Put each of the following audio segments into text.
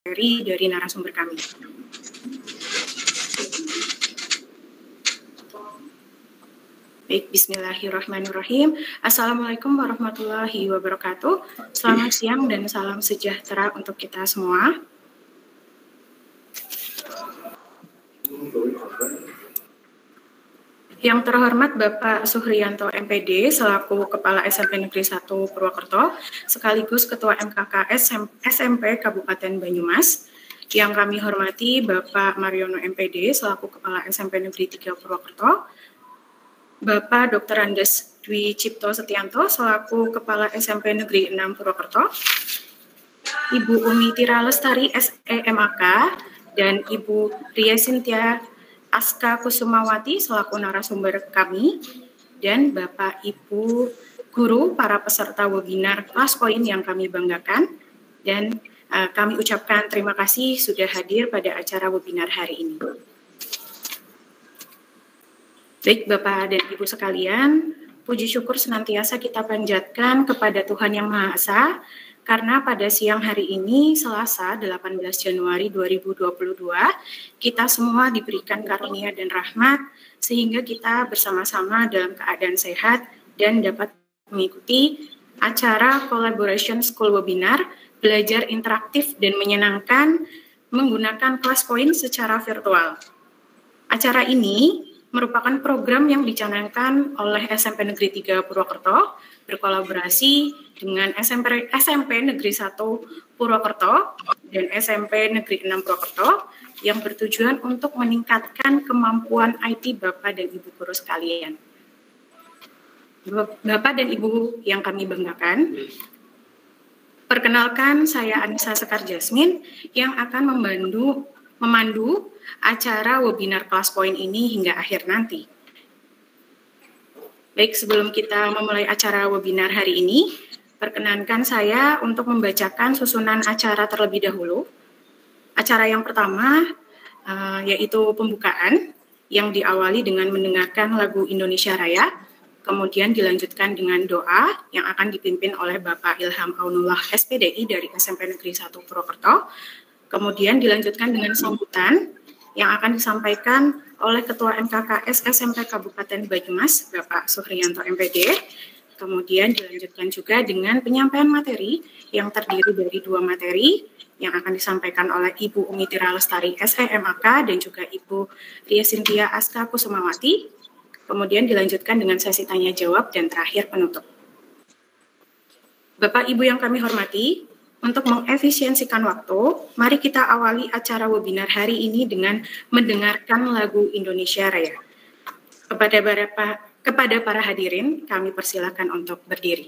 materi dari narasumber kami. Baik, bismillahirrahmanirrahim. Assalamualaikum warahmatullahi wabarakatuh. Selamat siang dan salam sejahtera untuk kita semua. Yang terhormat Bapak Suhriyanto MPD selaku Kepala SMP Negeri 1 Purwokerto sekaligus Ketua MKKS SMP Kabupaten Banyumas. Yang kami hormati Bapak Mariono MPD selaku Kepala SMP Negeri 3 Purwokerto, Bapak Dr. Andes Dwi Cipto Setianto selaku Kepala SMP Negeri 6 Purwokerto, Ibu Umi Tira Lestari SEMAK dan Ibu Ria Sintia Aska Kusumawati selaku narasumber kami, dan Bapak Ibu Guru para peserta webinar kelas poin yang kami banggakan, dan kami ucapkan terima kasih sudah hadir pada acara webinar hari ini. Baik Bapak dan Ibu sekalian, puji syukur senantiasa kita panjatkan kepada Tuhan Yang Maha Esa, karena pada siang hari ini, Selasa 18 Januari 2022, kita semua diberikan karunia dan rahmat, sehingga kita bersama-sama dalam keadaan sehat dan dapat mengikuti acara Collaboration School Webinar, belajar interaktif dan menyenangkan menggunakan kelas poin secara virtual. Acara ini merupakan program yang dicanangkan oleh SMP Negeri 3 Purwokerto berkolaborasi dengan SMP Negeri 1 Purwokerto dan SMP Negeri 6 Purwokerto yang bertujuan untuk meningkatkan kemampuan IT Bapak dan Ibu guru sekalian. Bapak dan Ibu yang kami banggakan, perkenalkan saya Anissa Sekar Jasmine yang akan memandu acara webinar kelas poin ini hingga akhir nanti. Baik, sebelum kita memulai acara webinar hari ini, perkenankan saya untuk membacakan susunan acara terlebih dahulu. Acara yang pertama yaitu pembukaan yang diawali dengan mendengarkan lagu Indonesia Raya, kemudian dilanjutkan dengan doa yang akan dipimpin oleh Bapak Ilham Aunullah SPDI dari SMP Negeri 1 Purwokerto, kemudian dilanjutkan dengan sambutan yang akan disampaikan oleh Ketua MKKS SMP Kabupaten Banyumas, Bapak Suhriyanto MPD. Kemudian dilanjutkan juga dengan penyampaian materi yang terdiri dari 2 materi yang akan disampaikan oleh Ibu Umi Tira Lestari SEMAK dan juga Ibu Ria Sintia Aska Kusumawati. Kemudian dilanjutkan dengan sesi tanya jawab dan terakhir penutup. Bapak Ibu yang kami hormati, untuk mengefisiensikan waktu, mari kita awali acara webinar hari ini dengan mendengarkan lagu Indonesia Raya. Kepada para hadirin, kami persilakan untuk berdiri.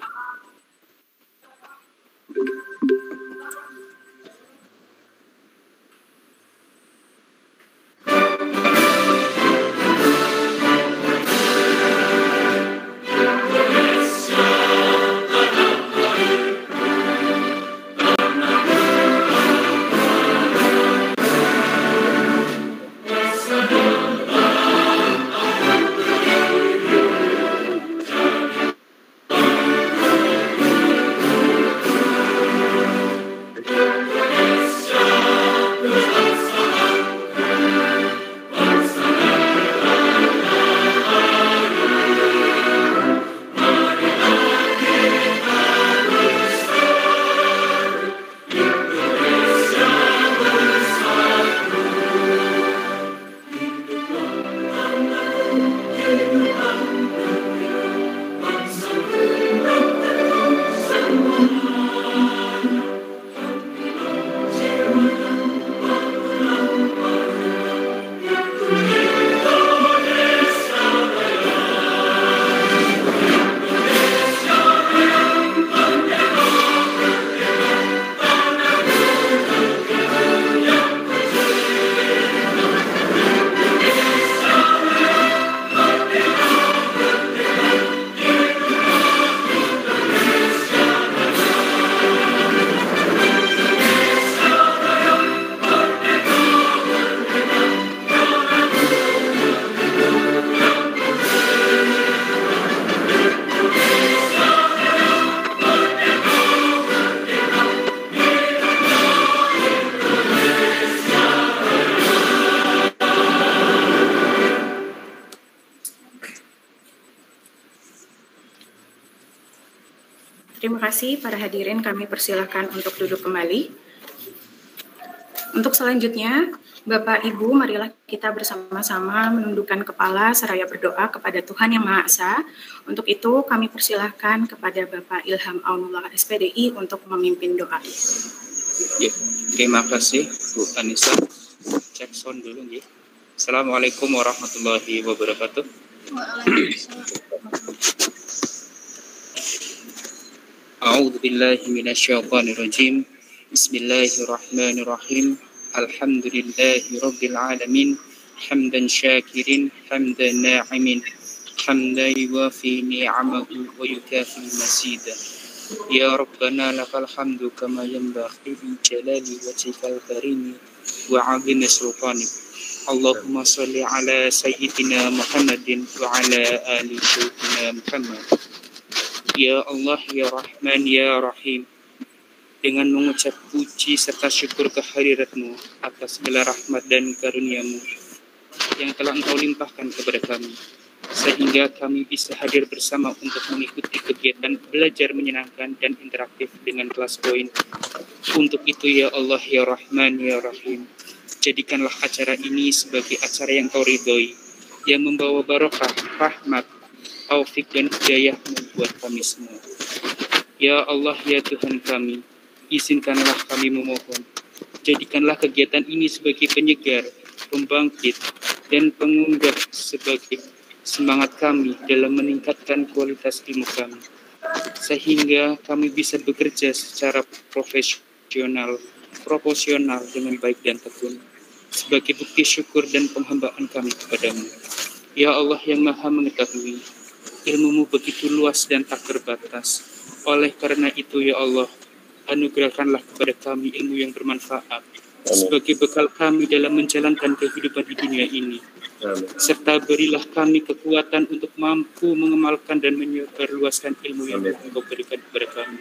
Terima kasih para hadirin, kami persilahkan untuk duduk kembali. Untuk selanjutnya, Bapak Ibu, marilah kita bersama-sama menundukkan kepala seraya berdoa kepada Tuhan Yang Maha Esa. Untuk itu, kami persilahkan kepada Bapak Ilham Aunullah SPDI untuk memimpin doa. Ya, terima kasih Bu Anissa. Cek sound dulu ya. Assalamualaikum warahmatullahi wabarakatuh. A'udzu billahi minasyaitonir rajim. Bismillahirrahmanirrahim. Alhamdulillahi rabbil alamin. Hamdan syakirin, hamdan na'imin. Hamdan yuwafi ni'amahu wa yukafi mazida. Ya Rabbana lakal hamdu kama yanbaghi li jalali wajhikal karim wa 'azimi sultanik. Allahumma shalli ala sayyidina Muhammadin wa ala ali sayyidina Muhammad. Ya Allah, ya Rahman, ya Rahim, dengan mengucap puji serta syukur kehadirat-Mu atas segala rahmat dan karunia-Mu yang telah Engkau limpahkan kepada kami, sehingga kami bisa hadir bersama untuk mengikuti kegiatan belajar menyenangkan dan interaktif dengan kelas poin. Untuk itu ya Allah, ya Rahman, ya Rahim, jadikanlah acara ini sebagai acara yang Kau ridhoi, yang membawa barokah, rahmat, taufik dan hidayah-Mu buat kami semua. Ya Allah, ya Tuhan kami, izinkanlah kami memohon, jadikanlah kegiatan ini sebagai penyegar, pembangkit, dan pengunggah sebagai semangat kami dalam meningkatkan kualitas ilmu kami, sehingga kami bisa bekerja secara profesional, proporsional dengan baik dan tekun, sebagai bukti syukur dan penghambaan kami kepadamu. Ya Allah yang Maha Mengetahui, ilmu-Mu begitu luas dan tak terbatas. Oleh karena itu ya Allah, anugerahkanlah kepada kami ilmu yang bermanfaat sebagai bekal kami dalam menjalankan kehidupan di dunia ini. Serta berilah kami kekuatan untuk mampu mengamalkan dan menyebarluaskan ilmu yang Engkau berikan kepada kami.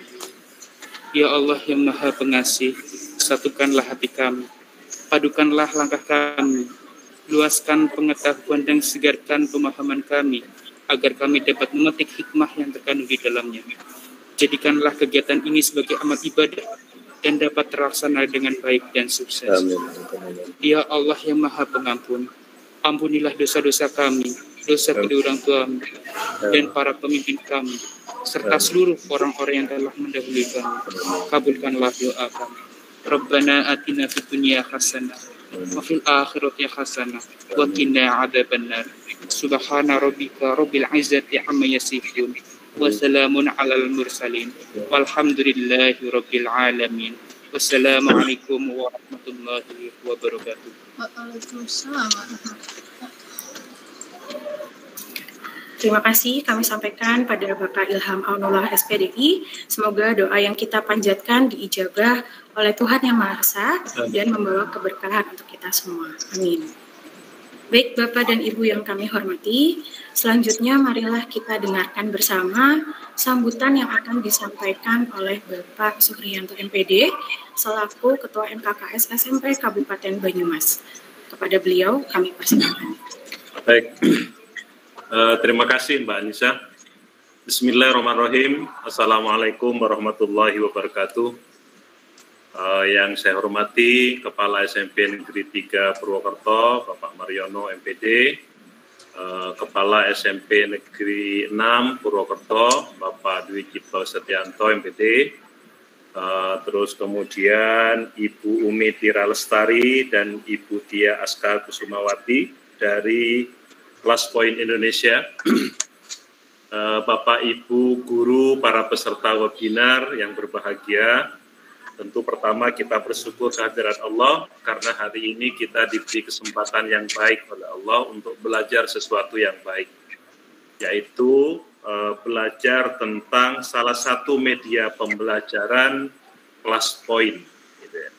Ya Allah yang Maha Pengasih, satukanlah hati kami, padukanlah langkah kami, luaskan pengetahuan dan segarkan pemahaman kami, agar kami dapat memetik hikmah yang terkandung di dalamnya. Jadikanlah kegiatan ini sebagai amal ibadah dan dapat terlaksana dengan baik dan sukses. Amin. Ya Allah yang Maha Pengampun, ampunilah dosa-dosa kami, dosa kedua orang tuamu, dan para pemimpin kami, serta seluruh orang-orang yang telah mendahului kami. Kabulkanlah doa kami. Rabbana atina fid dunya hasanah wa fil akhirati hasanah wa qina adzabannar. Subhana rabbika rabbil izzati amma yasifun. Wassalamun alal mursalin walhamdulillahi rabbil alamin. Wassalamualaikum warahmatullahi wabarakatuh. Waalaikumsalam. Terima kasih kami sampaikan pada Bapak Ilham Aunullah SPDI. Semoga doa yang kita panjatkan diijabah oleh Tuhan Yang Maha Esa dan membawa keberkahan untuk kita semua. Amin. Baik Bapak dan Ibu yang kami hormati, selanjutnya marilah kita dengarkan bersama sambutan yang akan disampaikan oleh Bapak Suhriyanto MPD selaku Ketua MKKS SMP Kabupaten Banyumas. Kepada beliau kami persilakan. Baik, terima kasih Mbak Anissa. Bismillahirrahmanirrahim. Assalamualaikum warahmatullahi wabarakatuh. Yang saya hormati Kepala SMP Negeri 3 Purwokerto, Bapak Mariono MPD, Kepala SMP Negeri 6 Purwokerto, Bapak Dwi Cipto Setianto MPD, terus kemudian Ibu Umi Tira Lestari dan Ibu Tia Aska Kusumawati dari Kelas Poin Indonesia, Bapak Ibu Guru, para peserta webinar yang berbahagia. Tentu pertama kita bersyukur kehadirat Allah karena hari ini kita diberi kesempatan yang baik oleh Allah untuk belajar sesuatu yang baik, yaitu belajar tentang salah satu media pembelajaran kelas poin. Gitu ya.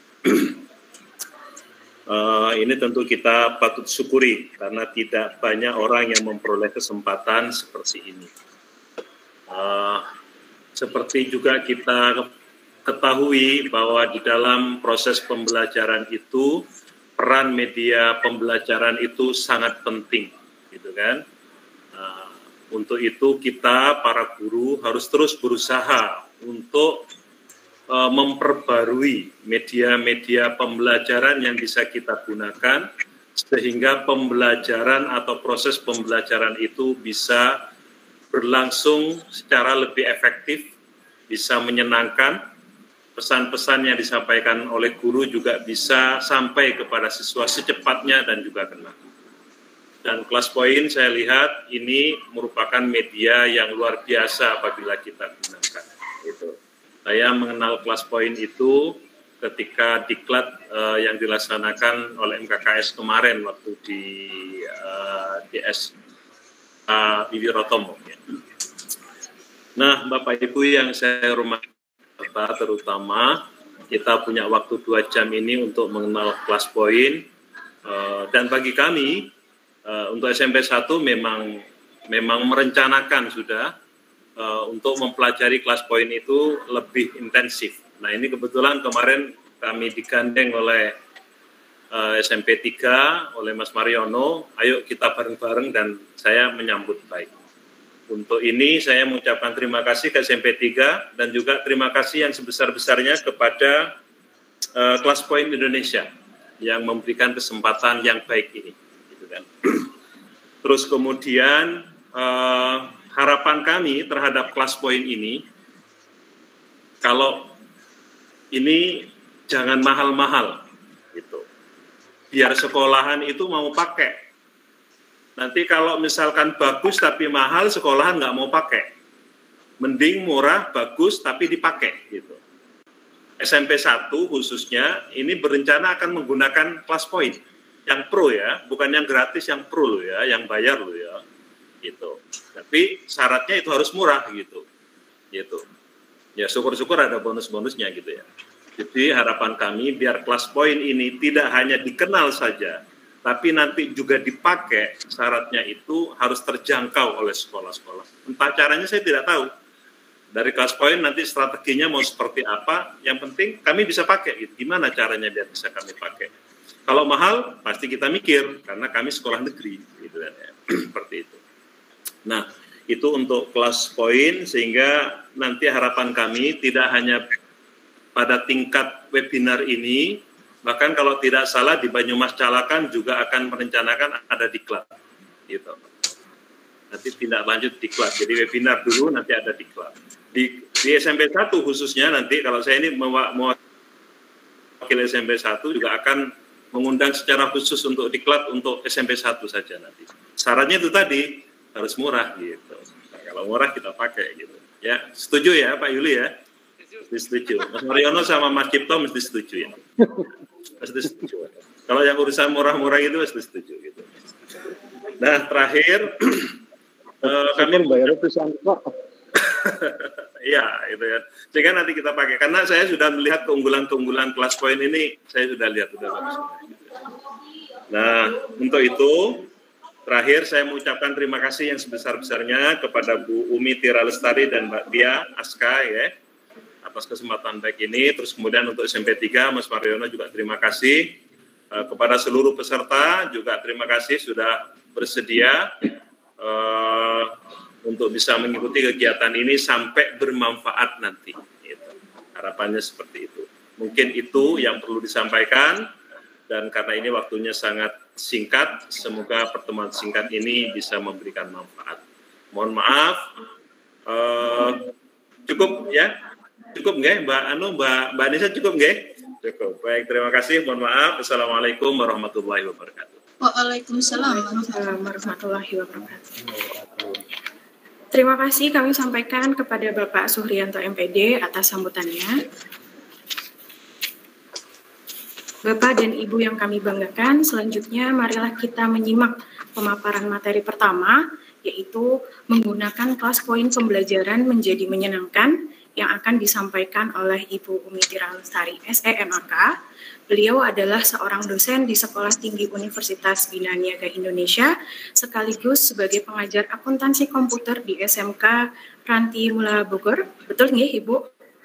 Ini tentu kita patut syukuri karena tidak banyak orang yang memperoleh kesempatan seperti ini. Seperti juga kita ketahui bahwa di dalam proses pembelajaran itu peran media pembelajaran itu sangat penting, gitu kan? Untuk itu kita para guru harus terus berusaha untuk memperbarui media-media pembelajaran yang bisa kita gunakan sehingga pembelajaran atau proses pembelajaran itu bisa berlangsung secara lebih efektif, bisa menyenangkan, pesan-pesan yang disampaikan oleh guru juga bisa sampai kepada siswa secepatnya dan juga kena. Dan Kelas Poin saya lihat ini merupakan media yang luar biasa apabila kita gunakan. Gitu. Saya mengenal Kelas Poin itu ketika diklat yang dilaksanakan oleh MKKS kemarin waktu di DS Wiwirotomo. Ya. Nah, Bapak Ibu yang saya hormati, terutama kita punya waktu 2 jam ini untuk mengenal Kelas Poin, dan bagi kami untuk SMP 1 memang merencanakan sudah untuk mempelajari Kelas Poin itu lebih intensif. Nah, ini kebetulan kemarin kami digandeng oleh SMP 3 oleh Mas Mariono, ayo kita bareng-bareng, dan saya menyambut baik. Untuk ini saya mengucapkan terima kasih ke SMP 3 dan juga terima kasih yang sebesar-besarnya kepada Kelas Poin Indonesia yang memberikan kesempatan yang baik ini. Gitu kan. Terus kemudian harapan kami terhadap Kelas Poin ini, kalau ini jangan mahal-mahal, gitu. Biar sekolahan itu mau pakai. Nanti kalau misalkan bagus tapi mahal, sekolahan nggak mau pakai. Mending murah, bagus tapi dipakai, gitu. SMP 1 khususnya ini berencana akan menggunakan Kelas Poin yang pro ya, bukan yang gratis, yang pro loh ya, yang bayar loh ya, gitu. Tapi syaratnya itu harus murah, gitu. Ya syukur-syukur ada bonus-bonusnya gitu ya. Jadi harapan kami biar Kelas Poin ini tidak hanya dikenal saja, tapi nanti juga dipakai, syaratnya itu harus terjangkau oleh sekolah-sekolah. Entah caranya saya tidak tahu. Dari Kelas Poin nanti strateginya mau seperti apa, yang penting kami bisa pakai. Gitu. Gimana caranya biar bisa kami pakai. Kalau mahal, pasti kita mikir, karena kami sekolah negeri. Gitu kan, ya. Seperti itu. Nah, itu untuk Kelas Poin, sehingga nanti harapan kami tidak hanya pada tingkat webinar ini, bahkan kalau tidak salah di Banyumas Calakan juga akan merencanakan ada diklat, gitu. Nanti tindak lanjut diklat. Jadi webinar dulu, nanti ada diklat. Di SMP 1 khususnya nanti kalau saya ini mewakili SMP 1 juga akan mengundang secara khusus untuk diklat untuk SMP 1 saja nanti. Syaratnya itu tadi harus murah, gitu. Nah, kalau murah kita pakai, gitu. Ya, setuju ya Pak Yuli ya? Mesti setuju. Mas Mariono sama Mas Cipto mesti setuju ya. Mesti setuju. Kalau yang urusan murah-murah itu mesti setuju, gitu. Nah, terakhir kami bayar pesan Pak. Iya, itu ya. Sehingga nanti kita pakai. Karena saya sudah melihat keunggulan-keunggulan Kelas Poin ini, saya sudah lihat sudah bagus. Nah, untuk itu terakhir saya mengucapkan terima kasih yang sebesar-besarnya kepada Bu Umi Tira Lestari dan Mbak Tia Aska ya atas kesempatan baik ini. Terus kemudian untuk SMP 3 Mas Mariono juga terima kasih. Kepada seluruh peserta juga terima kasih sudah bersedia untuk bisa mengikuti kegiatan ini sampai bermanfaat nanti. Gitu. Harapannya seperti itu. Mungkin itu yang perlu disampaikan, dan karena ini waktunya sangat singkat, semoga pertemuan singkat ini bisa memberikan manfaat. Mohon maaf, cukup ya? Cukup nggak Mbak Anissa, cukup nggak? Cukup. Baik, terima kasih. Mohon maaf. Assalamualaikum warahmatullahi wabarakatuh. Waalaikumsalam warahmatullahi wabarakatuh. Terima kasih kami sampaikan kepada Bapak Suhrianto MPD atas sambutannya. Bapak dan Ibu yang kami banggakan, selanjutnya marilah kita menyimak pemaparan materi pertama, yaitu menggunakan Kelas Poin pembelajaran menjadi menyenangkan, yang akan disampaikan oleh Ibu Umi Tira Lestari, SEMAK. Beliau adalah seorang dosen di Sekolah Tinggi Universitas Bina Niaga Indonesia, sekaligus sebagai pengajar akuntansi komputer di SMK Ranti Mula Bogor. Betul nggih, Ibu?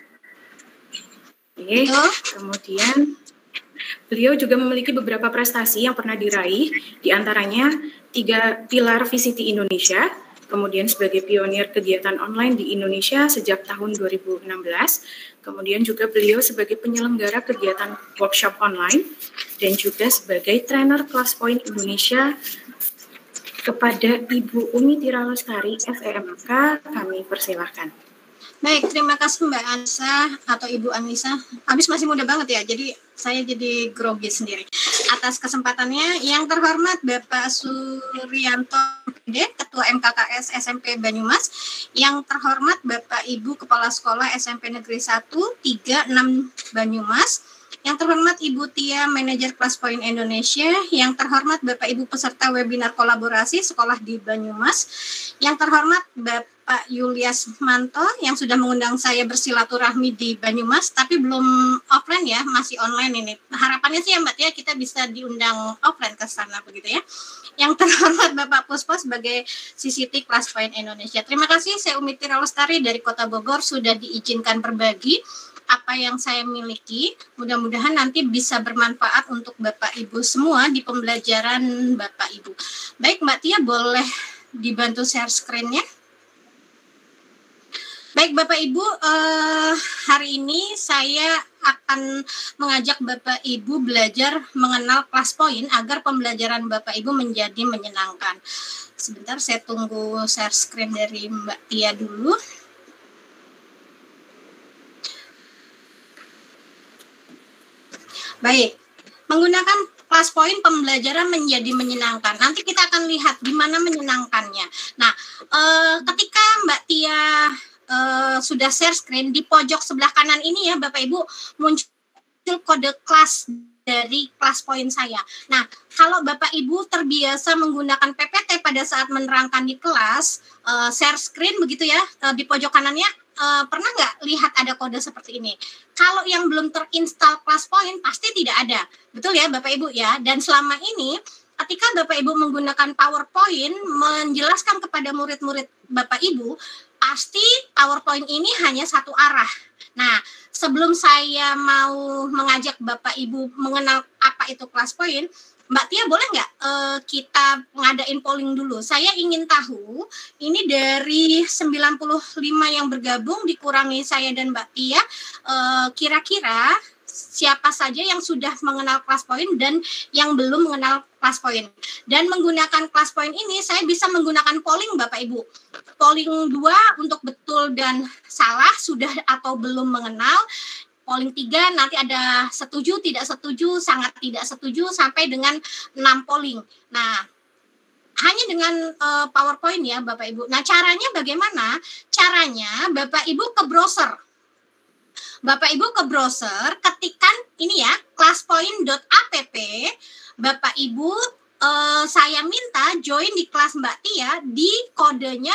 Oke, kemudian beliau juga memiliki beberapa prestasi yang pernah diraih, di antaranya 3 pilar VCT Indonesia, kemudian sebagai pionir kegiatan online di Indonesia sejak tahun 2016, kemudian juga beliau sebagai penyelenggara kegiatan workshop online, dan juga sebagai trainer Kelas Point Indonesia. Kepada Ibu Umi Tira Lestari, FEMK, kami persilahkan. Baik, terima kasih Mbak Anissa atau Ibu Anissa. Habis masih muda banget ya, jadi saya jadi grogi sendiri. Atas kesempatannya, yang terhormat Bapak Suryanto, Ketua MKKS SMP Banyumas, yang terhormat Bapak Ibu Kepala Sekolah SMP Negeri 1, 3, 6 Banyumas, yang terhormat Ibu Tia, Manajer Kelas Point Indonesia, yang terhormat Bapak Ibu peserta webinar kolaborasi sekolah di Banyumas, yang terhormat Bapak Yulias Manto yang sudah mengundang saya bersilaturahmi di Banyumas, tapi belum offline ya, masih online ini. Harapannya sih ya Mbak Tia kita bisa diundang offline ke sana begitu ya. Yang terhormat Bapak Puspo sebagai CCT Kelas Point Indonesia. Terima kasih, saya Umi Tira Lestari dari Kota Bogor sudah diizinkan berbagi apa yang saya miliki. Mudah-mudahan nanti bisa bermanfaat untuk Bapak Ibu semua di pembelajaran Bapak Ibu. Baik Mbak Tia, boleh dibantu share screen-nya? Baik Bapak Ibu, hari ini saya akan mengajak Bapak Ibu belajar mengenal Kelas Point agar pembelajaran Bapak Ibu menjadi menyenangkan. Sebentar saya tunggu share screen dari Mbak Tia dulu. Baik, menggunakan Kelas Point pembelajaran menjadi menyenangkan. Nanti kita akan lihat gimana menyenangkannya. Nah, ketika Mbak Tia sudah share screen, di pojok sebelah kanan ini ya Bapak Ibu muncul kode kelas dari Kelas Point saya. Nah, kalau Bapak Ibu terbiasa menggunakan PPT pada saat menerangkan di kelas, share screen begitu ya, di pojok kanannya, pernah nggak lihat ada kode seperti ini? Kalau yang belum terinstall Kelas Point pasti tidak ada, betul ya Bapak Ibu ya. Dan selama ini ketika Bapak Ibu menggunakan PowerPoint menjelaskan kepada murid-murid Bapak Ibu, pasti PowerPoint ini hanya satu arah. Nah, sebelum saya mau mengajak Bapak Ibu mengenal apa itu Kelas Point, Mbak Tia boleh nggak kita ngadain polling dulu? Saya ingin tahu, ini dari 95 yang bergabung dikurangi saya dan Mbak Tia, kira-kira siapa saja yang sudah mengenal Kelas Point dan yang belum mengenal Kelas Point. Dan menggunakan Kelas Point ini, saya bisa menggunakan polling Bapak Ibu. Polling 2 untuk betul dan salah, sudah atau belum mengenal. Polling 3 nanti ada setuju, tidak setuju, sangat tidak setuju, sampai dengan 6 polling. Nah, hanya dengan PowerPoint ya Bapak Ibu. Nah, caranya bagaimana? Caranya Bapak Ibu ke browser. Bapak Ibu ke browser, ketikkan ini ya, classpoint.app. Bapak Ibu, saya minta join di kelas Mbak Tia di kodenya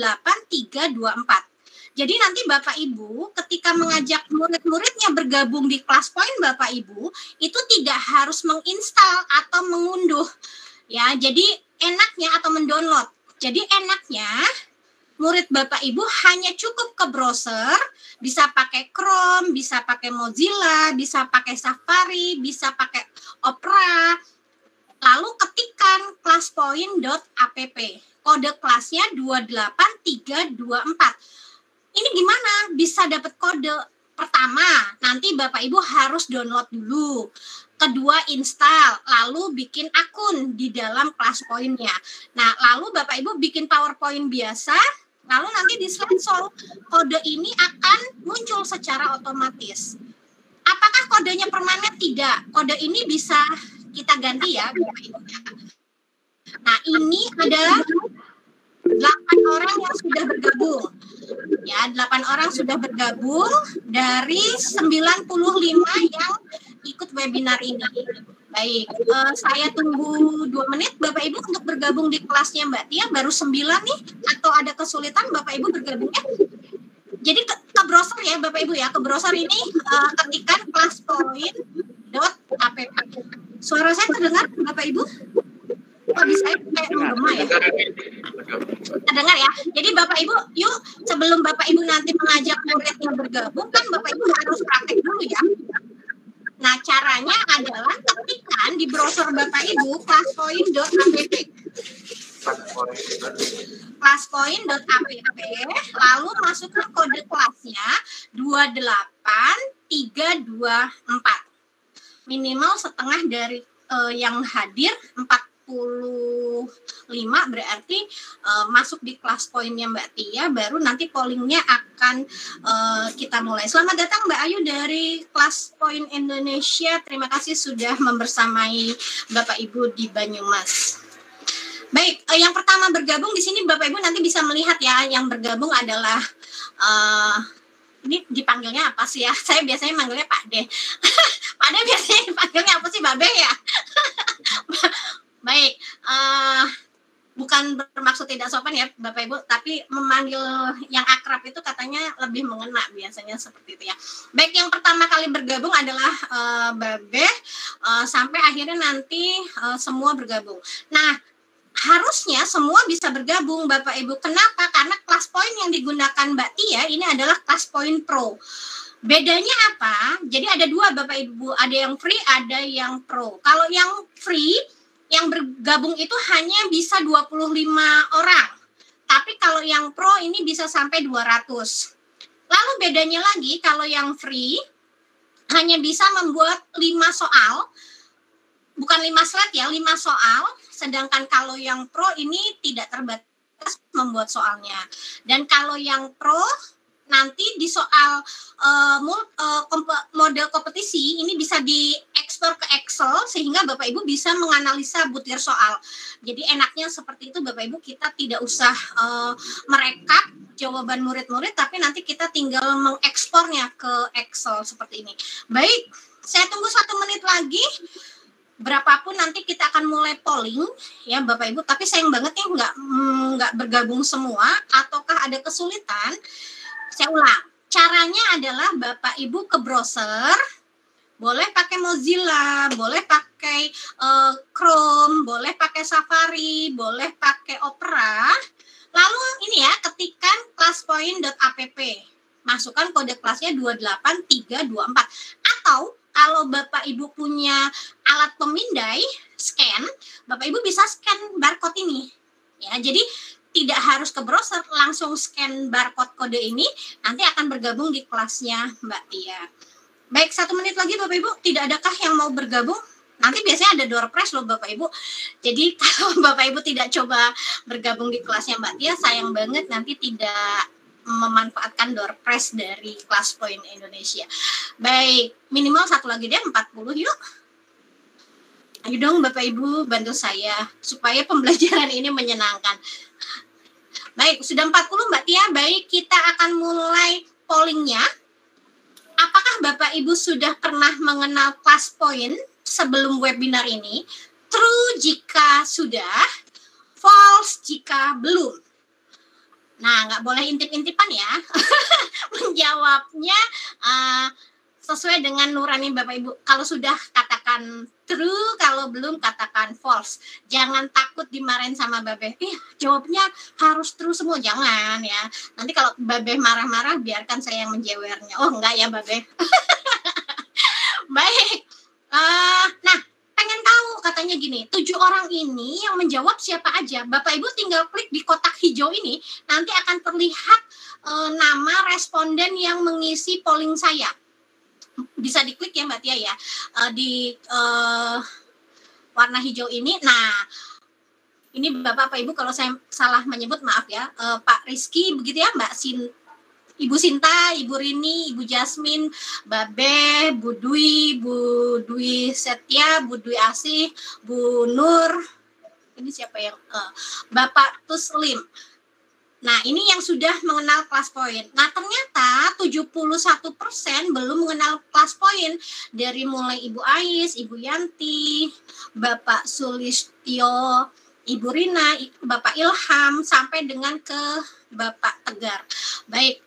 28324. Jadi nanti Bapak Ibu ketika mengajak murid-muridnya bergabung di Kelas Point Bapak Ibu, itu tidak harus menginstal atau mengunduh. Ya, jadi enaknya atau mendownload. Jadi enaknya murid Bapak Ibu hanya cukup ke browser, bisa pakai Chrome, bisa pakai Mozilla, bisa pakai Safari, bisa pakai Opera. Lalu ketikkan classpoint.app. Kode kelasnya 28324. Ini gimana bisa dapat kode? Pertama, nanti Bapak Ibu harus download dulu. Kedua, install, lalu bikin akun di dalam Kelas Point-nya. Nah, lalu Bapak Ibu bikin PowerPoint biasa, lalu nanti di slideshow kode ini akan muncul secara otomatis. Apakah kodenya permanen? Tidak. Kode ini bisa kita ganti ya, Bapak Ibu. Nah, ini ada 8 orang yang sudah bergabung. Ya, 8 orang sudah bergabung dari 95 yang ikut webinar ini. Baik, saya tunggu 2 menit Bapak Ibu untuk bergabung di kelasnya Mbak Tia. Baru 9 nih, atau ada kesulitan Bapak Ibu bergabungnya? Jadi ke browser ya Bapak Ibu ya, ke browser ini ketikkan classpoint.app. Suara saya terdengar Bapak Ibu? Oh, bisa kayak menggema ya. Terdengar ya. Jadi Bapak Ibu, yuk sebelum Bapak Ibu nanti mengajak muridnya bergabung, kan Bapak Ibu harus praktek dulu ya. Nah, caranya adalah ketikkan di browser Bapak Ibu classpoint.app. classpoint.app, lalu masukkan kode kelasnya 28324. Minimal setengah dari yang hadir 45, berarti masuk di kelas poinnya Mbak Tia, baru nanti pollingnya akan kita mulai. Selamat datang Mbak Ayu dari Kelas Poin Indonesia. Terima kasih sudah membersamai Bapak Ibu di Banyumas. Baik, yang pertama bergabung di sini Bapak Ibu nanti bisa melihat ya, yang bergabung adalah ini dipanggilnya apa sih ya? Saya biasanya manggilnya Pak De. Pak De biasanya dipanggilnya apa sih, Babe ya? Baik, bukan bermaksud tidak sopan ya Bapak Ibu, tapi memanggil yang akrab itu katanya lebih mengena, biasanya seperti itu ya. Baik, yang pertama kali bergabung adalah Babe, sampai akhirnya nanti semua bergabung. Nah, harusnya semua bisa bergabung Bapak Ibu. Kenapa? Karena kelas poin yang digunakan Mbak Tia ini adalah kelas poin pro. Bedanya apa? Jadi ada dua Bapak Ibu, ada yang free, ada yang pro. Kalau yang free, yang bergabung itu hanya bisa 25 orang. Tapi kalau yang pro ini bisa sampai 200. Lalu bedanya lagi, kalau yang free hanya bisa membuat 5 soal. Bukan 5 slide ya, 5 soal. Sedangkan kalau yang pro ini tidak terbatas membuat soalnya. Dan kalau yang pro nanti di soal model kompetisi ini bisa diekspor ke Excel sehingga Bapak Ibu bisa menganalisa butir soal. Jadi enaknya seperti itu Bapak Ibu, kita tidak usah merekap jawaban murid-murid, tapi nanti kita tinggal mengekspornya ke Excel seperti ini. Baik, saya tunggu 1 menit lagi. Berapapun nanti kita akan mulai polling ya Bapak Ibu, tapi sayang banget nih nggak bergabung semua, ataukah ada kesulitan. Saya ulang, caranya adalah Bapak Ibu ke browser, boleh pakai Mozilla, boleh pakai Chrome, boleh pakai Safari, boleh pakai Opera, lalu ini ya, ketikkan classpoint.app, masukkan kode kelasnya 28324, atau kalau Bapak Ibu punya alat pemindai, scan, Bapak Ibu bisa scan barcode ini. Ya, jadi tidak harus ke browser, langsung scan barcode kode ini, nanti akan bergabung di kelasnya Mbak Tia. Baik, 1 menit lagi Bapak Ibu, tidak adakah yang mau bergabung? Nanti biasanya ada door prize loh Bapak Ibu. Jadi kalau Bapak Ibu tidak coba bergabung di kelasnya Mbak Tia, sayang banget nanti tidak memanfaatkan door prize dari Kelas Poin Indonesia. Baik, minimal 1 lagi deh, 40 yuk. Ayo dong Bapak Ibu bantu saya supaya pembelajaran ini menyenangkan. Baik, sudah 40 Mbak Tia. Baik, kita akan mulai pollingnya. Apakah Bapak Ibu sudah pernah mengenal Kelas Poin sebelum webinar ini? True jika sudah, false jika belum. Nah, nggak boleh intip-intipan ya. Menjawabnya sesuai dengan nurani Bapak Ibu. Kalau sudah katakan true, kalau belum katakan false. Jangan takut dimarahin sama Babe. Jawabnya harus true semua, jangan ya. Nanti kalau Babe marah-marah, biarkan saya yang menjewernya. Oh, enggak ya Babe. Baik. Nah, pengen tahu katanya gini, 7 orang ini yang menjawab siapa aja? Bapak Ibu tinggal klik di kotak hijau ini, nanti akan terlihat nama responden yang mengisi polling saya. Bisa diklik ya Mbak Tia ya, di warna hijau ini. Nah, ini Bapak Ibu kalau saya salah menyebut maaf ya, Pak Rizky begitu ya, Ibu Sinta, Ibu Rini, Ibu Jasmine, Babe, Bu Dwi Setia, Bu Dwi Asih, Bu Nur, ini siapa yang Bapak Tuslim. Nah, ini yang sudah mengenal Kelas Poin. Nah, ternyata 71% belum mengenal Kelas Poin. Dari mulai Ibu Ais, Ibu Yanti, Bapak Sulistyo, Ibu Rina, Bapak Ilham, sampai dengan ke Bapak Tegar. Baik,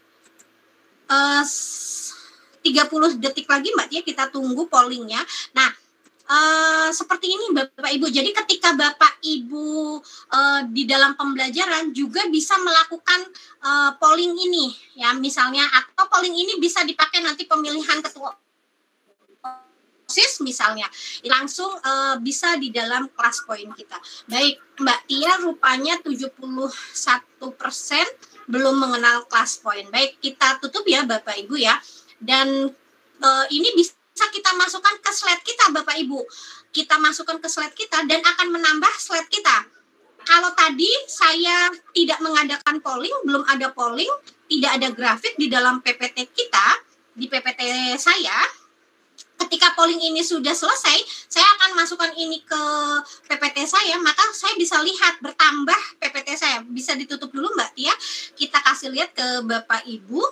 30 detik lagi Mbak Tia, kita tunggu pollingnya. Nah, seperti ini Bapak Ibu. Jadi ketika Bapak Ibu di dalam pembelajaran juga bisa melakukan polling ini ya, misalnya, atau polling ini bisa dipakai nanti pemilihan ketua sinopsis misalnya, langsung bisa di dalam kelas poin kita. Baik, Mbak Tia rupanya 71% belum mengenal kelas poin. Baik, kita tutup ya Bapak Ibu ya. Dan ini bisa kita masukkan ke slide kita Bapak Ibu. Kita masukkan ke slide kita dan akan menambah slide kita. Kalau tadi saya tidak mengadakan polling, belum ada polling, tidak ada grafik di dalam PPT kita, di PPT saya, ketika polling ini sudah selesai, saya akan masukkan ini ke PPT saya, maka saya bisa lihat bertambah PPT saya. Bisa ditutup dulu Mbak Tia, kita kasih lihat ke Bapak Ibu.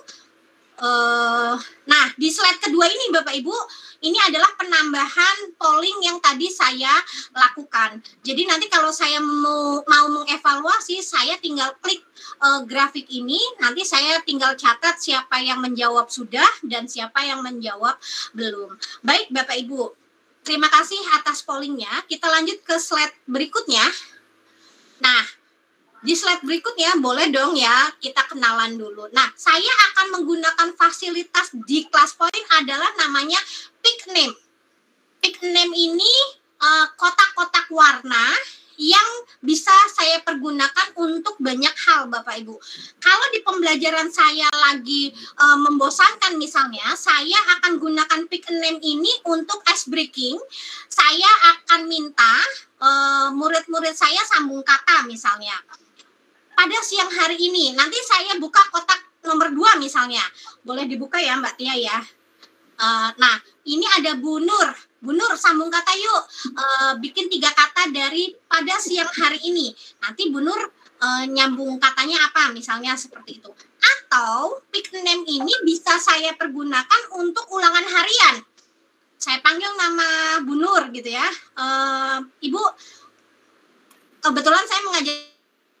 Nah, di slide kedua ini Bapak Ibu, ini adalah penambahan polling yang tadi saya lakukan. Jadi nanti kalau saya mau mengevaluasi, saya tinggal klik grafik ini, nanti saya tinggal catat siapa yang menjawab sudah dan siapa yang menjawab belum. Baik Bapak Ibu, terima kasih atas pollingnya. Kita lanjut ke slide berikutnya. Nah, di slide berikutnya boleh dong ya kita kenalan dulu. Nah, saya akan menggunakan fasilitas di kelas poin adalah namanya pick name. Pick name ini kotak-kotak warna yang bisa saya pergunakan untuk banyak hal Bapak Ibu. Kalau di pembelajaran saya lagi membosankan misalnya, saya akan gunakan pick name ini untuk ice breaking. Saya akan minta murid-murid saya sambung kata misalnya. Pada siang hari ini, nanti saya buka kotak nomor 2 misalnya. Boleh dibuka ya Mbak Tia ya. Nah, ini ada Bu Nur. Bu Nur, sambung kata yuk. Bikin 3 kata dari pada siang hari ini. Nanti Bu Nur nyambung katanya apa, misalnya seperti itu. Atau pick name ini bisa saya pergunakan untuk ulangan harian. Saya panggil nama Bu Nur gitu ya. Ibu, kebetulan saya mengajar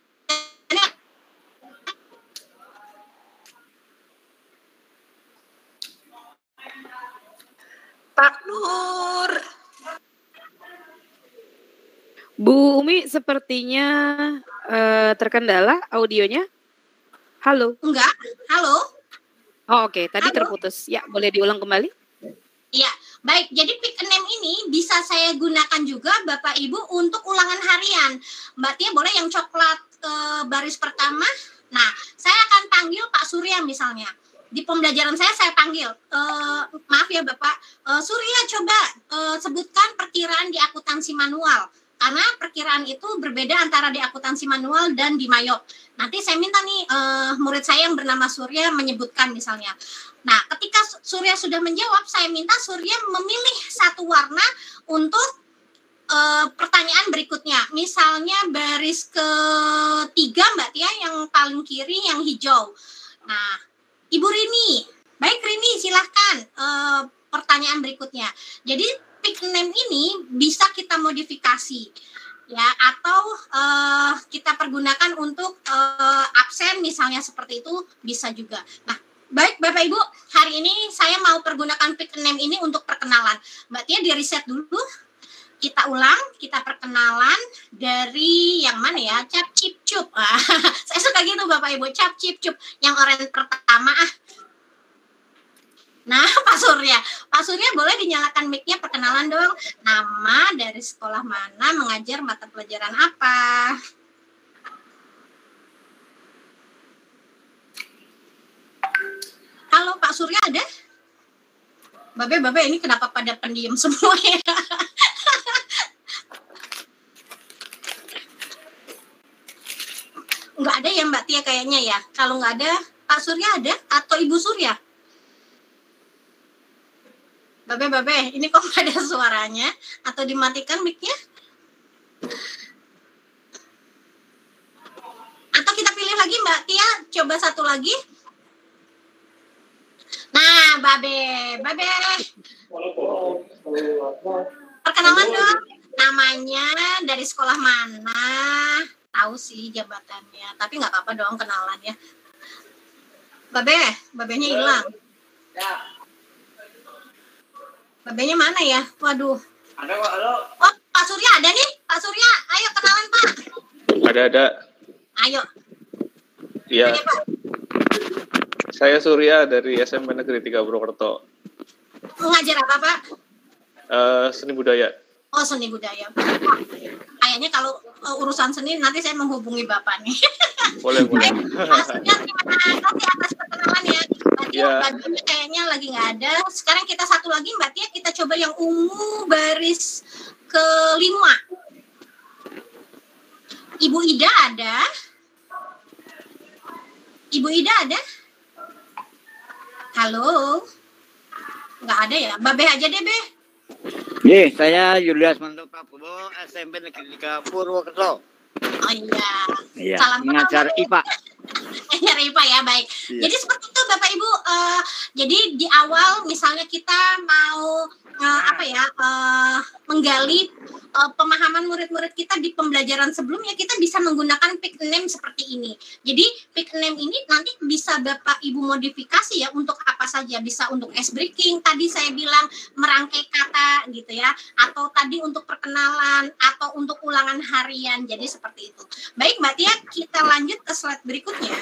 Pak Nur. Bu Umi sepertinya terkendala audionya. Halo. Enggak, halo. Oh, oke, tadi Halo. terputus. Ya, boleh diulang kembali? Iya, baik. Jadi pick name ini bisa saya gunakan juga Bapak Ibu untuk ulangan harian. Mbak Tia boleh yang coklat baris pertama. Nah, saya akan panggil Pak Surya misalnya. Di pembelajaran saya panggil, maaf ya Bapak, Surya coba sebutkan perkiraan di akuntansi manual. Karena perkiraan itu berbeda antara di akuntansi manual dan di Mayop. Nanti saya minta nih murid saya yang bernama Surya menyebutkan misalnya. Nah, ketika Surya sudah menjawab, saya minta Surya memilih satu warna untuk pertanyaan berikutnya. Misalnya baris ketiga Mbak Tia yang paling kiri yang hijau. Nah, Ibu Rini, baik Rini silahkan pertanyaan berikutnya. Jadi pick name ini bisa kita modifikasi ya, atau kita pergunakan untuk absen misalnya seperti itu bisa juga. Nah, baik Bapak Ibu, hari ini saya mau pergunakan pick name ini untuk perkenalan. Mbak Tia di reset dulu. Kita ulang, kita perkenalan dari yang mana ya? Cap cip cup. Saya suka gitu Bapak Ibu, cap cip cup. Yang oranye pertama Nah, Pak Surya boleh dinyalakan mic-nya, perkenalan dong. Nama, dari sekolah mana, mengajar mata pelajaran apa? Halo Pak Surya ada? Babe ini kenapa pada pendiam semua ya? Nggak ada ya Mbak Tia kayaknya ya. Kalau nggak ada, Pak Surya ada? Atau Ibu Surya? Babe, ini kok nggak ada suaranya? Atau dimatikan mic-nya? Atau kita pilih lagi Mbak Tia, coba satu lagi. Nah, Babe. Perkenalan dong. Namanya, dari sekolah mana? Tahu sih jabatannya, tapi nggak apa-apa dong kenalan ya. Babenya hilang. Babenya mana ya? Waduh. Ada kok, halo. Oh, Pak Surya ada nih. Pak Surya, ayo kenalan Pak. Ada. Ayo. Iya. Ayo, Pak. Saya Surya dari SMP Negeri 3 Purwokerto. Mengajar apa Pak? Seni budaya. Oh, seni budaya. Wah, kayaknya kalau urusan seni nanti saya menghubungi Bapak nih. Boleh. Maksudnya terima kasih atas perkenalannya. Mbak Tia, bajunya kayaknya lagi nggak ada. Sekarang kita satu lagi, Mbak Tia, kita coba yang ungu baris ke-5. Ibu Ida ada? Ibu Ida ada? Halo? Nggak ada ya? Mbak Be aja deh, Be. Nih, saya Julius Manto Prabowo, SMP Negeri 3 Purwokerto. Oh iya. Salam mengajar IPA. Mengajar IPA ya, baik. Iya. Jadi seperti itu Bapak Ibu. Jadi di awal misalnya kita mau menggali pemahaman murid-murid kita di pembelajaran sebelumnya, kita bisa menggunakan pick name seperti ini. Jadi pick name ini nanti bisa Bapak Ibu modifikasi ya untuk apa saja. Bisa untuk ice breaking, tadi saya bilang merangkai kata gitu ya, atau tadi untuk perkenalan, atau untuk ulangan harian. Jadi seperti itu. Baik Mbak Tia, kita lanjut ke slide berikutnya.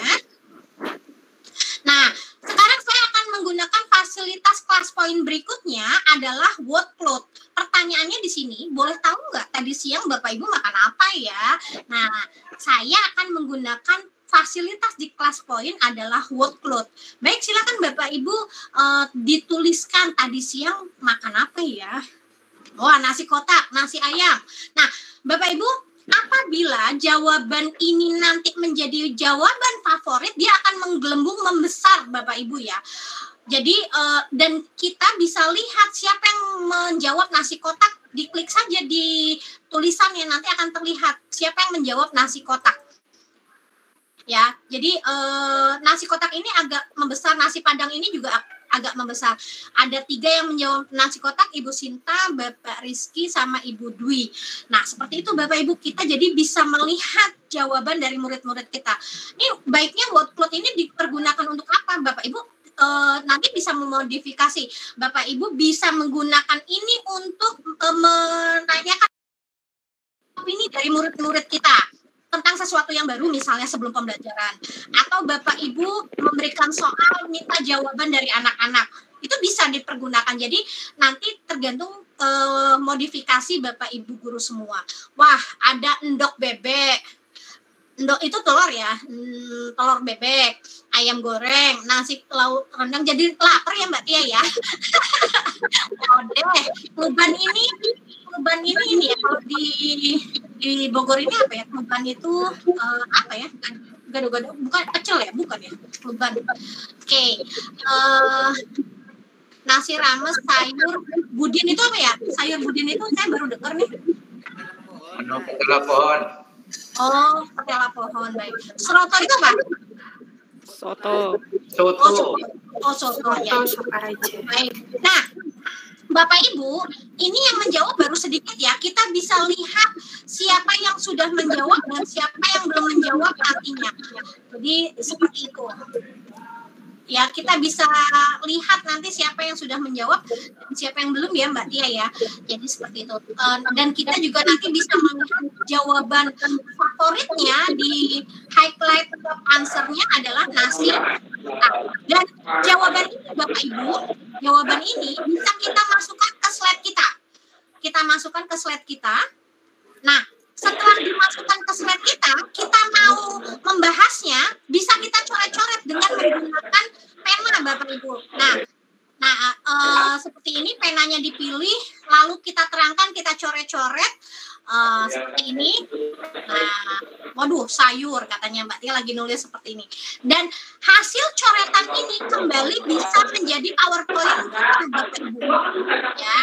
Nah, sekarang saya akan menggunakan fasilitas kelas poin berikutnya adalah workload. Pertanyaannya di sini, boleh tahu nggak tadi siang Bapak Ibu makan apa ya? Nah, saya akan menggunakan fasilitas di kelas poin adalah workload. Baik, silakan Bapak Ibu dituliskan tadi siang makan apa ya? Wah, nasi kotak, nasi ayam. Nah, Bapak Ibu, apabila jawaban ini nanti menjadi jawaban favorit, dia akan menggelembung membesar Bapak Ibu ya. Jadi dan kita bisa lihat siapa yang menjawab nasi kotak, diklik saja di tulisannya, nanti akan terlihat siapa yang menjawab nasi kotak. Ya, jadi nasi kotak ini agak membesar, nasi padang ini juga agak membesar. Ada 3 yang menjawab nasi kotak, Ibu Sinta, Bapak Rizky, sama Ibu Dwi. Nah, seperti itu Bapak Ibu, kita jadi bisa melihat jawaban dari murid-murid kita. Ini baiknya workload ini dipergunakan untuk apa Bapak Ibu? Nanti bisa memodifikasi. Bapak Ibu bisa menggunakan ini untuk menanyakan opini dari murid-murid kita tentang sesuatu yang baru, misalnya sebelum pembelajaran, atau Bapak Ibu memberikan soal minta jawaban dari anak-anak, itu bisa dipergunakan. Jadi nanti tergantung modifikasi Bapak Ibu guru semua. Wah, ada endok bebek. Endok itu telur ya, telur bebek, ayam goreng, nasi lauk rendang. Jadi lapar ya Mbak Tia ya. Luban ini ya, kalau di Bogor ini apa ya? Luban itu apa ya? Gado-gado, bukan pecel ya, bukan ya? Luban. Oke. Nasi rames, sayur budin itu apa ya? Sayur budin itu saya baru dengar nih. Ketela pohon. Oh, ketela pohon, baik. Seroto itu apa? Soto. Soto ya. Baik. Nah, Bapak Ibu, ini yang menjawab baru sedikit ya. Kita bisa lihat siapa yang sudah menjawab dan siapa yang belum menjawab nantinya. Jadi seperti itu. Ya, kita bisa lihat nanti siapa yang sudah menjawab dan siapa yang belum ya Mbak Tia ya. Jadi seperti itu. Dan kita juga nanti bisa melihat jawaban favoritnya di highlight answer-nya adalah nasi. Dan jawaban ini Bapak Ibu, jawaban ini bisa kita masukkan ke slide kita. Kita masukkan ke slide kita. Nah, setelah dimasukkan ke slide kita mau membahasnya, bisa kita coret-coret dengan menggunakan pena Bapak Ibu. Nah, seperti ini penanya dipilih, lalu kita terangkan, kita coret-coret seperti ini. Nah, waduh, sayur katanya Mbak Tia lagi nulis seperti ini. Dan hasil coretan ini kembali bisa menjadi PowerPoint Bapak Ibu. Ya,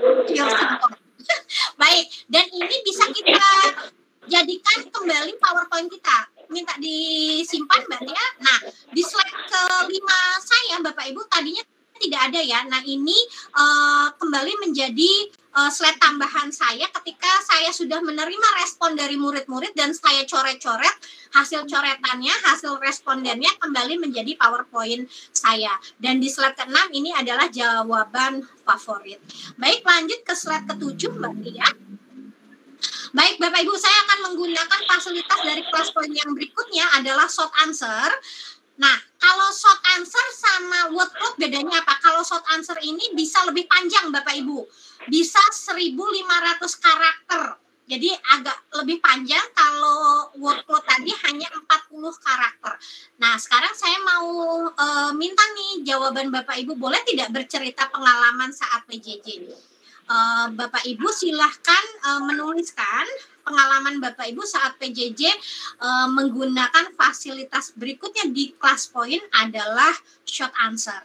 baik, dan ini bisa kita jadikan kembali PowerPoint kita. Minta disimpan Mbak Tia. Nah, di slide ke-5 saya Bapak Ibu tadinya tidak ada ya. Nah, ini kembali menjadi slide tambahan saya ketika saya sudah menerima respon dari murid-murid dan saya coret-coret hasil coretannya, hasil respondennya kembali menjadi PowerPoint saya. Dan di slide ke-6 ini adalah jawaban favorit. Baik, lanjut ke slide ke-7 Mbak Tia. Baik, Bapak Ibu, saya akan menggunakan fasilitas dari kelas poin yang berikutnya adalah short answer. Nah, Kalau short answer sama word cloud bedanya apa? Kalau short answer ini bisa lebih panjang Bapak Ibu. Bisa 1.500 karakter. Jadi agak lebih panjang. Kalau word cloud tadi hanya 40 karakter. Nah, sekarang saya mau minta nih jawaban Bapak Ibu. Boleh tidak bercerita pengalaman saat PJJ? Bapak Ibu silahkan menuliskan pengalaman Bapak Ibu saat PJJ menggunakan fasilitas berikutnya di kelas point adalah short answer.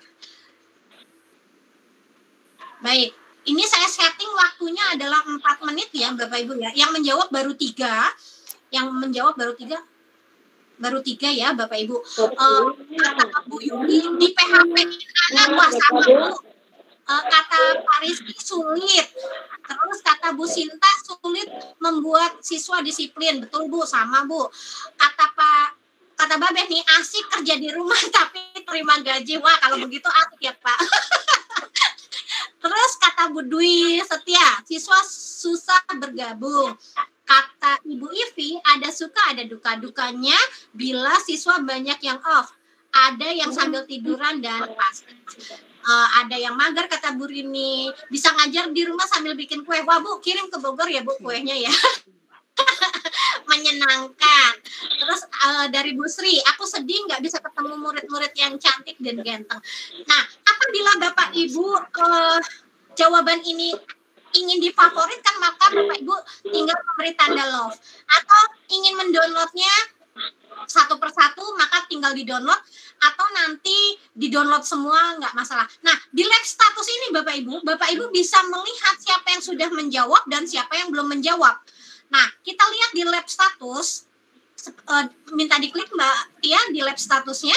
Baik, ini saya setting waktunya adalah 4 menit ya Bapak Ibu ya. Yang menjawab baru 3. Yang menjawab baru 3. Baru 3 ya Bapak Ibu. Kata Bu Yuli di PHP ada sama Bu. Kata Pak Rizky sulit. Terus kata Bu Sinta sulit membuat siswa disiplin. Betul Bu, sama Bu. Kata Babeh nih asik kerja di rumah tapi terima gaji. Wah, kalau begitu asik ya Pak. Terus kata Bu Dwi Setia, siswa susah bergabung. Kata Ibu Ivi, ada suka ada duka-dukanya bila siswa banyak yang off. Ada yang sambil tiduran dan pas. Ada yang mager kata Bu Rini, bisa ngajar di rumah sambil bikin kue. Wah Bu, kirim ke Bogor ya Bu kuenya ya. Menyenangkan. Terus dari Bu Sri, aku sedih nggak bisa ketemu murid-murid yang cantik dan ganteng. Nah, apabila Bapak Ibu jawaban ini ingin difavoritkan, maka Bapak Ibu tinggal memberi tanda love. Atau ingin mendownloadnya satu persatu, maka tinggal di-download. Atau nanti di-download semua, nggak masalah. Nah, di lab status ini Bapak Ibu bisa melihat siapa yang sudah menjawab dan siapa yang belum menjawab. Nah, kita lihat di lab status, minta diklik Mbak Tia di lab statusnya.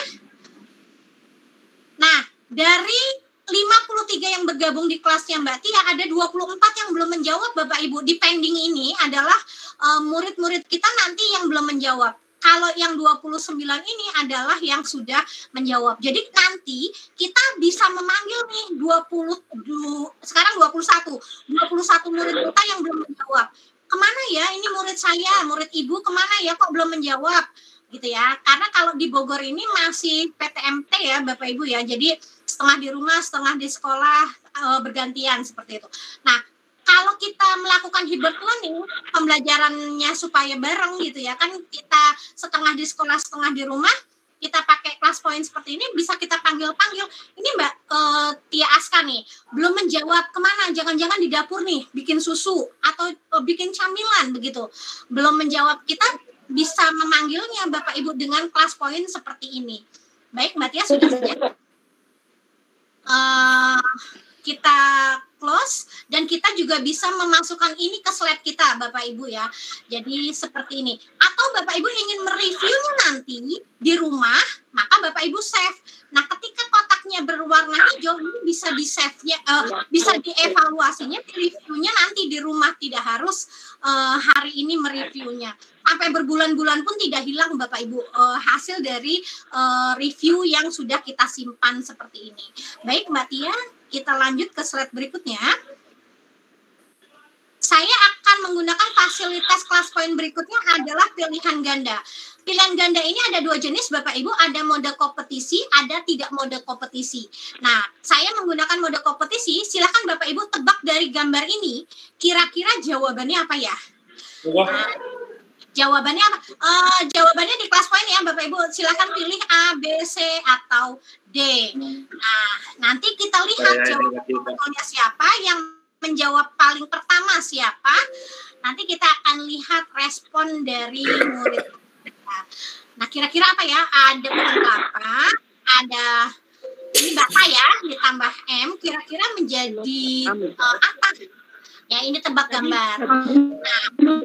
Nah, dari 53 yang bergabung di kelasnya Mbak Tia, ada 24 yang belum menjawab Bapak Ibu. Di pending ini adalah murid-murid kita nanti yang belum menjawab. Kalau yang 29 ini adalah yang sudah menjawab. Jadi nanti kita bisa memanggil nih sekarang 21 murid kita yang belum menjawab. Kemana ya ini murid saya, murid Ibu kemana ya kok belum menjawab? Gitu ya. Karena kalau di Bogor ini masih PTMT ya Bapak Ibu ya. Jadi setengah di rumah, setengah di sekolah, bergantian seperti itu. Nah, kalau kita melakukan hybrid learning, pembelajarannya supaya bareng gitu ya, kan kita setengah di sekolah, setengah di rumah, kita pakai kelas point seperti ini, bisa kita panggil-panggil. Ini Mbak Tia Aska nih, belum menjawab kemana, jangan-jangan di dapur nih, bikin susu, atau bikin camilan begitu. Belum menjawab, kita bisa memanggilnya Bapak Ibu dengan kelas point seperti ini. Baik Mbak Tia, sudah saja. Kita close dan kita juga bisa memasukkan ini ke slide kita Bapak Ibu ya. Jadi seperti ini. Atau Bapak Ibu ingin mereviewnya nanti di rumah, maka Bapak Ibu save. Nah, ketika kotaknya berwarna hijau ini bisa di save-nya, bisa dievaluasinya, reviewnya nanti di rumah, tidak harus hari ini mereviewnya. Sampai berbulan-bulan pun tidak hilang Bapak Ibu hasil dari review yang sudah kita simpan seperti ini. Baik Mbak Tia, kita lanjut ke slide berikutnya. Saya akan menggunakan fasilitas kelas point berikutnya adalah pilihan ganda. Pilihan ganda ini ada 2 jenis Bapak Ibu, ada mode kompetisi, ada tidak mode kompetisi. Nah, saya menggunakan mode kompetisi, silakan Bapak Ibu tebak dari gambar ini, kira-kira jawabannya apa ya? Nah, jawabannya apa? Jawabannya di kelas point ya Bapak Ibu, silakan pilih A, B, C, atau D. Nah, nanti kita lihat jawabannya siapa, yang menjawab paling pertama siapa, nanti kita akan lihat respon dari murid kita. Nah, kira-kira apa ya? Ada Bapak, ada ini Bapak ya, ditambah M, kira-kira menjadi apa? Ya, ini tebak gambar. Nah,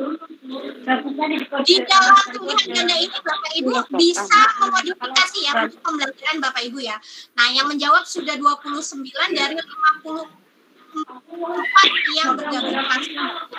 di dalam pilihan ganda ini Bapak Ibu bisa memodifikasi ya untuk pembelajaran Bapak Ibu ya. Nah, yang menjawab sudah 29 dari 54 yang bergabung langsung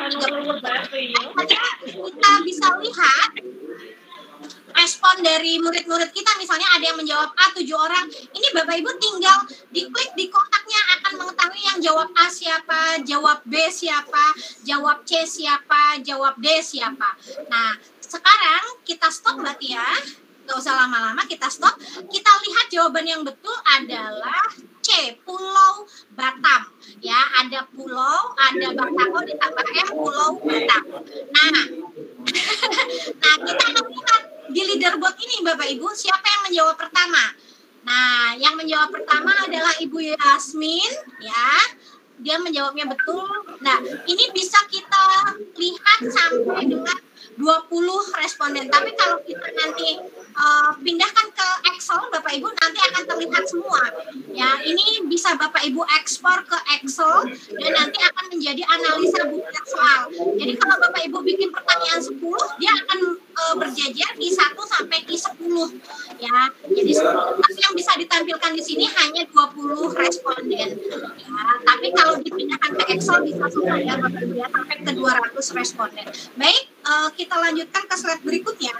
32. Kita bisa lihat respon dari murid-murid kita, misalnya ada yang menjawab A 7 orang, ini Bapak Ibu tinggal diklik di kotaknya akan mengetahui yang jawab A siapa, jawab B siapa, jawab C siapa, jawab D siapa. Nah, sekarang kita stop Mbak Tia. nggak usah lama-lama, kita stop. Kita lihat jawaban yang betul adalah C, Pulau Batam. Ya, ada pulau, ada Batako ditambah M, Pulau Batam. Nah, nah kita akan lihat di leaderboard ini Bapak Ibu, siapa yang menjawab pertama. Nah, yang menjawab pertama adalah Ibu Yasmin, ya. Dia menjawabnya betul. Nah, ini bisa kita lihat sampai dengan 20 responden. Tapi kalau kita nanti pindahkan ke Excel, Bapak Ibu, nanti akan terlihat semua. Ya, ini bisa Bapak Ibu ekspor ke Excel dan nanti akan menjadi analisa bulat soal. Jadi kalau Bapak Ibu bikin pertanyaan 10, dia akan berjajar di 1 sampai di 10. Ya, jadi tapi yang bisa ditampilkan di sini hanya 20 responden. Ya, tapi kalau dipindahkan ke Excel bisa semua ya Bapak Ibu ya, sampai ke 200 responden. Baik, kita lanjutkan ke slide berikutnya.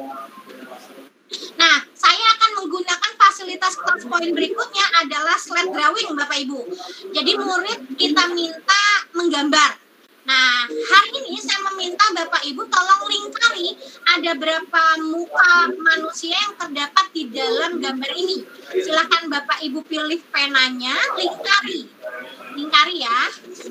Nah, saya akan menggunakan fasilitas kelas poin berikutnya adalah slide drawing Bapak Ibu. Jadi murid kita minta menggambar. Nah, hari ini saya meminta Bapak Ibu tolong lingkari ada berapa muka manusia yang terdapat di dalam gambar ini. Silakan Bapak Ibu pilih penanya, lingkari. Lingkari ya.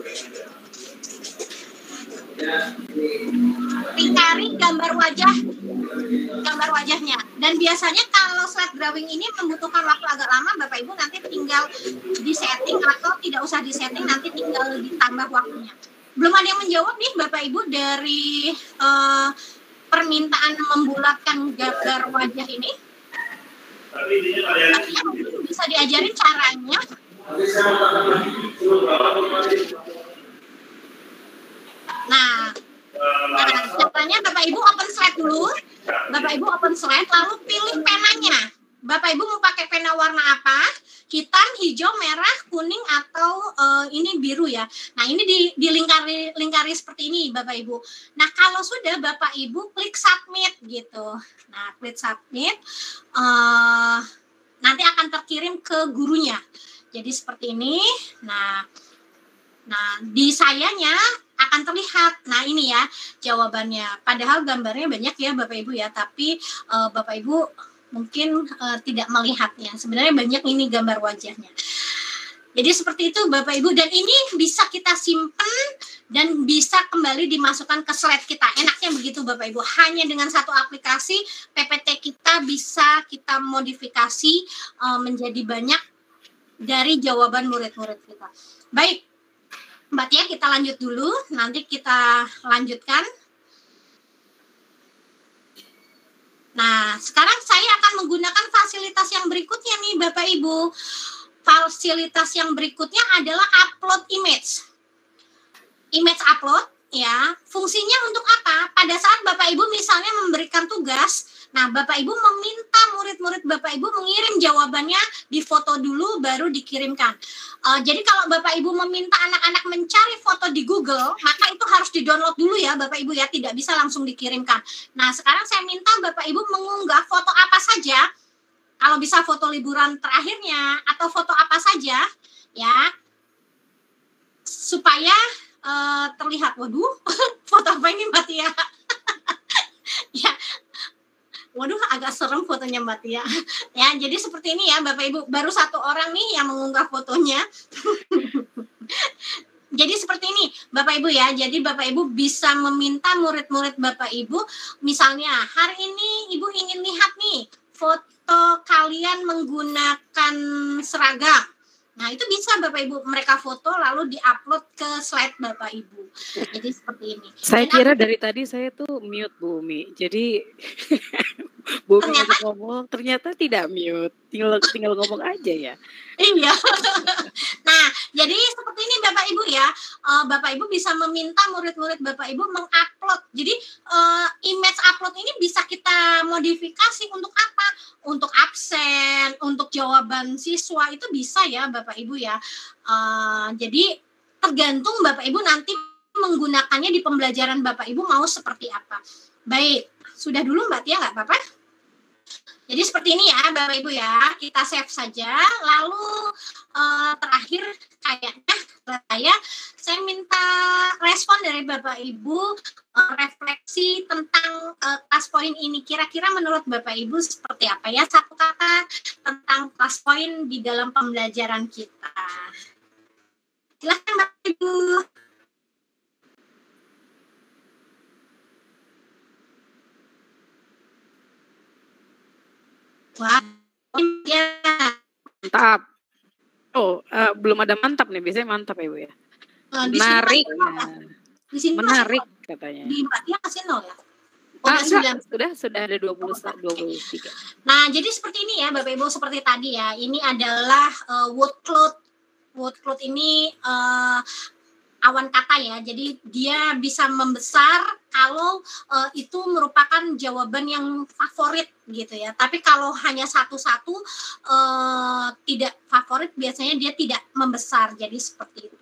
Lingkari gambar wajahnya. Dan biasanya kalau slide drawing ini membutuhkan waktu agak lama, Bapak Ibu nanti tinggal disetting atau tidak usah disetting, nanti tinggal ditambah waktunya. Belum ada yang menjawab nih Bapak Ibu dari permintaan membulatkan gambar wajah ini. Tapi ya, mungkin bisa diajarin caranya. Nah, caranya Bapak Ibu open slide dulu. Bapak Ibu open slide, lalu pilih penanya. Bapak Ibu mau pakai pena warna apa? Hitam, hijau, merah, kuning, atau ini biru ya. Nah, ini dilingkari seperti ini Bapak Ibu. Nah, kalau sudah Bapak Ibu klik submit gitu. Nah, klik submit, nanti akan terkirim ke gurunya. Jadi seperti ini. Nah di sayanya akan terlihat. Nah, ini ya jawabannya. Padahal gambarnya banyak ya Bapak Ibu ya, tapi Bapak Ibu mungkin tidak melihatnya. Sebenarnya banyak ini gambar wajahnya. Jadi seperti itu Bapak Ibu, dan ini bisa kita simpan dan bisa kembali dimasukkan ke slide kita. Enaknya begitu Bapak Ibu. Hanya dengan satu aplikasi PPT kita bisa kita modifikasi menjadi banyak dari jawaban murid-murid kita. Baik, Mbak Tia, kita lanjut dulu. Nanti kita lanjutkan. Nah, sekarang saya akan menggunakan fasilitas yang berikutnya nih Bapak Ibu. Fasilitas yang berikutnya adalah upload image. Image upload ya. Fungsinya untuk apa? Pada saat Bapak Ibu misalnya memberikan tugas, nah Bapak Ibu meminta murid-murid Bapak Ibu mengirim jawabannya, difoto dulu baru dikirimkan. Jadi kalau Bapak Ibu meminta anak-anak mencari foto di Google, maka itu harus di-download dulu ya Bapak Ibu ya, tidak bisa langsung dikirimkan. Nah, sekarang saya minta Bapak Ibu mengunggah foto apa saja, kalau bisa foto liburan terakhirnya atau foto apa saja ya, supaya terlihat. Waduh, foto apa ini Mbak Tia? Ya, waduh agak serem fotonya Mbak Tia. Ya, jadi seperti ini ya Bapak Ibu, baru satu orang nih yang mengunggah fotonya. Jadi seperti ini Bapak Ibu ya, jadi Bapak Ibu bisa meminta murid-murid Bapak Ibu, misalnya hari ini Ibu ingin lihat nih foto kalian menggunakan seragam. Nah, itu bisa Bapak Ibu mereka foto lalu diupload ke slide Bapak Ibu. Jadi seperti ini. Saya kira dari tadi saya tuh mute Bu Umi. Jadi Bu Umi ngomong ternyata tidak mute. Tinggal ngomong aja ya. Iya. Nah, jadi seperti ini Bapak Ibu ya. Bapak Ibu bisa meminta murid-murid Bapak Ibu mengupload. Jadi image upload ini bisa kita modifikasi untuk apa? Untuk absen, untuk jawaban siswa, itu bisa ya Bapak Ibu ya. Jadi tergantung Bapak Ibu nanti menggunakannya di pembelajaran Bapak Ibu mau seperti apa. Baik, sudah dulu Mbak Tia nggak apa-apa? Jadi seperti ini ya Bapak Ibu ya, kita save saja. Lalu terakhir kayaknya saya minta respon dari Bapak Ibu, koreksi tentang kelas poin ini. Kira-kira menurut Bapak Ibu seperti apa ya? Satu kata tentang kelas poin di dalam pembelajaran kita. Silahkan Bapak Ibu. Wah, ya. Mantap. Oh, belum ada mantap nih. Biasanya mantap ya, Bu ya. Menarik. Di sini menarik katanya. Di Mbak Tia kasih 0 ya? Oh, sudah ada 23. Nah, jadi seperti ini ya Bapak Ibu, seperti tadi ya. Ini adalah word cloud. Word cloud ini awan kata ya. Jadi dia bisa membesar kalau itu merupakan jawaban yang favorit gitu ya. Tapi kalau hanya satu-satu tidak favorit, biasanya dia tidak membesar. Jadi seperti itu.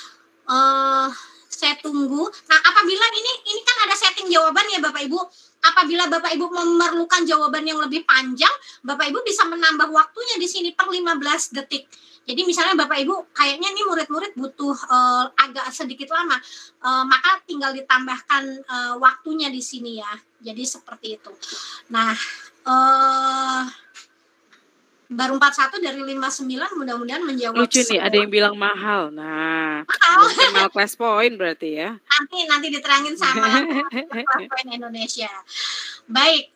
Saya tunggu. Nah, apabila ini kan ada setting jawaban ya Bapak Ibu. Apabila Bapak Ibu memerlukan jawaban yang lebih panjang, Bapak Ibu bisa menambah waktunya di sini per 15 detik. Jadi misalnya Bapak Ibu kayaknya nih murid-murid butuh agak sedikit lama, maka tinggal ditambahkan waktunya di sini ya. Jadi seperti itu. Nah, baru 41 dari 59 mudah-mudahan menjawab. Lucu nih, ada yang bilang mahal. Nah, mahal class point berarti ya. Nanti diterangin sama class point Indonesia. Baik,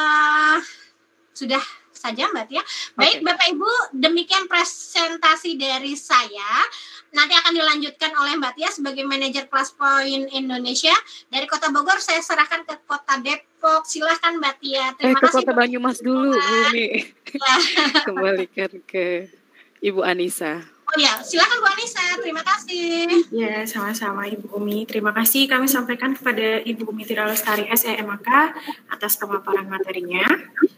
sudah saja Mbak Tia. Baik, Bapak Ibu, demikian presentasi dari saya. Nanti akan dilanjutkan oleh Mbak Tia sebagai manajer Class Point Indonesia. Dari Kota Bogor saya serahkan ke Kota Depok. Silahkan Mbak Tia. Terima kasih. Ke Kota Banyumas dulu, Bumi. Kembalikan ke Ibu Anissa. Oh ya, silakan Bu Anissa. Terima kasih. Ya, sama-sama Ibu Umi. Terima kasih kami sampaikan kepada Ibu Umi Tiralestari SEMAK atas pemaparan materinya.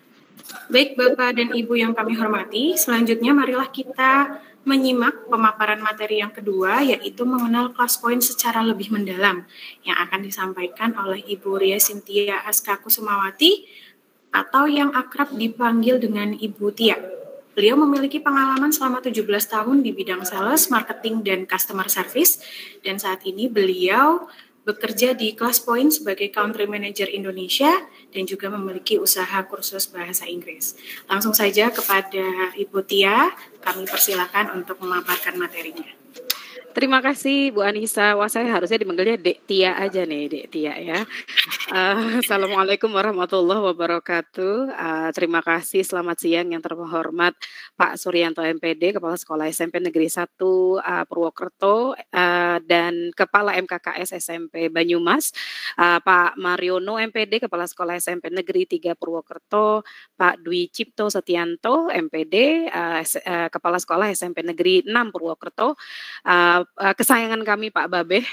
Baik Bapak dan Ibu yang kami hormati, selanjutnya marilah kita menyimak pemaparan materi yang kedua, yaitu mengenal class point secara lebih mendalam, yang akan disampaikan oleh Ibu Ria Sintia Askaku Sumawati, atau yang akrab dipanggil dengan Ibu Tia. Beliau memiliki pengalaman selama 17 tahun di bidang sales, marketing, dan customer service, dan saat ini beliau bekerja di Class Point sebagai Country Manager Indonesia dan juga memiliki usaha kursus bahasa Inggris. Langsung saja kepada Ibu Tia, kami persilakan untuk memaparkan materinya. Terima kasih Bu Anissa. Wah, saya harusnya dipanggilnya Dek Tia aja nih, Dek Tia ya. Assalamualaikum warahmatullahi wabarakatuh. Terima kasih, selamat siang yang terhormat Pak Suryanto MPD, Kepala Sekolah SMP Negeri 1 Purwokerto, dan Kepala MKKS SMP Banyumas, Pak Mariono MPD, Kepala Sekolah SMP Negeri 3 Purwokerto, Pak Dwi Cipto Setianto MPD, Kepala Sekolah SMP Negeri 6 Purwokerto, kesayangan kami Pak Babe,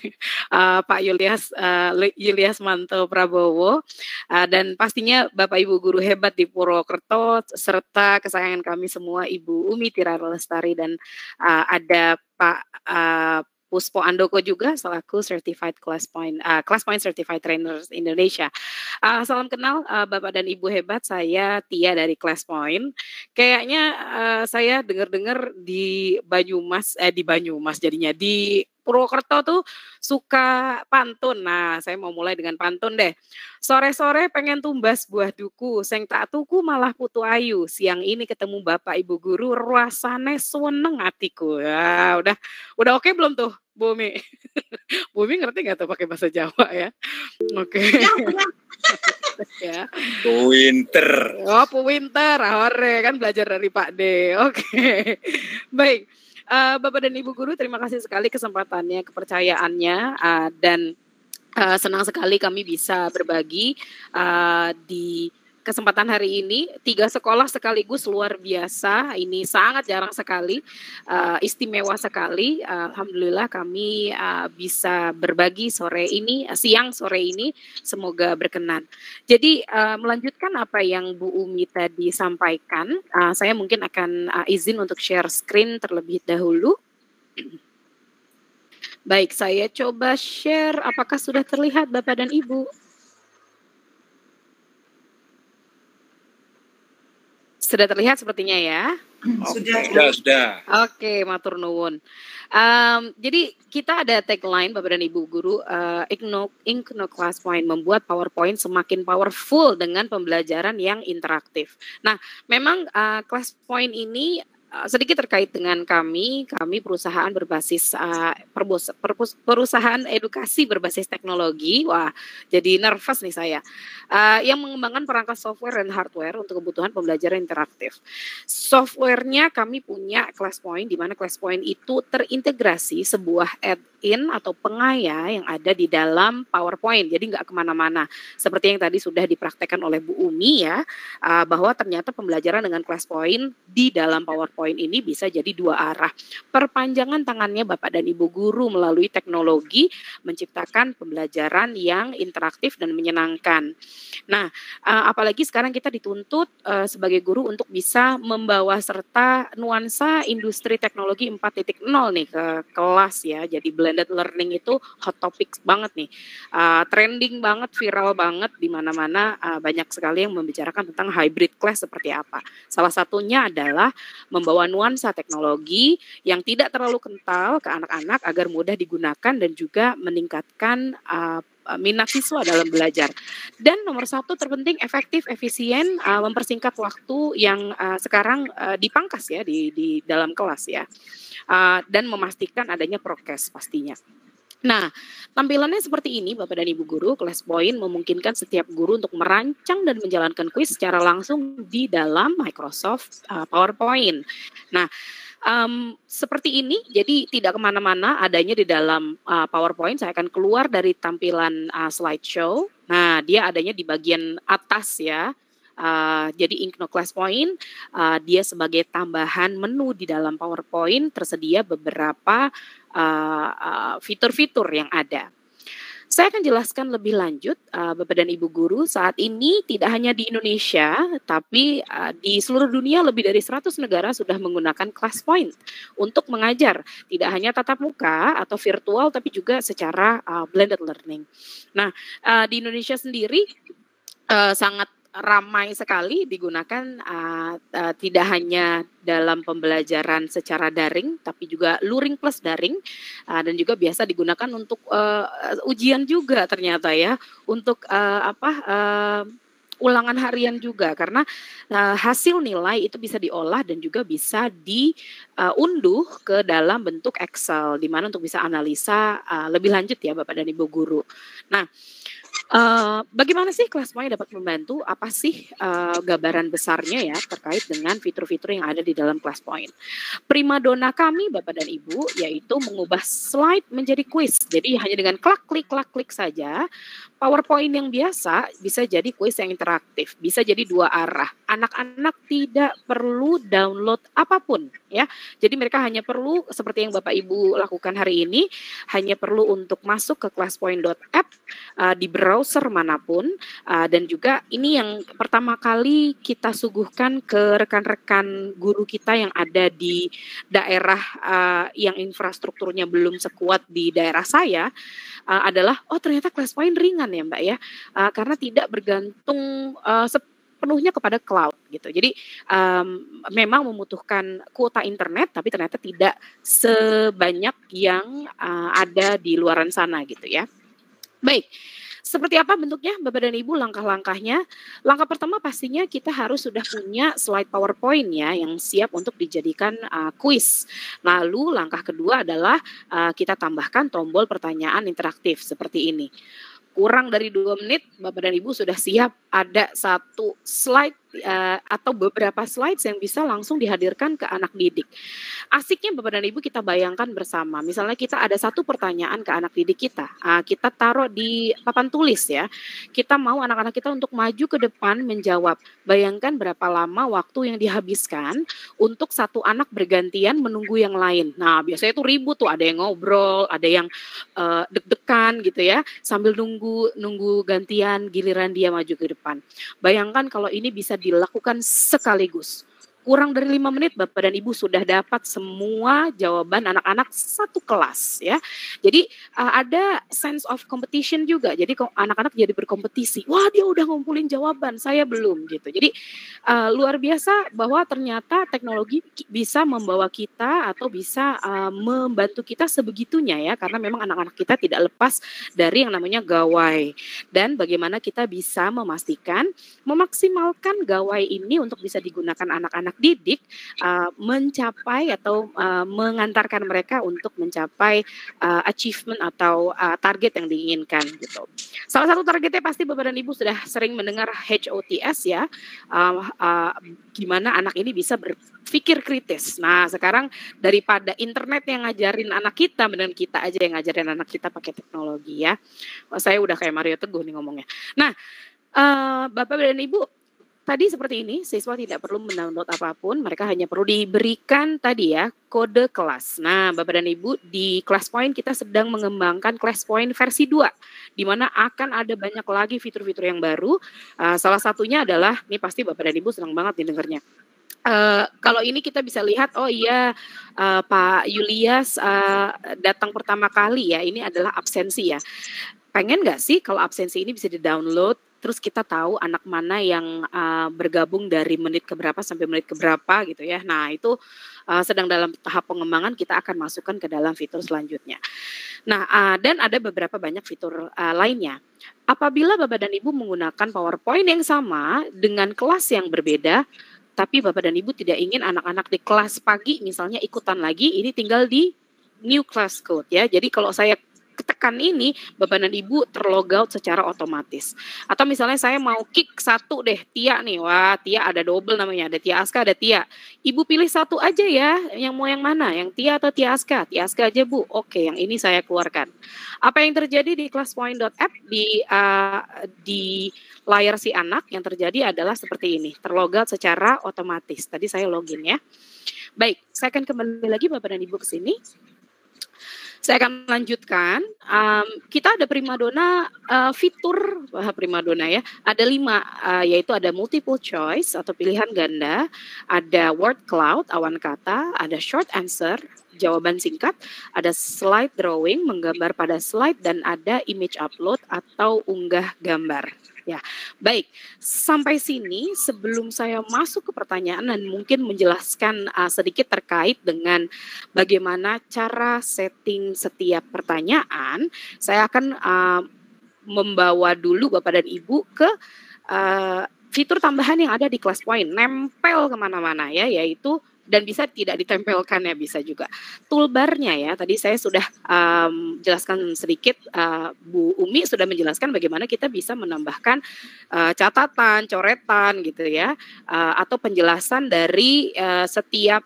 Pak Julias Manto Prabowo, dan pastinya Bapak Ibu guru hebat di Purwokerto, serta kesayangan kami semua Ibu Umi Tiralestari, dan ada Pak Puspo Andoko juga selaku Certified Class Point Certified Trainers Indonesia. Salam kenal Bapak dan Ibu hebat, saya Tia dari Class Point. Kayaknya saya dengar-dengar di Banyumas jadinya di Purwokerto tuh suka pantun. Nah, saya mau mulai dengan pantun deh. Sore-sore pengen tumbas buah duku, seng tak tuku malah putu ayu. Siang ini ketemu Bapak Ibu guru, rasane seneng hatiku. Ya, udah oke belum tuh, Bu Umi? Bu Umi ngerti nggak tuh pakai bahasa Jawa ya? Oke. Ya. Winter. Oh, Winter. Hore, kan belajar dari Pak D. Oke. Baik. Bapak dan Ibu guru, terima kasih sekali kesempatannya, kepercayaannya, dan senang sekali kami bisa berbagi di kesempatan hari ini. 3 sekolah sekaligus, luar biasa. Ini sangat jarang sekali, istimewa sekali. Alhamdulillah kami bisa berbagi siang sore ini. Semoga berkenan. Jadi melanjutkan apa yang Bu Umi tadi sampaikan, saya mungkin akan izin untuk share screen terlebih dahulu. Baik, saya coba share. Apakah sudah terlihat Bapak dan Ibu? Sudah terlihat sepertinya ya. Sudah. Oke, matur nuwun. Jadi kita ada tagline Bapak dan Ibu guru, Inkno Class Point, membuat PowerPoint semakin powerful dengan pembelajaran yang interaktif. Nah, memang Class Point ini sedikit terkait dengan kami perusahaan berbasis perusahaan edukasi berbasis teknologi. Wah, jadi nervous nih saya. Yang mengembangkan perangkat software dan hardware untuk kebutuhan pembelajaran interaktif. Softwarenya kami punya ClassPoint, di mana ClassPoint itu terintegrasi sebuah add-in atau pengaya yang ada di dalam PowerPoint. Jadi nggak kemana-mana. Seperti yang tadi sudah dipraktekkan oleh Bu Umi ya, bahwa ternyata pembelajaran dengan ClassPoint di dalam PowerPoint ini bisa jadi dua arah. Perpanjangan tangannya Bapak dan Ibu guru melalui teknologi menciptakan pembelajaran yang interaktif dan menyenangkan. Nah, apalagi sekarang kita dituntut sebagai guru untuk bisa membawa serta nuansa industri teknologi 4.0 nih ke kelas ya. Jadi blended learning itu hot topic banget nih. Trending banget, viral banget di mana-mana, banyak sekali yang membicarakan tentang hybrid class seperti apa. Salah satunya adalah membawa nuansa teknologi yang tidak terlalu kental ke anak-anak agar mudah digunakan dan juga meningkatkan minat siswa dalam belajar. Dan nomor satu terpenting efektif, efisien, mempersingkat waktu yang sekarang dipangkas ya di dalam kelas ya, dan memastikan adanya prokes pastinya. Nah, tampilannya seperti ini Bapak dan Ibu guru. ClassPoint memungkinkan setiap guru untuk merancang dan menjalankan kuis secara langsung di dalam Microsoft PowerPoint. Nah, seperti ini, jadi tidak kemana-mana, adanya di dalam PowerPoint. Saya akan keluar dari tampilan slideshow. Nah, dia adanya di bagian atas ya. Jadi Inkno ClassPoint, dia sebagai tambahan menu di dalam PowerPoint, tersedia beberapa fitur-fitur yang ada. Saya akan jelaskan lebih lanjut, Bapak dan Ibu guru, saat ini tidak hanya di Indonesia, tapi di seluruh dunia lebih dari 100 negara sudah menggunakan ClassPoint untuk mengajar, tidak hanya tatap muka atau virtual, tapi juga secara blended learning. Nah, di Indonesia sendiri sangat ramai sekali digunakan, tidak hanya dalam pembelajaran secara daring, tapi juga luring plus daring, dan juga biasa digunakan untuk ujian juga ternyata ya, untuk ulangan harian juga, karena hasil nilai itu bisa diolah dan juga bisa diunduh ke dalam bentuk Excel, di mana untuk bisa analisa lebih lanjut ya Bapak dan Ibu guru. Nah, bagaimana sih ClassPoint dapat membantu? Apa sih gambaran besarnya ya terkait dengan fitur-fitur yang ada di dalam ClassPoint? Primadona kami Bapak dan Ibu yaitu mengubah slide menjadi kuis. Jadi hanya dengan klik saja, PowerPoint yang biasa bisa jadi kuis yang interaktif, bisa jadi dua arah. Anak-anak tidak perlu download apapun ya. Jadi mereka hanya perlu seperti yang Bapak Ibu lakukan hari ini, hanya perlu untuk masuk ke classpoint.app di browser manapun, dan juga ini yang pertama kali kita suguhkan ke rekan-rekan guru kita yang ada di daerah yang infrastrukturnya belum sekuat di daerah saya, adalah ternyata ClassPoint ringan ya Mbak ya, karena tidak bergantung sepenuhnya kepada cloud gitu. Jadi memang membutuhkan kuota internet, tapi ternyata tidak sebanyak yang ada di luaran sana gitu ya. Baik, seperti apa bentuknya Bapak dan Ibu, langkah-langkahnya? Langkah pertama pastinya kita harus sudah punya slide PowerPoint ya yang siap untuk dijadikan kuis. Lalu langkah kedua adalah kita tambahkan tombol pertanyaan interaktif seperti ini. Kurang dari 2 menit Bapak dan Ibu sudah siap ada satu slide atau beberapa slides yang bisa langsung dihadirkan ke anak didik. Asiknya Bapak dan Ibu kita bayangkan bersama, misalnya kita ada satu pertanyaan ke anak didik kita, kita taruh di papan tulis ya, kita mau anak-anak kita untuk maju ke depan menjawab. Bayangkan berapa lama waktu yang dihabiskan untuk satu anak bergantian menunggu yang lain. Nah biasanya itu ribut tuh, ada yang ngobrol, ada yang deg-degan gitu ya, sambil nunggu gantian giliran dia maju ke depan. Bayangkan kalau ini bisa dilakukan sekaligus. kurang dari 5 menit Bapak dan Ibu sudah dapat semua jawaban anak-anak satu kelas ya. Jadi ada sense of competition juga. Jadi anak-anak jadi berkompetisi. Wah, dia udah ngumpulin jawaban, saya belum gitu. Jadi luar biasa bahwa ternyata teknologi bisa membawa kita atau bisa membantu kita sebegitunya ya, karena memang anak-anak kita tidak lepas dari yang namanya gawai. Dan bagaimana kita bisa memastikan memaksimalkan gawai ini untuk bisa digunakan anak-anak didik mencapai atau mengantarkan mereka untuk mencapai achievement atau target yang diinginkan gitu. Salah satu targetnya pasti Bapak dan Ibu sudah sering mendengar HOTS ya, gimana anak ini bisa berpikir kritis. Nah sekarang daripada internet yang ngajarin anak kita, benar kita aja yang ngajarin anak kita pakai teknologi ya. Saya udah kayak Mario Teguh nih ngomongnya. Nah Bapak dan Ibu, tadi seperti ini, siswa tidak perlu mendownload apapun, mereka hanya perlu diberikan tadi ya, kode kelas. Nah, Bapak dan Ibu, di ClassPoint kita sedang mengembangkan ClassPoint versi 2, di mana akan ada banyak lagi fitur-fitur yang baru. Salah satunya adalah, ini pasti Bapak dan Ibu senang banget nih dengarnya. Kalau ini kita bisa lihat, oh iya Pak Julius datang pertama kali ya, ini adalah absensi ya. Pengen nggak sih kalau absensi ini bisa di-download, terus kita tahu anak mana yang bergabung dari menit keberapa sampai menit keberapa gitu ya. Nah itu sedang dalam tahap pengembangan, kita akan masukkan ke dalam fitur selanjutnya. Nah dan ada beberapa banyak fitur lainnya. Apabila Bapak dan Ibu menggunakan PowerPoint yang sama dengan kelas yang berbeda, tapi Bapak dan Ibu tidak ingin anak-anak di kelas pagi misalnya ikutan lagi, ini tinggal di new class code ya. Jadi kalau saya tekan ini, Bapak dan Ibu terlogout secara otomatis. Atau misalnya saya mau kick satu deh, Tia nih, wah Tia ada double namanya, ada Tia Aska, ada Tia. Ibu pilih satu aja ya, yang mau yang mana, yang Tia atau Tia Aska? Tia Aska aja Bu, oke yang ini saya keluarkan. Apa yang terjadi di classpoint.app di layar si anak, yang terjadi adalah seperti ini, terlogout secara otomatis. Tadi saya login ya. Baik, saya akan kembali lagi Bapak dan Ibu ke sini. Saya akan lanjutkan. Kita ada primadona fitur primadona ya. Ada 5, yaitu ada multiple choice atau pilihan ganda, ada word cloud awan kata, ada short answer jawaban singkat, ada slide drawing menggambar pada slide, dan ada image upload atau unggah gambar. Ya, baik. Sampai sini sebelum saya masuk ke pertanyaan dan mungkin menjelaskan sedikit terkait dengan bagaimana cara setting setiap pertanyaan, saya akan membawa dulu Bapak dan Ibu ke fitur tambahan yang ada di ClassPoint, nempel kemana-mana ya, yaitu dan bisa tidak ditempelkan ya, bisa juga toolbarnya ya. Tadi saya sudah jelaskan sedikit, Bu Umi sudah menjelaskan bagaimana kita bisa menambahkan catatan, coretan gitu ya, atau penjelasan dari setiap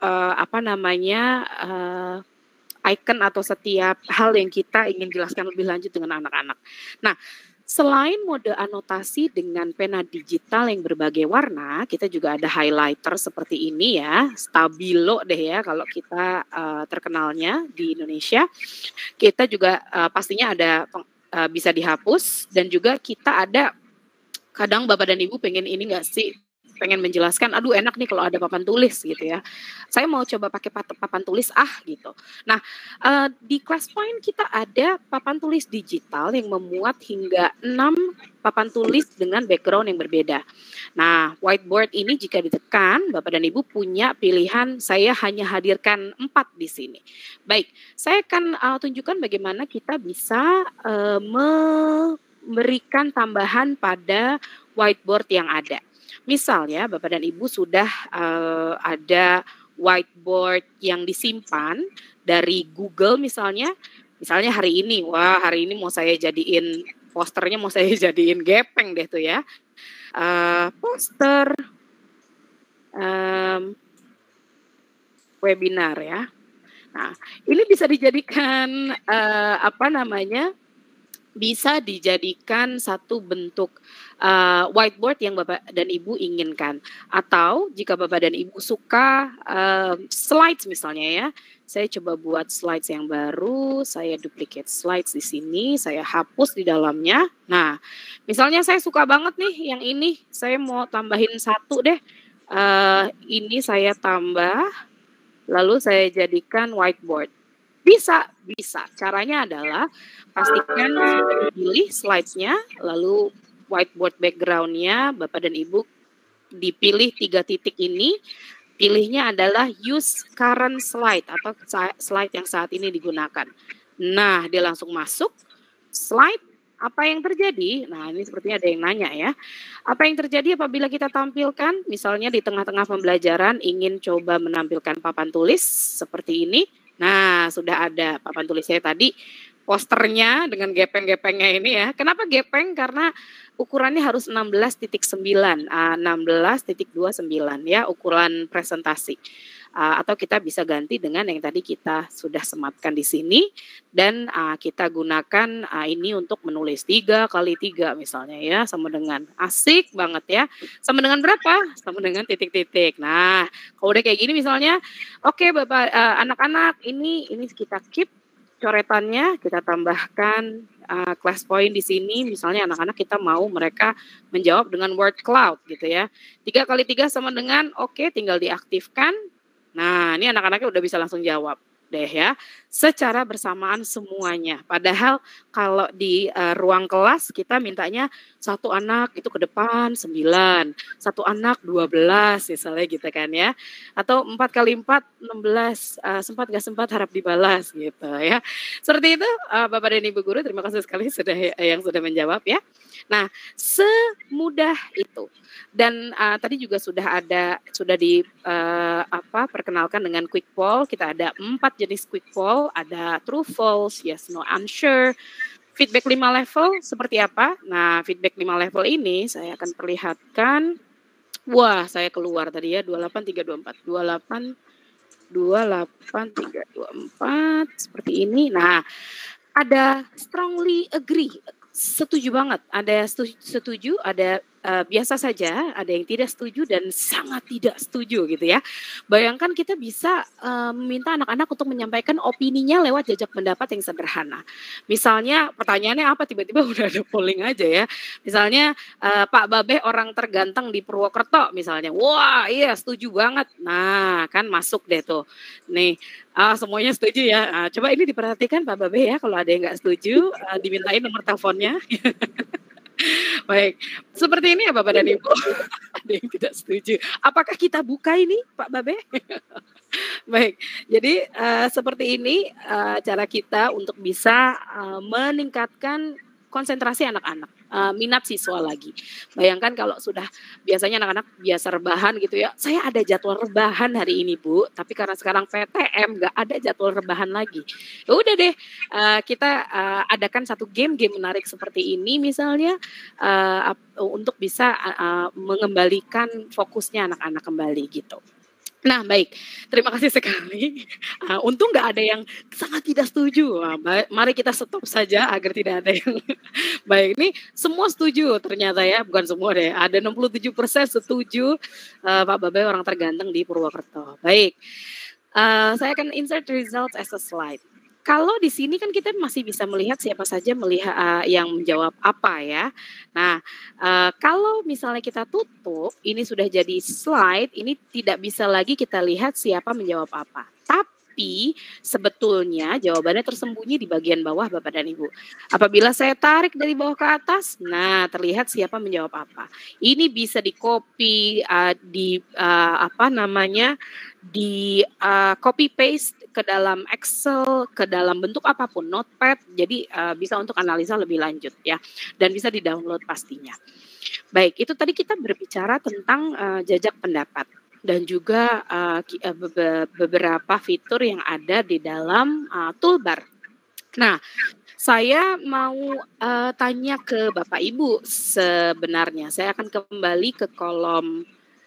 icon atau setiap hal yang kita ingin jelaskan lebih lanjut dengan anak-anak. Nah, selain mode anotasi dengan pena digital yang berbagai warna, kita juga ada highlighter seperti ini ya, stabilo deh ya kalau kita terkenalnya di Indonesia. Kita juga pastinya ada bisa dihapus, dan juga kita ada, kadang Bapak dan Ibu pengen ini nggak sih, pengen menjelaskan, aduh enak nih kalau ada papan tulis gitu ya. Saya mau coba pakai papan tulis gitu. Nah, di ClassPoint kita ada papan tulis digital yang memuat hingga 6 papan tulis dengan background yang berbeda. Nah, whiteboard ini jika ditekan, Bapak dan Ibu punya pilihan, saya hanya hadirkan 4 di sini. Baik, saya akan tunjukkan bagaimana kita bisa memberikan tambahan pada whiteboard yang ada. Misal ya, Bapak dan Ibu sudah ada whiteboard yang disimpan dari Google misalnya hari ini, wah hari ini mau saya jadiin posternya, mau saya jadiin gepeng deh tuh ya, poster webinar ya. Nah, ini bisa dijadikan bisa dijadikan satu bentuk whiteboard yang Bapak dan Ibu inginkan. Atau jika Bapak dan Ibu suka slides misalnya ya, saya coba buat slides yang baru, saya duplicate slides di sini, saya hapus di dalamnya. Nah, misalnya saya suka banget nih yang ini, saya mau tambahin 1 deh, Ini saya tambah, lalu saya jadikan whiteboard. Bisa. Caranya adalah pastikan sudah dipilih slides-nya, lalu whiteboard background-nya Bapak dan Ibu dipilih 3 titik ini, pilihnya adalah use current slide atau slide yang saat ini digunakan. Nah, dia langsung masuk slide. Apa yang terjadi? Nah, ini sepertinya ada yang nanya ya. Apa yang terjadi apabila kita tampilkan, misalnya di tengah-tengah pembelajaran ingin coba menampilkan papan tulis seperti ini. Nah, sudah ada papan tulis saya tadi, posternya dengan gepeng-gepengnya ini ya. Kenapa gepeng? Karena ukurannya harus 16.9, 16.29 ya, ukuran presentasi. Atau kita bisa ganti dengan yang tadi kita sudah sematkan di sini dan kita gunakan ini untuk menulis 3 kali 3 misalnya ya, sama dengan asik banget ya. Sama dengan berapa? Sama dengan titik-titik. Nah, kalau udah kayak gini misalnya, oke Bapak anak-anak ini kita keep coretannya, kita tambahkan class point di sini, misalnya anak-anak kita mau mereka menjawab dengan word cloud gitu ya. 3 kali 3 sama dengan oke, tinggal diaktifkan. Nah, ini anak-anaknya udah bisa langsung jawab deh ya, secara bersamaan semuanya. Padahal kalau di ruang kelas kita mintanya 1 anak itu ke depan 9, 1 anak 12 misalnya gitu kan ya. Atau 4 kali 4 16, sempat gak sempat harap dibalas gitu ya. Seperti itu Bapak dan Ibu guru, terima kasih sekali yang sudah menjawab ya. Nah, semudah itu. Dan tadi juga sudah perkenalkan dengan quick poll. Kita ada 4 jenis quick poll, ada true, false, yes, no, unsure. Feedback 5 level seperti apa? Nah, feedback 5 level ini saya akan perlihatkan. Wah, saya keluar tadi ya, 28324, 28324 seperti ini. Nah, ada strongly agree, setuju banget, ada setuju, ada biasa saja, ada yang tidak setuju dan sangat tidak setuju gitu ya. Bayangkan kita bisa meminta anak-anak untuk menyampaikan opininya lewat jajak pendapat yang sederhana. Misalnya pertanyaannya apa, tiba-tiba udah ada polling aja ya. Misalnya Pak Babe orang terganteng di Purwokerto misalnya. Wah iya setuju banget. Nah kan masuk deh tuh. Nih semuanya setuju ya. Coba ini diperhatikan Pak Babe ya, kalau ada yang nggak setuju dimintain nomor teleponnya. Baik, seperti ini ya Bapak dan Ibu. Ada yang tidak setuju. Apakah kita buka ini Pak Babe? Baik, jadi seperti ini cara kita untuk bisa meningkatkan konsentrasi anak-anak, minat siswa lagi. Bayangkan kalau sudah biasanya anak-anak biasa rebahan gitu ya, saya ada jadwal rebahan hari ini Bu, tapi karena sekarang PTM nggak ada jadwal rebahan lagi. Ya udah deh, kita adakan satu game menarik seperti ini misalnya untuk bisa mengembalikan fokusnya anak-anak kembali gitu. Nah baik, terima kasih sekali. Untung nggak ada yang sangat tidak setuju. Mari kita stop saja agar tidak ada yang baik. Ini semua setuju ternyata ya, bukan semua deh. Ada 67% setuju Pak Babe orang terganteng di Purwokerto. Baik, saya akan insert results as a slide. Kalau di sini kan kita masih bisa melihat siapa saja yang menjawab apa ya. Nah, kalau misalnya kita tutup, ini sudah jadi slide, ini tidak bisa lagi kita lihat siapa menjawab apa. Tapi sebetulnya jawabannya tersembunyi di bagian bawah Bapak dan Ibu. Apabila saya tarik dari bawah ke atas, nah terlihat siapa menjawab apa. Ini bisa di-copy, di copy paste ke dalam Excel, ke dalam bentuk apapun, notepad, jadi bisa untuk analisa lebih lanjut ya, dan bisa di-download pastinya. Baik, itu tadi kita berbicara tentang jajak pendapat dan juga beberapa fitur yang ada di dalam toolbar. Nah, saya mau tanya ke Bapak Ibu sebenarnya, saya akan kembali ke kolom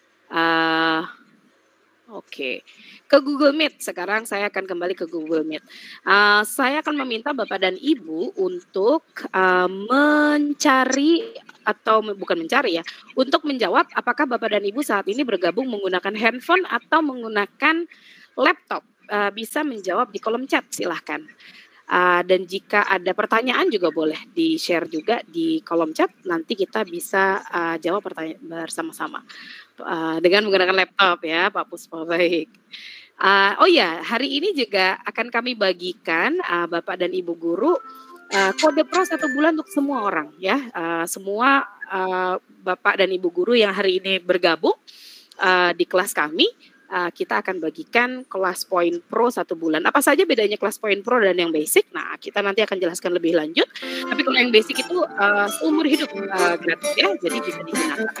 ke Google Meet. Sekarang saya akan kembali ke Google Meet. Saya akan meminta Bapak dan Ibu untuk mencari atau bukan mencari ya, untuk menjawab apakah Bapak dan Ibu saat ini bergabung menggunakan handphone atau menggunakan laptop. Bisa menjawab di kolom chat, silahkan. Dan jika ada pertanyaan juga boleh di-share juga di kolom chat. Nanti kita bisa jawab pertanyaan bersama-sama dengan menggunakan laptop ya, Pak Puspo. Baik. Oh ya, hari ini juga akan kami bagikan Bapak dan Ibu guru kode pro 1 bulan untuk semua orang ya. Semua Bapak dan Ibu guru yang hari ini bergabung di kelas kami, kita akan bagikan kelas poin pro 1 bulan. Apa saja bedanya kelas poin pro dan yang basic? Nah, kita nanti akan jelaskan lebih lanjut. Tapi kalau yang basic itu seumur hidup gratis ya, jadi bisa digunakan.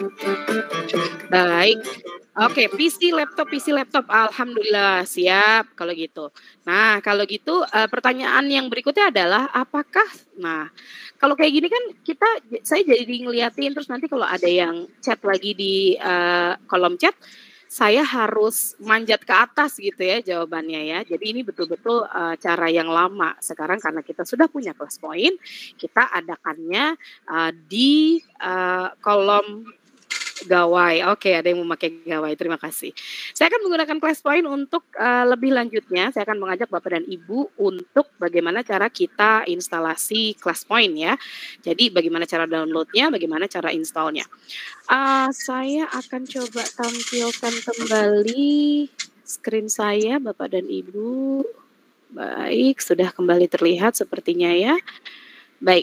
Baik. Oke, PC laptop, alhamdulillah siap kalau gitu. Nah, kalau gitu pertanyaan yang berikutnya adalah apakah, nah kalau kayak gini kan saya jadi ngeliatin terus nanti kalau ada yang chat lagi di kolom chat, saya harus manjat ke atas gitu ya jawabannya ya. Jadi ini betul-betul cara yang lama. Sekarang karena kita sudah punya kelas poin, kita adakannya di kolom gawai. Oke, ada yang memakai gawai. Terima kasih. Saya akan menggunakan kelas poin untuk lebih lanjutnya. Saya akan mengajak Bapak dan Ibu untuk bagaimana cara kita instalasi kelas poin ya. Jadi bagaimana cara downloadnya, bagaimana cara installnya. Saya akan coba tampilkan kembali screen saya, Bapak dan Ibu. Baik, sudah kembali terlihat sepertinya ya. Baik.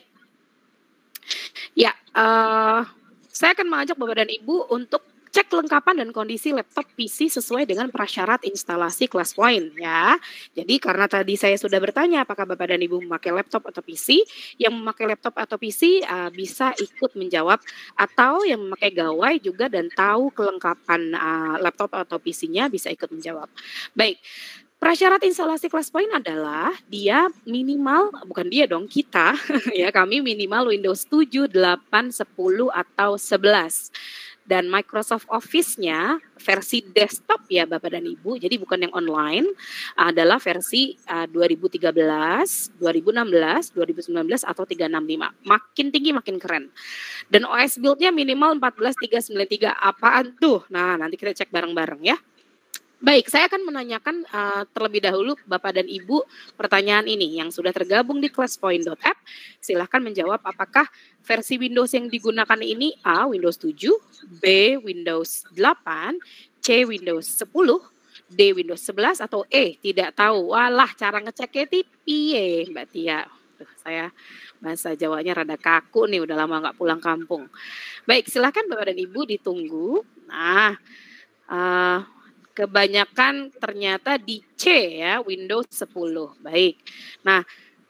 Ya, saya akan mengajak Bapak dan Ibu untuk cek kelengkapan dan kondisi laptop PC sesuai dengan prasyarat instalasi kelas poin ya. Jadi karena tadi saya sudah bertanya apakah Bapak dan Ibu memakai laptop atau PC, yang memakai laptop atau PC bisa ikut menjawab, atau yang memakai gawai juga dan tahu kelengkapan laptop atau PC-nya bisa ikut menjawab. Baik. Prasyarat instalasi kelas poin adalah dia minimal, bukan dia dong, kita ya, kami minimal Windows 7, 8, 10 atau 11. Dan Microsoft Office-nya versi desktop ya Bapak dan Ibu, jadi bukan yang online, adalah versi 2013, 2016, 2019 atau 365. Makin tinggi makin keren. Dan OS build-nya minimal 14393. Apaan tuh? Nah, nanti kita cek bareng-bareng ya. Baik, saya akan menanyakan terlebih dahulu Bapak dan Ibu pertanyaan ini yang sudah tergabung di classpoint.app. Silahkan menjawab apakah versi Windows yang digunakan ini A. Windows 7, B. Windows 8, C. Windows 10, D. Windows 11, atau E. Tidak tahu. Walah, cara ngeceknya piye Mbak Tia. Saya bahasa Jawanya rada kaku nih, udah lama nggak pulang kampung. Baik, silahkan Bapak dan Ibu ditunggu. Nah, kebanyakan ternyata di C ya, Windows 10. Baik. Nah,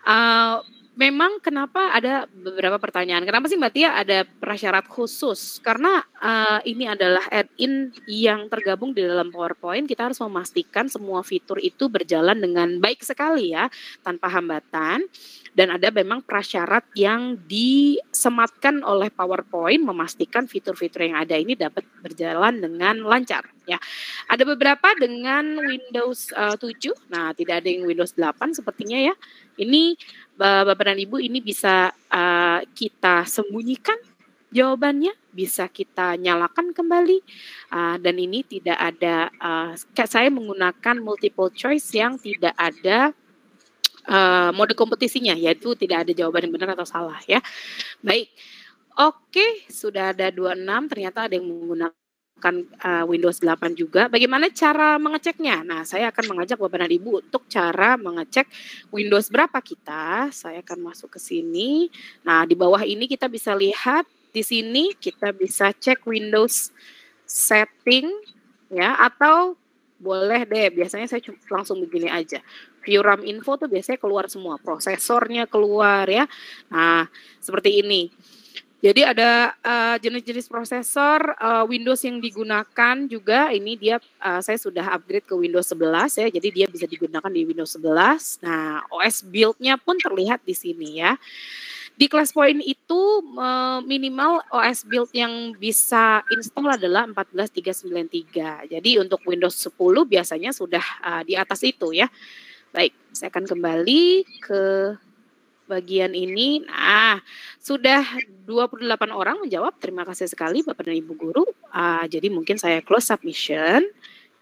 memang kenapa ada beberapa pertanyaan. Kenapa sih Mbak Tia ada prasyarat khusus? Karena ini adalah add-in yang tergabung di dalam PowerPoint. Kita harus memastikan semua fitur itu berjalan dengan baik sekali ya, tanpa hambatan. Dan ada memang prasyarat yang disematkan oleh PowerPoint memastikan fitur-fitur yang ada ini dapat berjalan dengan lancar ya. Ada beberapa dengan Windows 7, nah tidak ada yang Windows 8 sepertinya ya. Ini Bapak dan Ibu ini bisa kita sembunyikan jawabannya, bisa kita nyalakan kembali, dan ini tidak ada, saya menggunakan multiple choice yang tidak ada mode kompetisinya, yaitu tidak ada jawaban yang benar atau salah ya. Baik, oke, sudah ada 26, ternyata ada yang menggunakan Windows 8 juga. Bagaimana cara mengeceknya? Nah, saya akan mengajak Bapak dan Ibu untuk cara mengecek Windows berapa kita. Saya akan masuk ke sini. Nah, di bawah ini kita bisa lihat, di sini kita bisa cek Windows setting ya, atau boleh deh, biasanya saya langsung begini aja. View RAM info tuh biasanya keluar semua, prosesornya keluar ya. Nah, seperti ini. Jadi ada jenis-jenis prosesor Windows yang digunakan juga. Ini dia saya sudah upgrade ke Windows 11 ya. Jadi dia bisa digunakan di Windows 11. Nah, OS build-nya pun terlihat di sini ya. Di ClassPoint itu minimal OS build yang bisa install adalah 14393. Jadi untuk Windows 10 biasanya sudah di atas itu ya. Baik, saya akan kembali ke bagian ini. Nah, sudah 28 orang menjawab. Terima kasih sekali Bapak dan Ibu guru. Jadi mungkin saya close submission.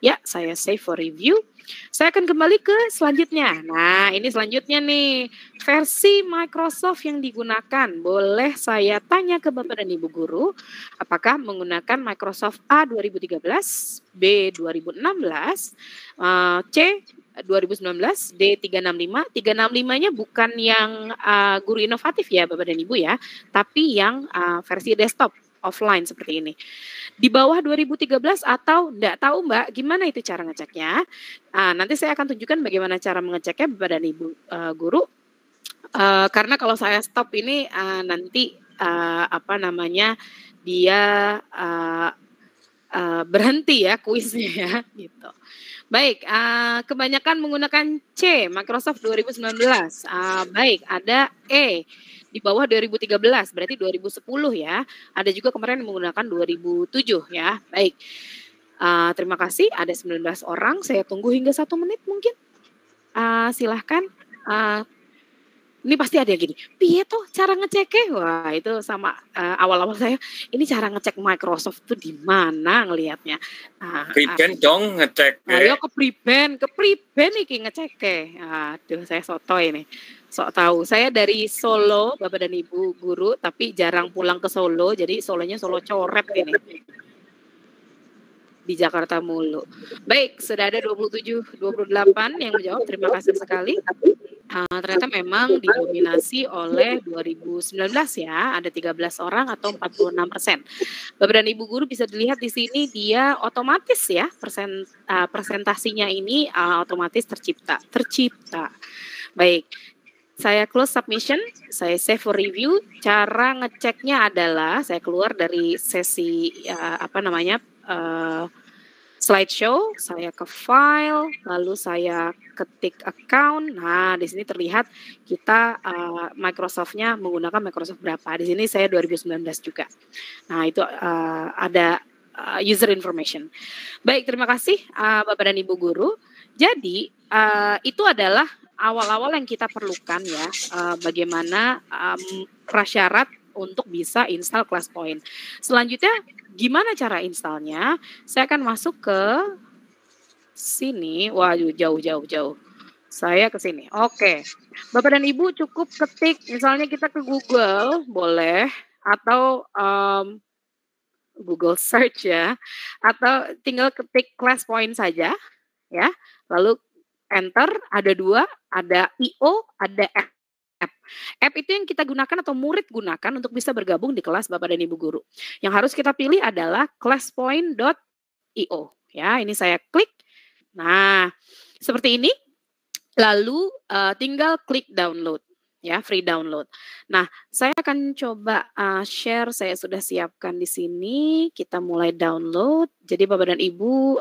Ya, saya save for review. Saya akan kembali ke selanjutnya. Nah, ini selanjutnya nih, versi Microsoft yang digunakan. Boleh saya tanya ke Bapak dan Ibu guru, apakah menggunakan Microsoft A 2013, B 2016, C 2019, D 365. 365-nya bukan yang guru inovatif ya Bapak dan Ibu ya, tapi yang versi desktop offline seperti ini. Di bawah 2013 atau enggak tahu Mbak, gimana itu cara ngeceknya? Nanti saya akan tunjukkan bagaimana cara mengeceknya Bapak dan Ibu guru. Karena kalau saya stop ini nanti dia berhenti ya kuisnya ya gitu. Baik, kebanyakan menggunakan C, Microsoft 2019. Baik, ada E di bawah 2013, berarti 2010 ya. Ada juga kemarin yang menggunakan 2007 ya. Baik, terima kasih. Ada 19 orang. Saya tunggu hingga 1 menit mungkin. Silahkan. Ini pasti ada yang gini, piye tuh cara ngeceknya? Wah itu sama awal-awal saya, ini cara ngecek Microsoft tuh di mana ngelihatnya? Priben dong ngecek. Ayo ke priben iki ngeceknya. Aduh saya sotoy nih, sok tahu. Saya dari Solo, Bapak dan Ibu guru, tapi jarang pulang ke Solo, jadi Solonya Solo coret ini. Di Jakarta mulu. Baik, sudah ada 27, 28 yang menjawab. Terima kasih sekali. Ternyata memang didominasi oleh 2019 ya, ada 13 orang atau 46%. Bapak dan Ibu guru bisa dilihat di sini dia otomatis ya, presentasinya ini otomatis tercipta. Baik, saya close submission, saya save for review. Cara ngeceknya adalah saya keluar dari sesi slideshow, saya ke file, lalu saya ketik account. Nah, di sini terlihat kita Microsoft-nya menggunakan Microsoft berapa. Di sini saya 2019 juga. Nah, itu ada user information. Baik, terima kasih Bapak dan Ibu guru. Jadi, itu adalah awal-awal yang kita perlukan ya, bagaimana prasyarat untuk bisa install ClassPoint. Selanjutnya, gimana cara installnya? Saya akan masuk ke sini. Wah, jauh. Saya ke sini. Oke. Bapak dan Ibu cukup ketik, misalnya kita ke Google, boleh. Atau Google search ya. Atau tinggal ketik ClassPoint saja. Ya. Lalu enter, ada 2, ada IO, ada app. App itu yang kita gunakan atau murid gunakan untuk bisa bergabung di kelas Bapak dan Ibu guru. Yang harus kita pilih adalah classpoint.io. Ya, ini saya klik. Nah, seperti ini. Lalu tinggal klik download. Ya, free download. Nah, saya akan coba share. Saya sudah siapkan di sini. Kita mulai download. Jadi Bapak dan Ibu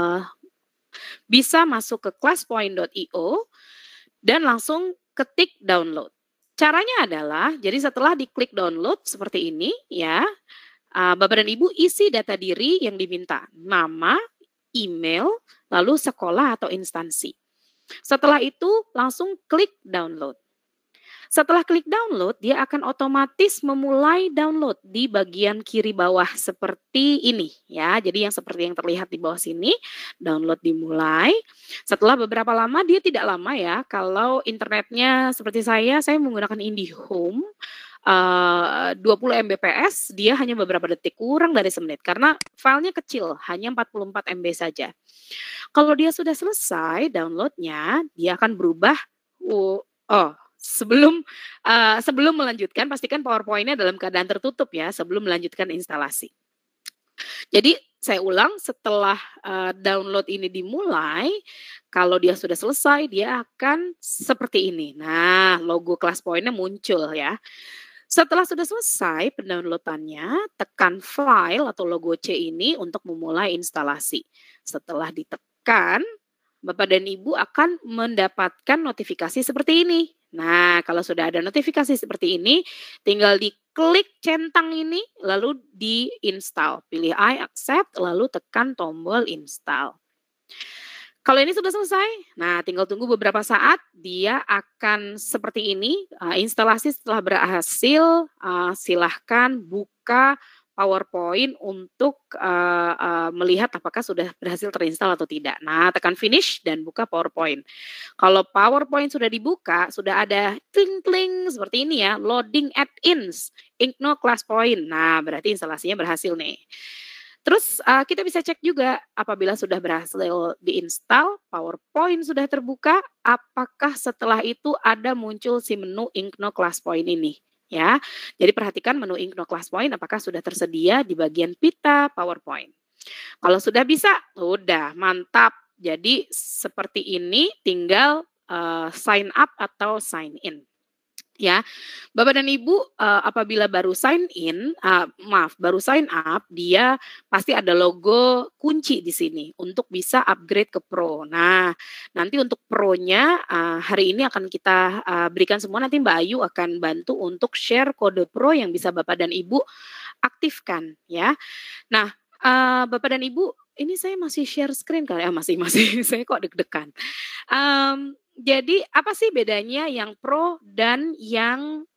bisa masuk ke classpoint.io dan langsung ketik download. Caranya adalah, jadi setelah diklik download seperti ini ya, Bapak dan Ibu isi data diri yang diminta, nama, email, lalu sekolah atau instansi. Setelah itu langsung klik download. Setelah klik download, dia akan otomatis memulai download di bagian kiri bawah seperti ini ya. Jadi yang seperti yang terlihat di bawah sini, download dimulai. Setelah beberapa lama, dia tidak lama ya. Kalau internetnya seperti saya menggunakan IndiHome 20 Mbps, dia hanya beberapa detik, kurang dari semenit karena filenya kecil, hanya 44 MB saja. Kalau dia sudah selesai downloadnya, dia akan berubah. Sebelum melanjutkan, pastikan PowerPoint-nya dalam keadaan tertutup ya, sebelum melanjutkan instalasi. Jadi saya ulang, setelah download ini dimulai, kalau dia sudah selesai, dia akan seperti ini. Nah, logo ClassPoint-nya muncul ya. Setelah sudah selesai pendownloadannya, tekan file atau logo C ini untuk memulai instalasi. Setelah ditekan, Bapak dan Ibu akan mendapatkan notifikasi seperti ini. Nah, kalau sudah ada notifikasi seperti ini, tinggal diklik centang ini, lalu di-install. Pilih I accept, lalu tekan tombol install. Kalau ini sudah selesai, nah tinggal tunggu beberapa saat, dia akan seperti ini. Instalasi setelah berhasil, silahkan buka PowerPoint untuk melihat apakah sudah berhasil terinstall atau tidak. Nah, tekan finish dan buka PowerPoint. Kalau PowerPoint sudah dibuka, sudah ada kling-kling seperti ini ya, loading add-ins, Inkno ClassPoint. Nah, berarti instalasinya berhasil nih. Terus kita bisa cek juga apabila sudah berhasil diinstal, PowerPoint sudah terbuka, apakah setelah itu ada muncul si menu Inkno ClassPoint ini. Ya, jadi perhatikan menu Inkno ClassPoint apakah sudah tersedia di bagian pita PowerPoint. Kalau sudah bisa, udah mantap. Jadi seperti ini tinggal sign up atau sign in. Ya, Bapak dan Ibu apabila baru sign up, dia pasti ada logo kunci di sini untuk bisa upgrade ke Pro. Nah, nanti untuk Pro-nya hari ini akan kita berikan semua. Nanti Mbak Ayu akan bantu untuk share kode Pro yang bisa Bapak dan Ibu aktifkan, ya. Nah, Bapak dan Ibu, ini saya masih share screen kali ya, masih saya kok deg-degan. Jadi apa sih bedanya yang Pro dan yang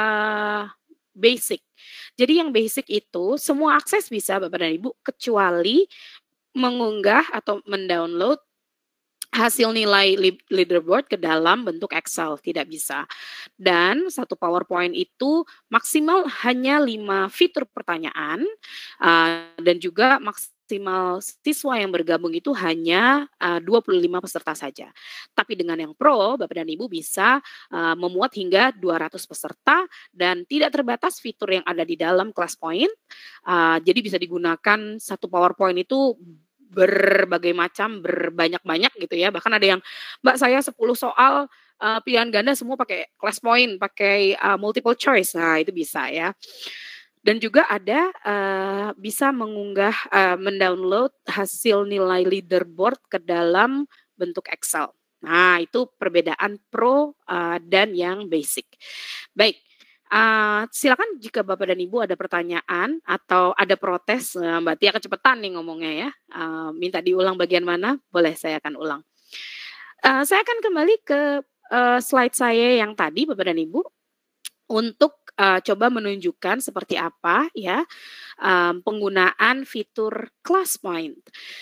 basic? Jadi yang basic itu semua akses bisa Bapak dan Ibu kecuali mengunggah atau mendownload hasil nilai leaderboard ke dalam bentuk Excel, tidak bisa. Dan satu PowerPoint itu maksimal hanya 5 fitur pertanyaan dan juga maksimal siswa yang bergabung itu hanya 25 peserta saja. Tapi dengan yang Pro, Bapak dan Ibu bisa memuat hingga 200 peserta dan tidak terbatas fitur yang ada di dalam ClassPoint. Jadi bisa digunakan satu PowerPoint itu berbagai macam, berbanyak-banyak gitu ya. Bahkan ada yang, Mbak saya 10 soal pilihan ganda semua pakai ClassPoint, pakai multiple choice. Nah, itu bisa ya. Dan juga ada bisa mengunggah, mendownload hasil nilai leaderboard ke dalam bentuk Excel. Nah, itu perbedaan Pro dan yang basic. Baik, silakan jika Bapak dan Ibu ada pertanyaan atau ada protes, Mbak Tia kecepatan nih ngomongnya ya. Minta diulang bagian mana? Boleh, saya akan ulang. Saya akan kembali ke slide saya yang tadi, Bapak dan Ibu, untuk coba menunjukkan seperti apa ya penggunaan fitur ClassPoint.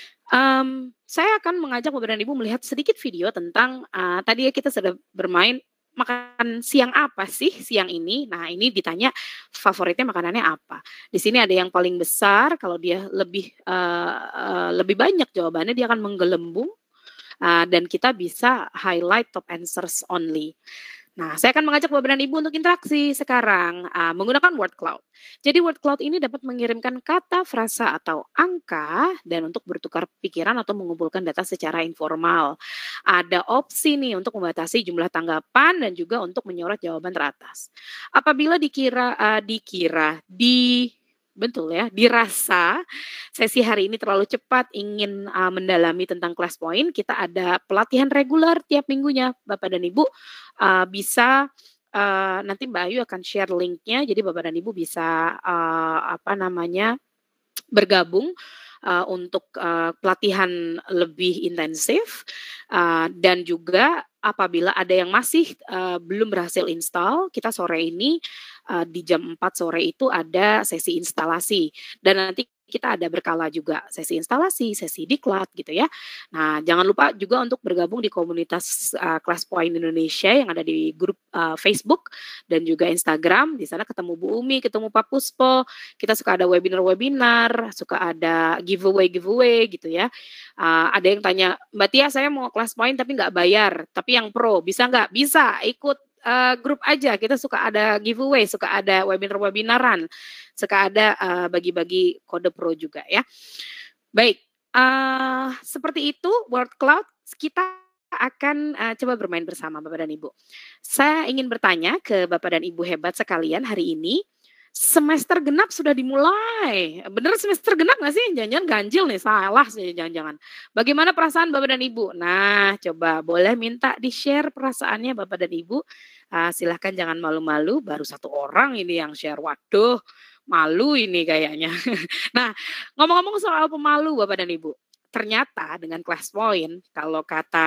Saya akan mengajak Bapak dan Ibu melihat sedikit video tentang tadi ya kita sudah bermain makan siang apa sih siang ini. Nah, ini ditanya favoritnya makanannya apa. Di sini ada yang paling besar, kalau dia lebih banyak jawabannya dia akan menggelembung dan kita bisa highlight top answers only. Nah, saya akan mengajak Bapak dan Ibu untuk interaksi sekarang menggunakan word cloud. Jadi word cloud ini dapat mengirimkan kata, frasa, atau angka dan untuk bertukar pikiran atau mengumpulkan data secara informal. Ada opsi nih untuk membatasi jumlah tanggapan dan juga untuk menyorot jawaban teratas. Apabila dirasa sesi hari ini terlalu cepat, ingin mendalami tentang ClassPoint, kita ada pelatihan reguler tiap minggunya. Bapak dan Ibu bisa nanti Mbak Ayu akan share linknya, jadi Bapak dan Ibu bisa bergabung untuk pelatihan lebih intensif dan juga apabila ada yang masih belum berhasil install, kita sore ini di jam 4 sore itu ada sesi instalasi dan nanti kita ada berkala juga sesi instalasi, sesi diklat gitu ya. Nah, jangan lupa juga untuk bergabung di komunitas ClassPoint Indonesia yang ada di grup Facebook dan juga Instagram. Di sana ketemu Bu Umi, ketemu Pak Puspo. Kita suka ada webinar-webinar, suka ada giveaway gitu ya. Ada yang tanya, Mbak Tia saya mau ClassPoint tapi nggak bayar, tapi yang Pro bisa nggak? Bisa, ikut grup aja, kita suka ada giveaway, suka ada webinaran, suka ada bagi-bagi kode Pro juga ya. Baik, seperti itu word cloud, kita akan coba bermain bersama Bapak dan Ibu. Saya ingin bertanya ke Bapak dan Ibu hebat sekalian hari ini, semester genap sudah dimulai. Bener semester genap nggak sih? Jangan-jangan ganjil nih, salah sih jangan-jangan. Bagaimana perasaan Bapak dan Ibu? Nah, coba boleh minta di-share perasaannya Bapak dan Ibu. Silahkan jangan malu-malu, baru 1 orang ini yang share. Waduh, malu ini kayaknya. Nah, ngomong-ngomong soal pemalu Bapak dan Ibu. Ternyata dengan ClassPoint, kalau kata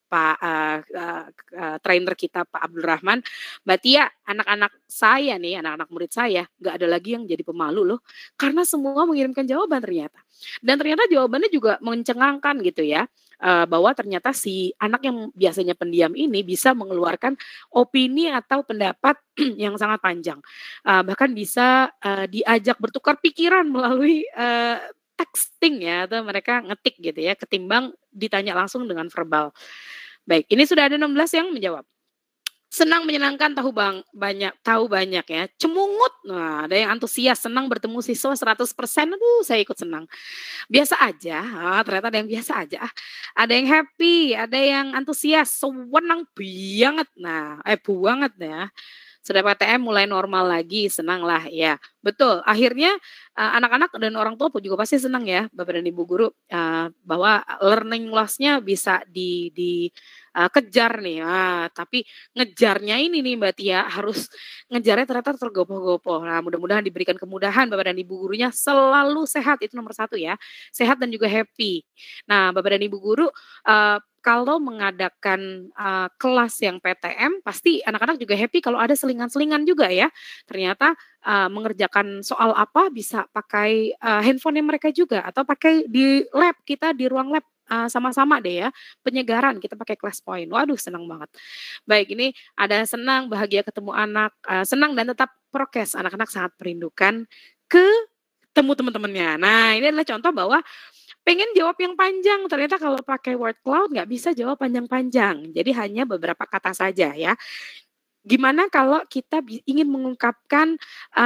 Pak trainer kita Pak Abdul Rahman, Mbak Tia, anak-anak saya nih, anak-anak murid saya, nggak ada lagi yang jadi pemalu loh, karena semua mengirimkan jawaban ternyata. Dan ternyata jawabannya juga mencengangkan gitu ya, bahwa ternyata si anak yang biasanya pendiam ini bisa mengeluarkan opini atau pendapat yang sangat panjang. Bahkan bisa diajak bertukar pikiran melalui texting ya, atau mereka ngetik gitu ya, ketimbang ditanya langsung dengan verbal. Baik, ini sudah ada 16 yang menjawab. Senang, menyenangkan, tahu banyak ya. Cemungut, nah ada yang antusias, senang bertemu siswa 100%, aduh saya ikut senang. Biasa aja, ternyata ada yang biasa aja. Ada yang happy, ada yang antusias, senang banget. Nah, banget ya. Sudah PTM mulai normal lagi, senang lah ya. Betul, akhirnya anak-anak dan orang tua pun juga pasti senang ya, Bapak dan Ibu Guru, bahwa learning loss-nya bisa kejar nih. Tapi ngejarnya ini nih Mbak Tia, harus ngejarnya ternyata tergopoh-gopoh. Nah, mudah-mudahan diberikan kemudahan Bapak dan Ibu Gurunya selalu sehat, itu nomor 1 ya. Sehat dan juga happy. Nah, Bapak dan Ibu Guru, kalau mengadakan kelas yang PTM, pasti anak-anak juga happy kalau ada selingan-selingan juga ya. Ternyata mengerjakan soal apa bisa pakai handphone mereka juga, atau pakai di lab kita, di ruang lab sama-sama deh ya, penyegaran kita pakai class point. Waduh senang banget. Baik, ini ada senang, bahagia ketemu anak, senang dan tetap prokes. Anak-anak sangat merindukan ketemu teman-temannya. Nah, ini adalah contoh bahwa pengen jawab yang panjang, ternyata kalau pakai word cloud nggak bisa jawab panjang-panjang. Jadi hanya beberapa kata saja ya. Gimana kalau kita ingin mengungkapkan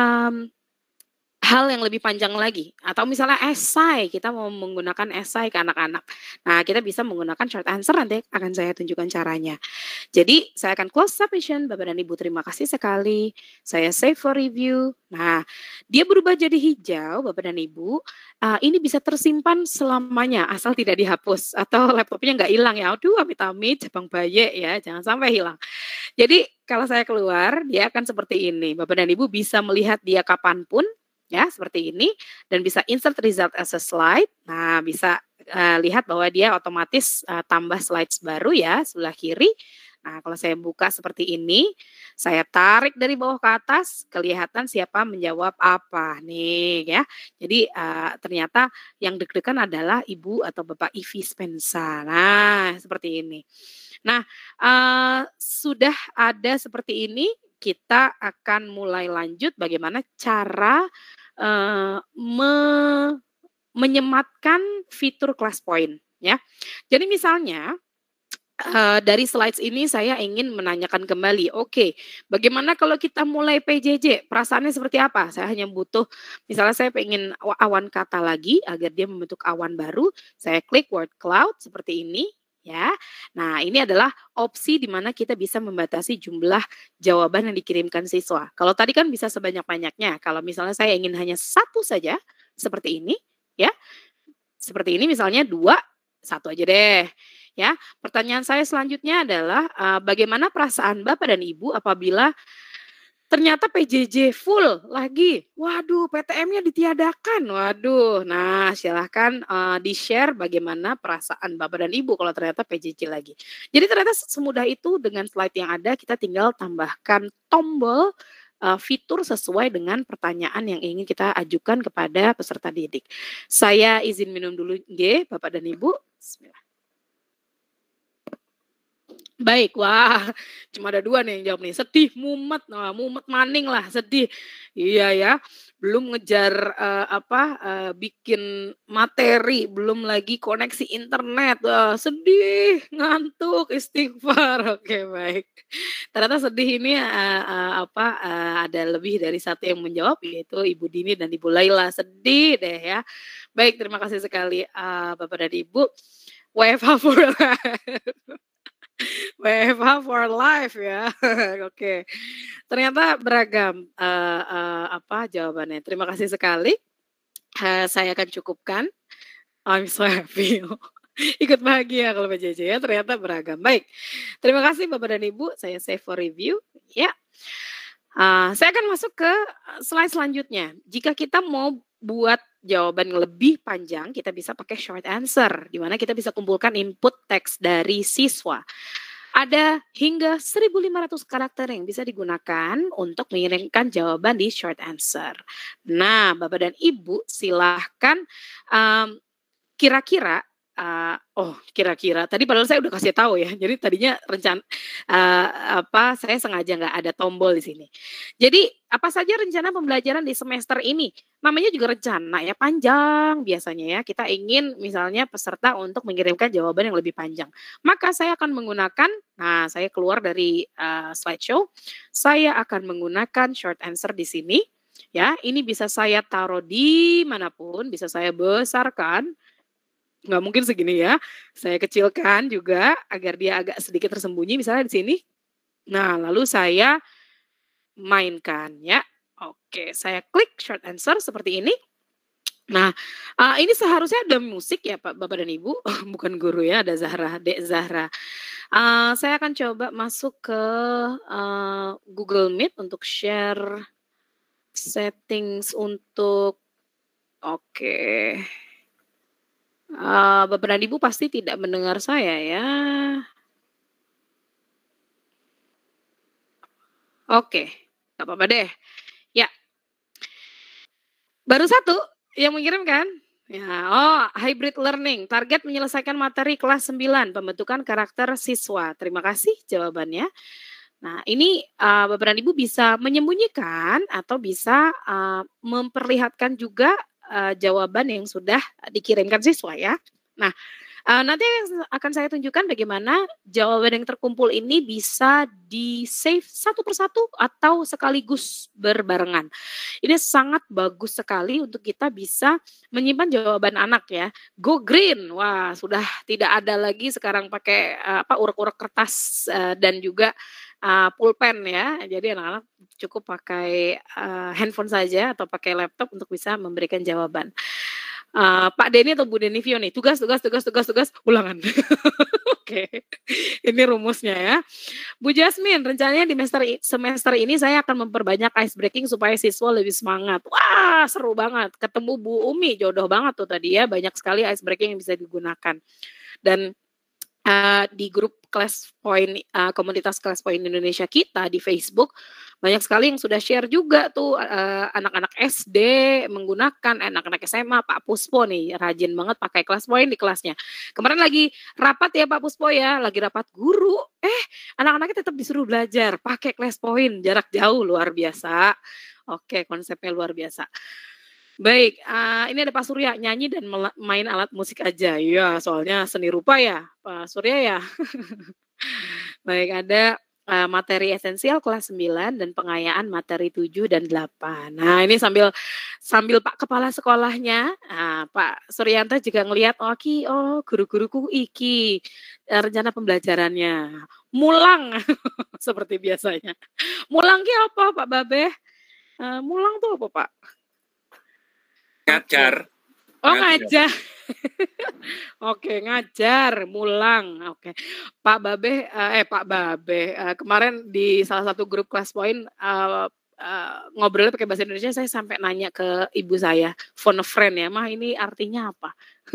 hal yang lebih panjang lagi, atau misalnya esai, kita mau menggunakan esai ke anak-anak. Nah, kita bisa menggunakan short answer, nanti akan saya tunjukkan caranya. Jadi, saya akan close submission. Bapak dan Ibu, terima kasih sekali. Saya save for review. Nah, dia berubah jadi hijau, Bapak dan Ibu. Ini bisa tersimpan selamanya, asal tidak dihapus, atau laptopnya nggak hilang ya. Aduh, amit-amit, Jepang baye ya, jangan sampai hilang. Jadi, kalau saya keluar, dia akan seperti ini. Bapak dan Ibu bisa melihat dia kapanpun, ya seperti ini, dan bisa insert result as a slide. Nah, bisa lihat bahwa dia otomatis tambah slides baru ya sebelah kiri. Nah, kalau saya buka seperti ini, saya tarik dari bawah ke atas, kelihatan siapa menjawab apa nih ya. Jadi ternyata yang deg-degan adalah Ibu atau Bapak Ivi Spensa. Nah, seperti ini. Nah, sudah ada seperti ini, kita akan mulai lanjut bagaimana cara menyematkan fitur class point ya. Jadi misalnya dari slides ini saya ingin menanyakan kembali, oke, bagaimana kalau kita mulai PJJ, perasaannya seperti apa? Saya hanya butuh, misalnya saya pengen awan kata lagi agar dia membentuk awan baru, saya klik word cloud seperti ini. Ya, nah ini adalah opsi di mana kita bisa membatasi jumlah jawaban yang dikirimkan siswa. Kalau tadi kan bisa sebanyak-banyaknya. Kalau misalnya saya ingin hanya 1 saja, seperti ini, ya, seperti ini misalnya 2, 1 aja deh. Ya, pertanyaan saya selanjutnya adalah bagaimana perasaan Bapak dan Ibu apabila ternyata PJJ full lagi. Waduh, PTM-nya ditiadakan. Waduh. Nah, silahkan di-share bagaimana perasaan Bapak dan Ibu kalau ternyata PJJ lagi. Jadi ternyata semudah itu dengan slide yang ada, kita tinggal tambahkan tombol fitur sesuai dengan pertanyaan yang ingin kita ajukan kepada peserta didik. Saya izin minum dulu, Bapak dan Ibu. Bismillah. Baik, wah, cuma ada 2 nih yang jawab nih. Sedih, mumet, nah, mumet maning lah, sedih. Iya ya, belum ngejar bikin materi, belum lagi koneksi internet. Sedih, ngantuk, istighfar. Oke, baik. Ternyata sedih ini ada lebih dari 1 yang menjawab, yaitu Ibu Dini dan Ibu Laila. Sedih deh ya. Baik, terima kasih sekali Bapak dan Ibu. WFH for life. WFH for life ya. Oke. Ternyata beragam jawabannya. Terima kasih sekali. Saya akan cukupkan. I'm so happy. Ikut bahagia kalau PJJ ya. Ternyata beragam. Baik. Terima kasih Bapak dan Ibu. Saya save for review. Ya. Saya akan masuk ke slide selanjutnya. Jika kita mau buat jawaban yang lebih panjang, kita bisa pakai short answer, di mana kita bisa kumpulkan input teks dari siswa. Ada hingga 1.500 karakter yang bisa digunakan untuk mengirimkan jawaban di short answer. Nah, Bapak dan Ibu silahkan kira-kira, kira-kira tadi padahal saya udah kasih tahu ya. Jadi tadinya rencana saya sengaja nggak ada tombol di sini. Jadi apa saja rencana pembelajaran di semester ini? Namanya juga rencana ya, panjang biasanya ya. Kita ingin misalnya peserta untuk mengirimkan jawaban yang lebih panjang. Maka saya akan menggunakan, saya keluar dari slideshow. Saya akan menggunakan short answer di sini. Ya, ini bisa saya taruh di manapun, bisa saya besarkan. Nggak mungkin segini ya, saya kecilkan juga agar dia agak sedikit tersembunyi misalnya di sini. Nah, lalu saya mainkan ya. Oke, saya klik short answer seperti ini. Nah, ini seharusnya ada musik ya Pak, Bapak dan Ibu, bukan guru ya, ada Zahra, Dek Zahra. Saya akan coba masuk ke Google Meet untuk share settings untuk, Bapak dan Ibu pasti tidak mendengar saya ya. Oke, nggak apa-apa deh. Ya, baru satu yang mengirimkan. Ya, hybrid learning, target menyelesaikan materi kelas 9, pembentukan karakter siswa. Terima kasih jawabannya. Nah, ini Bapak dan Ibu bisa menyembunyikan atau bisa memperlihatkan juga jawaban yang sudah dikirimkan siswa ya. Nah, nanti akan saya tunjukkan bagaimana jawaban yang terkumpul ini bisa di-save satu persatu atau sekaligus berbarengan. Ini sangat bagus sekali untuk kita bisa menyimpan jawaban anak ya. Go green, wah sudah tidak ada lagi sekarang pakai urek-urek kertas dan juga pulpen ya. Jadi anak-anak cukup pakai handphone saja atau pakai laptop untuk bisa memberikan jawaban. Pak Denny atau Bu Denny Vio nih, tugas, ulangan. Oke, ini rumusnya ya. Bu Jasmine, rencananya di semester ini saya akan memperbanyak ice breaking supaya siswa lebih semangat. Wah, seru banget. Ketemu Bu Umi, jodoh banget tuh tadi ya. Banyak sekali ice breaking yang bisa digunakan. Dan di grup Class Point, komunitas Class Point Indonesia kita di Facebook, banyak sekali yang sudah share juga tuh anak-anak SD menggunakan, anak-anak SMA. Pak Puspo nih rajin banget pakai Class Point di kelasnya. Kemarin lagi rapat ya Pak Puspo ya, lagi rapat guru, anak-anaknya tetap disuruh belajar pakai Class Point, jarak jauh, luar biasa. Oke, konsepnya luar biasa. Baik, ini ada Pak Surya, nyanyi dan main alat musik aja. Ya, soalnya seni rupa ya, Pak Surya ya. Baik, ada materi esensial kelas 9 dan pengayaan materi 7 dan 8. Nah, ini sambil Pak Kepala Sekolahnya, Pak Suryanto juga ngelihat, guru-guruku iki rencana pembelajarannya. Mulang, seperti biasanya. Mulang ki apa Pak Babe? Mulang tuh apa Pak? Ngajar. Ngajar. Oke, ngajar, mulang. Oke. Pak Babe, kemarin di salah satu grup Class Point ngobrolnya pakai bahasa Indonesia, saya sampai nanya ke ibu saya, phone a friend ya, Mah ini artinya apa?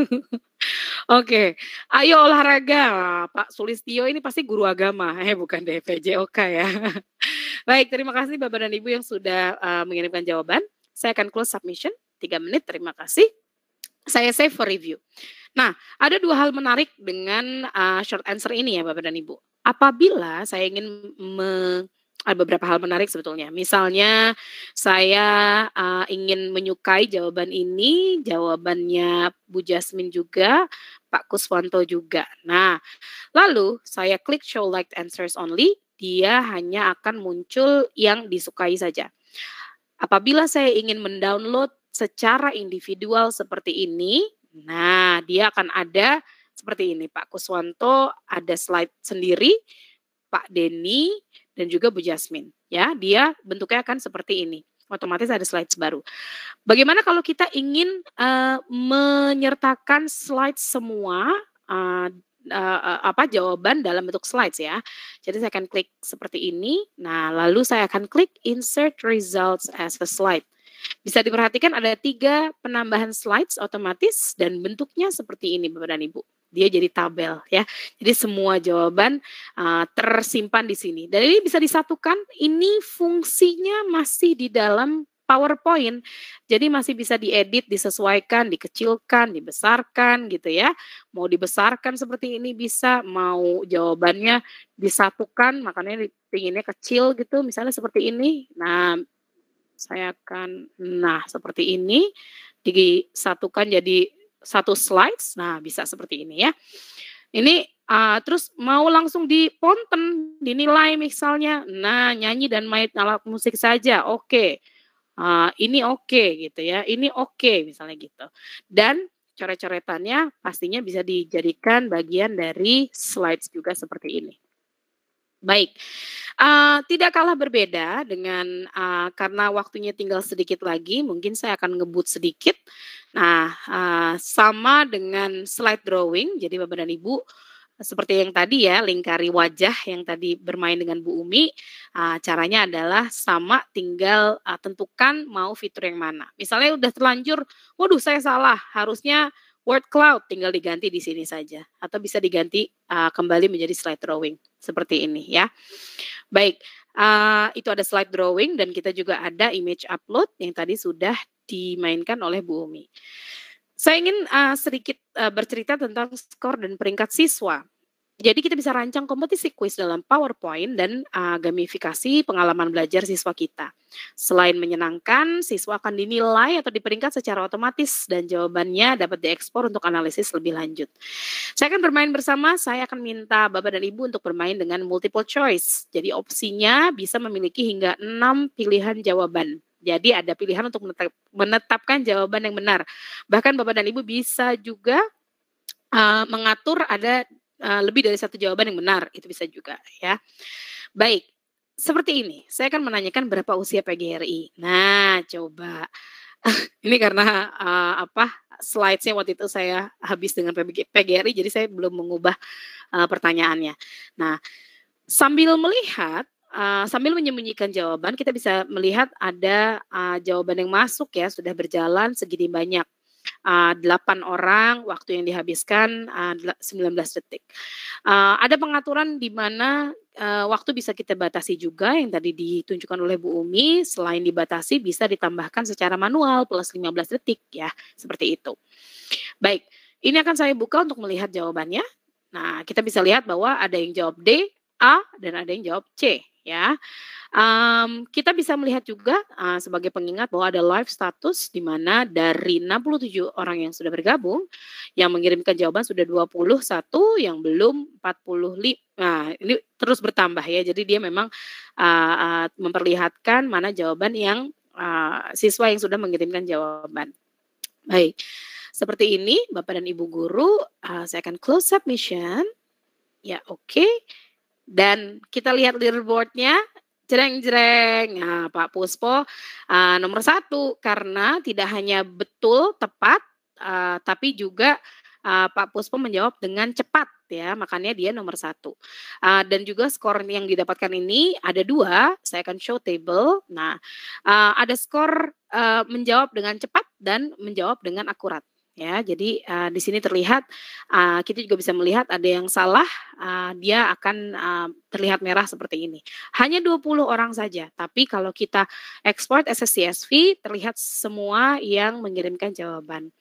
Oke, ayo olahraga. Pak Sulistio ini pasti guru agama, bukan deh, PJOK ya. Baik, terima kasih Bapak dan Ibu yang sudah mengirimkan jawaban. Saya akan close submission. 3 menit, terima kasih. Saya save for review. Nah, ada 2 hal menarik dengan short answer ini ya Bapak dan Ibu. Apabila saya ingin ada beberapa hal menarik sebetulnya. Misalnya saya ingin menyukai jawaban ini, jawabannya Bu Jasmine juga, Pak Kuswanto juga. Nah, lalu saya klik show liked answers only, dia hanya akan muncul yang disukai saja. Apabila saya ingin mendownload secara individual seperti ini, nah dia akan ada seperti ini. Pak Kuswanto ada slide sendiri, Pak Denny, dan juga Bu Jasmine. Ya, dia bentuknya akan seperti ini. Otomatis ada slides baru. Bagaimana kalau kita ingin menyertakan slide semua jawaban dalam bentuk slides ya. Jadi saya akan klik seperti ini. Nah, lalu saya akan klik insert results as a slide. Bisa diperhatikan ada 3 penambahan slides otomatis dan bentuknya seperti ini Bapak dan Ibu. Dia jadi tabel ya. Jadi semua jawaban tersimpan di sini. Dan ini bisa disatukan, ini fungsinya masih di dalam PowerPoint. Jadi masih bisa diedit, disesuaikan, dikecilkan, dibesarkan gitu ya. Mau dibesarkan seperti ini bisa, mau jawabannya disatukan, makanya pinginnya kecil gitu, misalnya seperti ini. Nah, saya akan, seperti ini, disatukan jadi satu slides, nah bisa seperti ini ya. Ini terus mau langsung di ponten, dinilai misalnya, nah nyanyi dan main alat musik saja, oke. Ini oke gitu ya, ini oke misalnya gitu. Dan coret-coretannya pastinya bisa dijadikan bagian dari slides juga seperti ini. Baik, tidak kalah berbeda dengan karena waktunya tinggal sedikit lagi, mungkin saya akan ngebut sedikit. Nah, sama dengan slide drawing, jadi Bapak dan Ibu, seperti yang tadi ya, lingkari wajah yang tadi bermain dengan Bu Umi, caranya adalah sama, tinggal tentukan mau fitur yang mana. Misalnya udah terlanjur, waduh saya salah, harusnya word cloud, tinggal diganti di sini saja. Atau bisa diganti kembali menjadi slide drawing, seperti ini ya. Baik, itu ada slide drawing dan kita juga ada image upload yang tadi sudah dimainkan oleh Bu Umi. Saya ingin sedikit bercerita tentang skor dan peringkat siswa. Jadi kita bisa rancang kompetisi kuis dalam PowerPoint dan gamifikasi pengalaman belajar siswa kita. Selain menyenangkan, siswa akan dinilai atau diperingkat secara otomatis dan jawabannya dapat diekspor untuk analisis lebih lanjut. Saya akan bermain bersama, saya akan minta Bapak dan Ibu untuk bermain dengan multiple choice. Jadi opsinya bisa memiliki hingga 6 pilihan jawaban. Jadi ada pilihan untuk menetapkan jawaban yang benar. Bahkan Bapak dan Ibu bisa juga mengatur ada lebih dari satu jawaban yang benar, itu bisa juga ya. Baik, seperti ini. Saya akan menanyakan berapa usia PGRI. Nah, coba. Ini karena slide-nya waktu itu saya habis dengan PGRI, jadi saya belum mengubah pertanyaannya. Nah, sambil melihat, sambil menyembunyikan jawaban, kita bisa melihat ada jawaban yang masuk ya, sudah berjalan segini banyak. 8 orang, waktu yang dihabiskan 19 detik. Ada pengaturan di mana waktu bisa kita batasi juga, yang tadi ditunjukkan oleh Bu Umi, selain dibatasi bisa ditambahkan secara manual plus 15 detik ya, seperti itu. Baik, ini akan saya buka untuk melihat jawabannya. Nah, kita bisa lihat bahwa ada yang jawab D, A, dan ada yang jawab C ya. Kita bisa melihat juga sebagai pengingat bahwa ada live status di mana dari 67 orang yang sudah bergabung, yang mengirimkan jawaban sudah 21, yang belum 45. Nah, ini terus bertambah ya. Jadi dia memang memperlihatkan mana jawaban yang siswa yang sudah mengirimkan jawaban. Baik, seperti ini Bapak dan Ibu guru, saya akan close submission. Ya, oke. Dan kita lihat leaderboard-nya. Jreng-jreng, nah, Pak Puspo nomor 1 karena tidak hanya betul tepat, tapi juga Pak Puspo menjawab dengan cepat ya, makanya dia nomor 1. Dan juga skor yang didapatkan ini ada 2, saya akan show table. Nah, ada skor menjawab dengan cepat dan menjawab dengan akurat. Ya, jadi di sini terlihat kita juga bisa melihat ada yang salah, dia akan terlihat merah seperti ini. Hanya 20 orang saja, tapi kalau kita export as a CSV terlihat semua yang mengirimkan jawaban.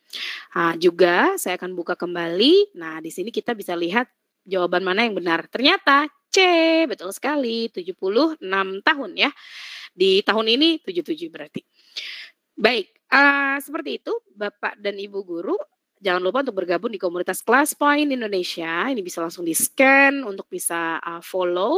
Juga saya akan buka kembali. Nah, di sini kita bisa lihat jawaban mana yang benar. Ternyata C, betul sekali, 76 tahun ya. Di tahun ini 77 berarti. Baik, seperti itu Bapak dan Ibu guru, jangan lupa untuk bergabung di komunitas ClassPoint Indonesia. Ini bisa langsung di-scan untuk bisa follow.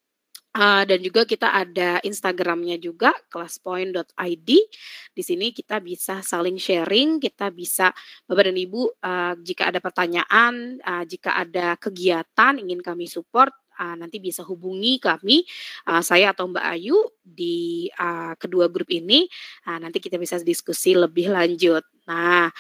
Dan juga kita ada Instagramnya juga, classpoint.id. Di sini kita bisa saling sharing, kita bisa Bapak dan Ibu jika ada pertanyaan, jika ada kegiatan ingin kami support, nanti bisa hubungi kami, saya atau Mbak Ayu di kedua grup ini. Nanti kita bisa diskusi lebih lanjut. Nah,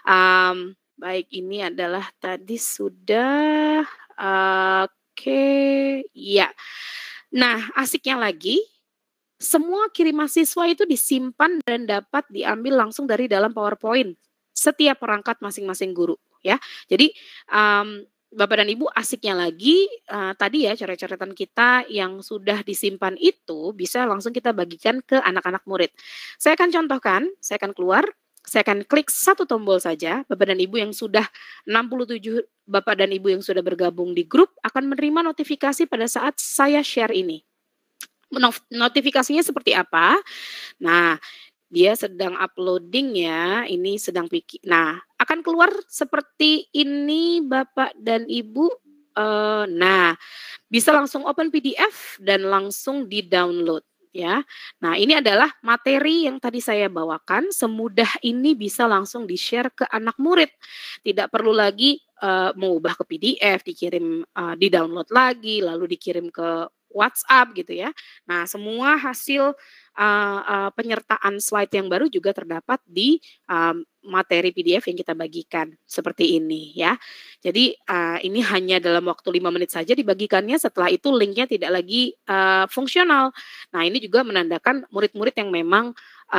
baik, ini adalah tadi sudah oke, ya. Nah, asiknya lagi, semua kiriman siswa itu disimpan dan dapat diambil langsung dari dalam PowerPoint setiap perangkat masing-masing guru ya. Jadi Bapak dan Ibu asiknya lagi tadi ya coret-coretan kita yang sudah disimpan itu bisa langsung kita bagikan ke anak-anak murid. Saya akan contohkan, saya akan keluar, saya akan klik satu tombol saja. Bapak dan Ibu yang sudah 67 Bapak dan Ibu yang sudah bergabung di grup akan menerima notifikasi pada saat saya share ini. Notifikasinya seperti apa? Nah, dia sedang uploading ya, ini sedang pikir. Nah, akan keluar seperti ini Bapak dan Ibu. Nah, bisa langsung open PDF dan langsung di-download ya. Nah, ini adalah materi yang tadi saya bawakan. Semudah ini bisa langsung di-share ke anak murid. Tidak perlu lagi mengubah ke PDF, dikirim, di-download lagi, lalu dikirim ke WhatsApp gitu ya. Nah, semua hasil penyertaan slide yang baru juga terdapat di materi PDF yang kita bagikan seperti ini ya. Jadi ini hanya dalam waktu 5 menit saja dibagikannya, setelah itu linknya tidak lagi fungsional. Nah, ini juga menandakan murid-murid yang memang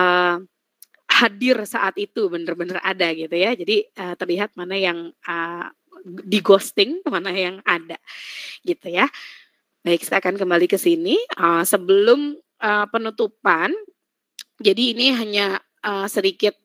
hadir saat itu benar-benar ada gitu ya. Jadi terlihat mana yang di ghosting, mana yang ada gitu ya. Baik, saya akan kembali ke sini sebelum penutupan. Jadi ini hanya sedikit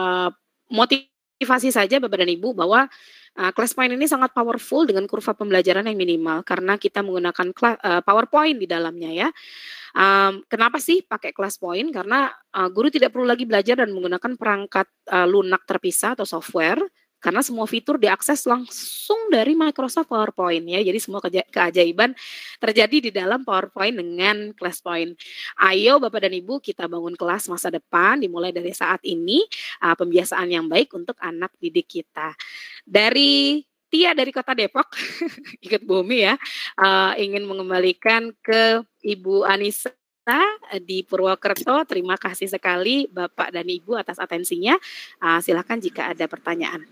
motivasi saja Bapak dan Ibu bahwa Class Point ini sangat powerful dengan kurva pembelajaran yang minimal karena kita menggunakan PowerPoint di dalamnya ya. Kenapa sih pakai Class Point? Karena guru tidak perlu lagi belajar dan menggunakan perangkat lunak terpisah atau software. Karena semua fitur diakses langsung dari Microsoft PowerPoint ya. Jadi semua keajaiban terjadi di dalam PowerPoint dengan Class Point. Ayo Bapak dan Ibu kita bangun kelas masa depan dimulai dari saat ini, pembiasaan yang baik untuk anak didik kita. Dari Tia dari Kota Depok, ikut Bumi ya, ingin mengembalikan ke Ibu Anissa di Purwokerto. Terima kasih sekali Bapak dan Ibu atas atensinya. Silakan jika ada pertanyaan.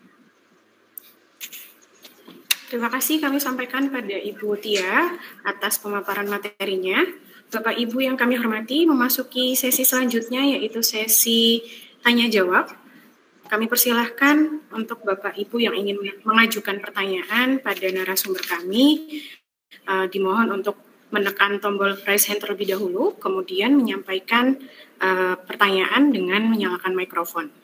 Terima kasih kami sampaikan pada Ibu Tia atas pemaparan materinya. Bapak Ibu yang kami hormati, memasuki sesi selanjutnya yaitu sesi tanya jawab. Kami persilahkan untuk Bapak Ibu yang ingin mengajukan pertanyaan pada narasumber kami, dimohon untuk menekan tombol raise hand terlebih dahulu, kemudian menyampaikan pertanyaan dengan menyalakan mikrofon.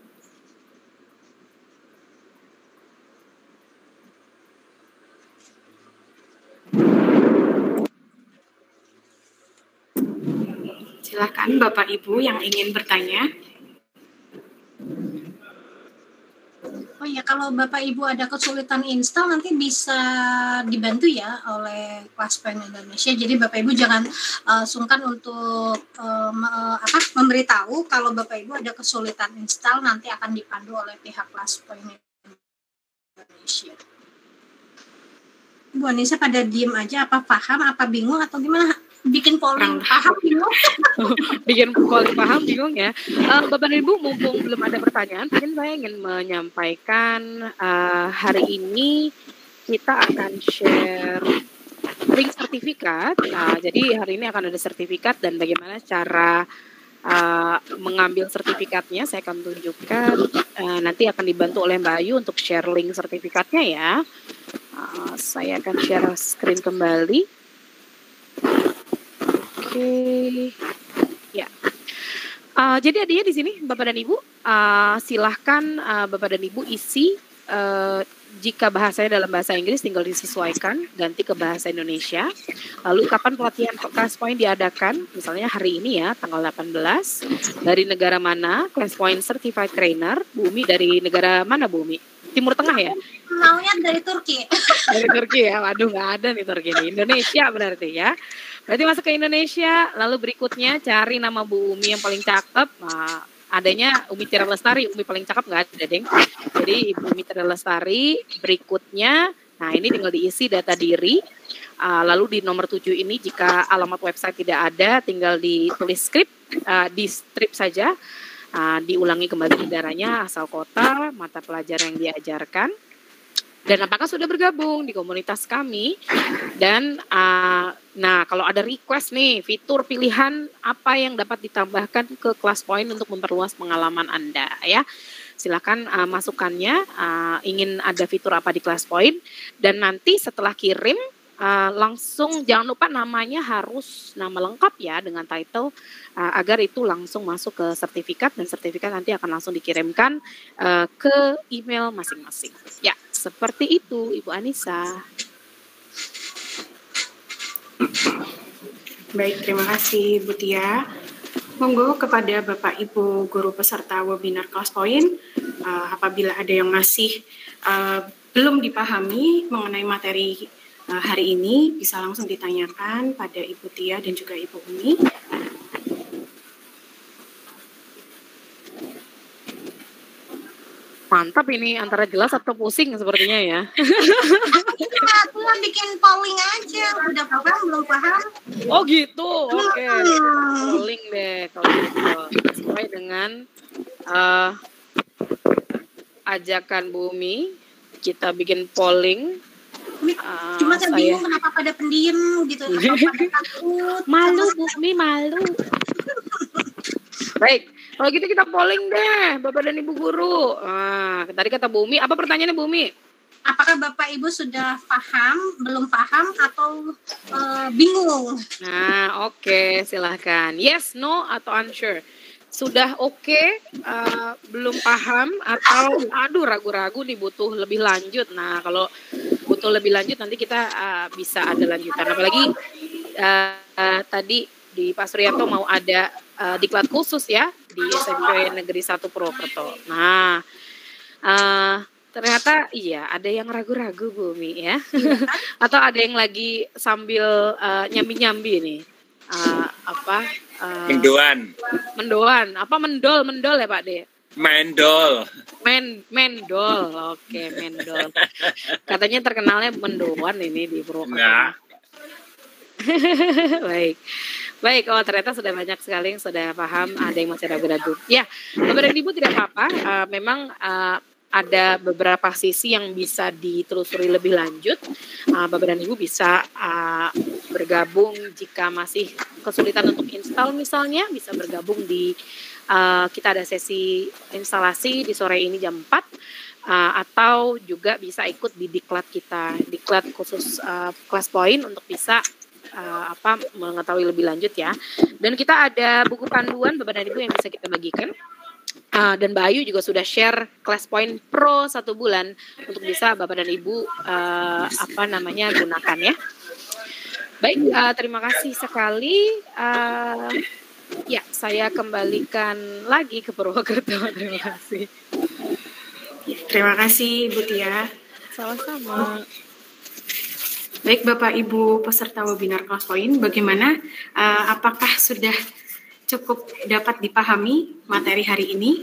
Silakan Bapak Ibu yang ingin bertanya. Oh ya, kalau Bapak Ibu ada kesulitan install nanti bisa dibantu ya oleh Class Point Indonesia. Jadi Bapak Ibu jangan sungkan untuk memberitahu kalau Bapak Ibu ada kesulitan install, nanti akan dipandu oleh pihak Class Point Indonesia. Bu Anissa pada diem aja, apa paham, apa bingung, atau gimana? Bikin polling paham bingung. Bikin polling paham bingung ya. Bapak dan Ibu, mumpung belum ada pertanyaan, mungkin saya ingin menyampaikan hari ini kita akan share link sertifikat. Jadi hari ini akan ada sertifikat dan bagaimana cara mengambil sertifikatnya saya akan tunjukkan. Nanti akan dibantu oleh Mbak Ayu untuk share link sertifikatnya ya. Saya akan share screen kembali. Oke, ya. Jadi adanya di sini Bapak dan Ibu, silahkan Bapak dan Ibu isi. Jika bahasanya dalam bahasa Inggris tinggal disesuaikan, ganti ke bahasa Indonesia. Lalu kapan pelatihan Class Point diadakan? Misalnya hari ini ya, tanggal 18. Dari negara mana? Class Point Certified Trainer. Bumi dari negara mana Bumi? Timur Tengah ya? Maunya dari Turki. Dari Turki ya? Waduh, nggak ada nih Turki nih. Indonesia berarti ya. Berarti masuk ke Indonesia, lalu berikutnya cari nama Bu Umi yang paling cakep. Nah, adanya Umi Tira Lestari, Umi paling cakep nggak ada, Deng. Jadi Ibu Umi Tira Lestari, berikutnya, nah ini tinggal diisi data diri. Lalu di nomor 7 ini jika alamat website tidak ada, tinggal ditulis di strip saja. Diulangi kembali negaranya, asal kota, mata pelajaran yang diajarkan. Dan apakah sudah bergabung di komunitas kami? Dan nah, kalau ada request nih, fitur pilihan apa yang dapat ditambahkan ke Kelas Point untuk memperluas pengalaman Anda ya. Silakan masukannya, ingin ada fitur apa di Kelas Point, dan nanti setelah kirim langsung jangan lupa namanya harus nama lengkap ya dengan title agar itu langsung masuk ke sertifikat, dan sertifikat nanti akan langsung dikirimkan ke email masing-masing. Ya, seperti itu Ibu Anissa. Baik, terima kasih Bu Tia. Monggo kepada Bapak Ibu guru peserta webinar Kelas Point, apabila ada yang masih belum dipahami mengenai materi hari ini, bisa langsung ditanyakan pada Ibu Tia dan juga Ibu Umi. Mantap ini, antara jelas atau pusing sepertinya ya. Aku bikin polling aja, udah paham belum paham? Oh gitu, oke. Polling deh kalau gitu. Sesuai dengan ajakan Bumi, kita bikin polling. Cuma saya bingung kenapa pada pendiam gitu, apa pada takut. Malu Bumi, malu. Baik, kalau gitu kita polling deh Bapak dan Ibu guru. Tadi kata Bumi, apa pertanyaannya Bumi? Apakah Bapak Ibu sudah paham, belum paham, atau bingung? Nah, oke, silahkan. Yes, no, atau unsure. Sudah oke, belum paham, atau aduh ragu-ragu nih butuh lebih lanjut. Nah, kalau butuh lebih lanjut nanti kita bisa ada lanjutan. Apalagi tadi di Pak Suryanto mau ada diklat khusus ya di SMP Negeri 1 Purwokerto. Nah, ternyata iya ada yang ragu-ragu Bumi ya, atau ada yang lagi sambil nyambi-nyambi nih. Mendoan, apa mendol ya Pak De? Mendol. Mendol, oke mendol. Katanya terkenalnya mendoan ini di Purwokerto. Enggak. Baik, oh ternyata sudah banyak sekali yang sudah paham, ada yang masih ragu-ragu. Ya, Bapak dan Ibu tidak apa-apa, memang ada beberapa sisi yang bisa ditelusuri lebih lanjut. Bapak dan Ibu bisa bergabung jika masih kesulitan untuk install misalnya, bisa bergabung di kita ada sesi instalasi di sore ini jam 4, atau juga bisa ikut di diklat kita, diklat khusus Kelas Point untuk bisa mengetahui lebih lanjut ya. Dan kita ada buku panduan Bapak dan Ibu yang bisa kita bagikan. Dan Mbak Ayu juga sudah share Kelas Point Pro 1 bulan untuk bisa Bapak dan Ibu gunakan ya. Baik, terima kasih sekali. Ya, saya kembalikan lagi ke Purwokerto. Terima kasih. Terima kasih Bu Tia. Sama-sama. Baik Bapak Ibu peserta webinar Kelas Point, bagaimana? Apakah sudah cukup dapat dipahami materi hari ini?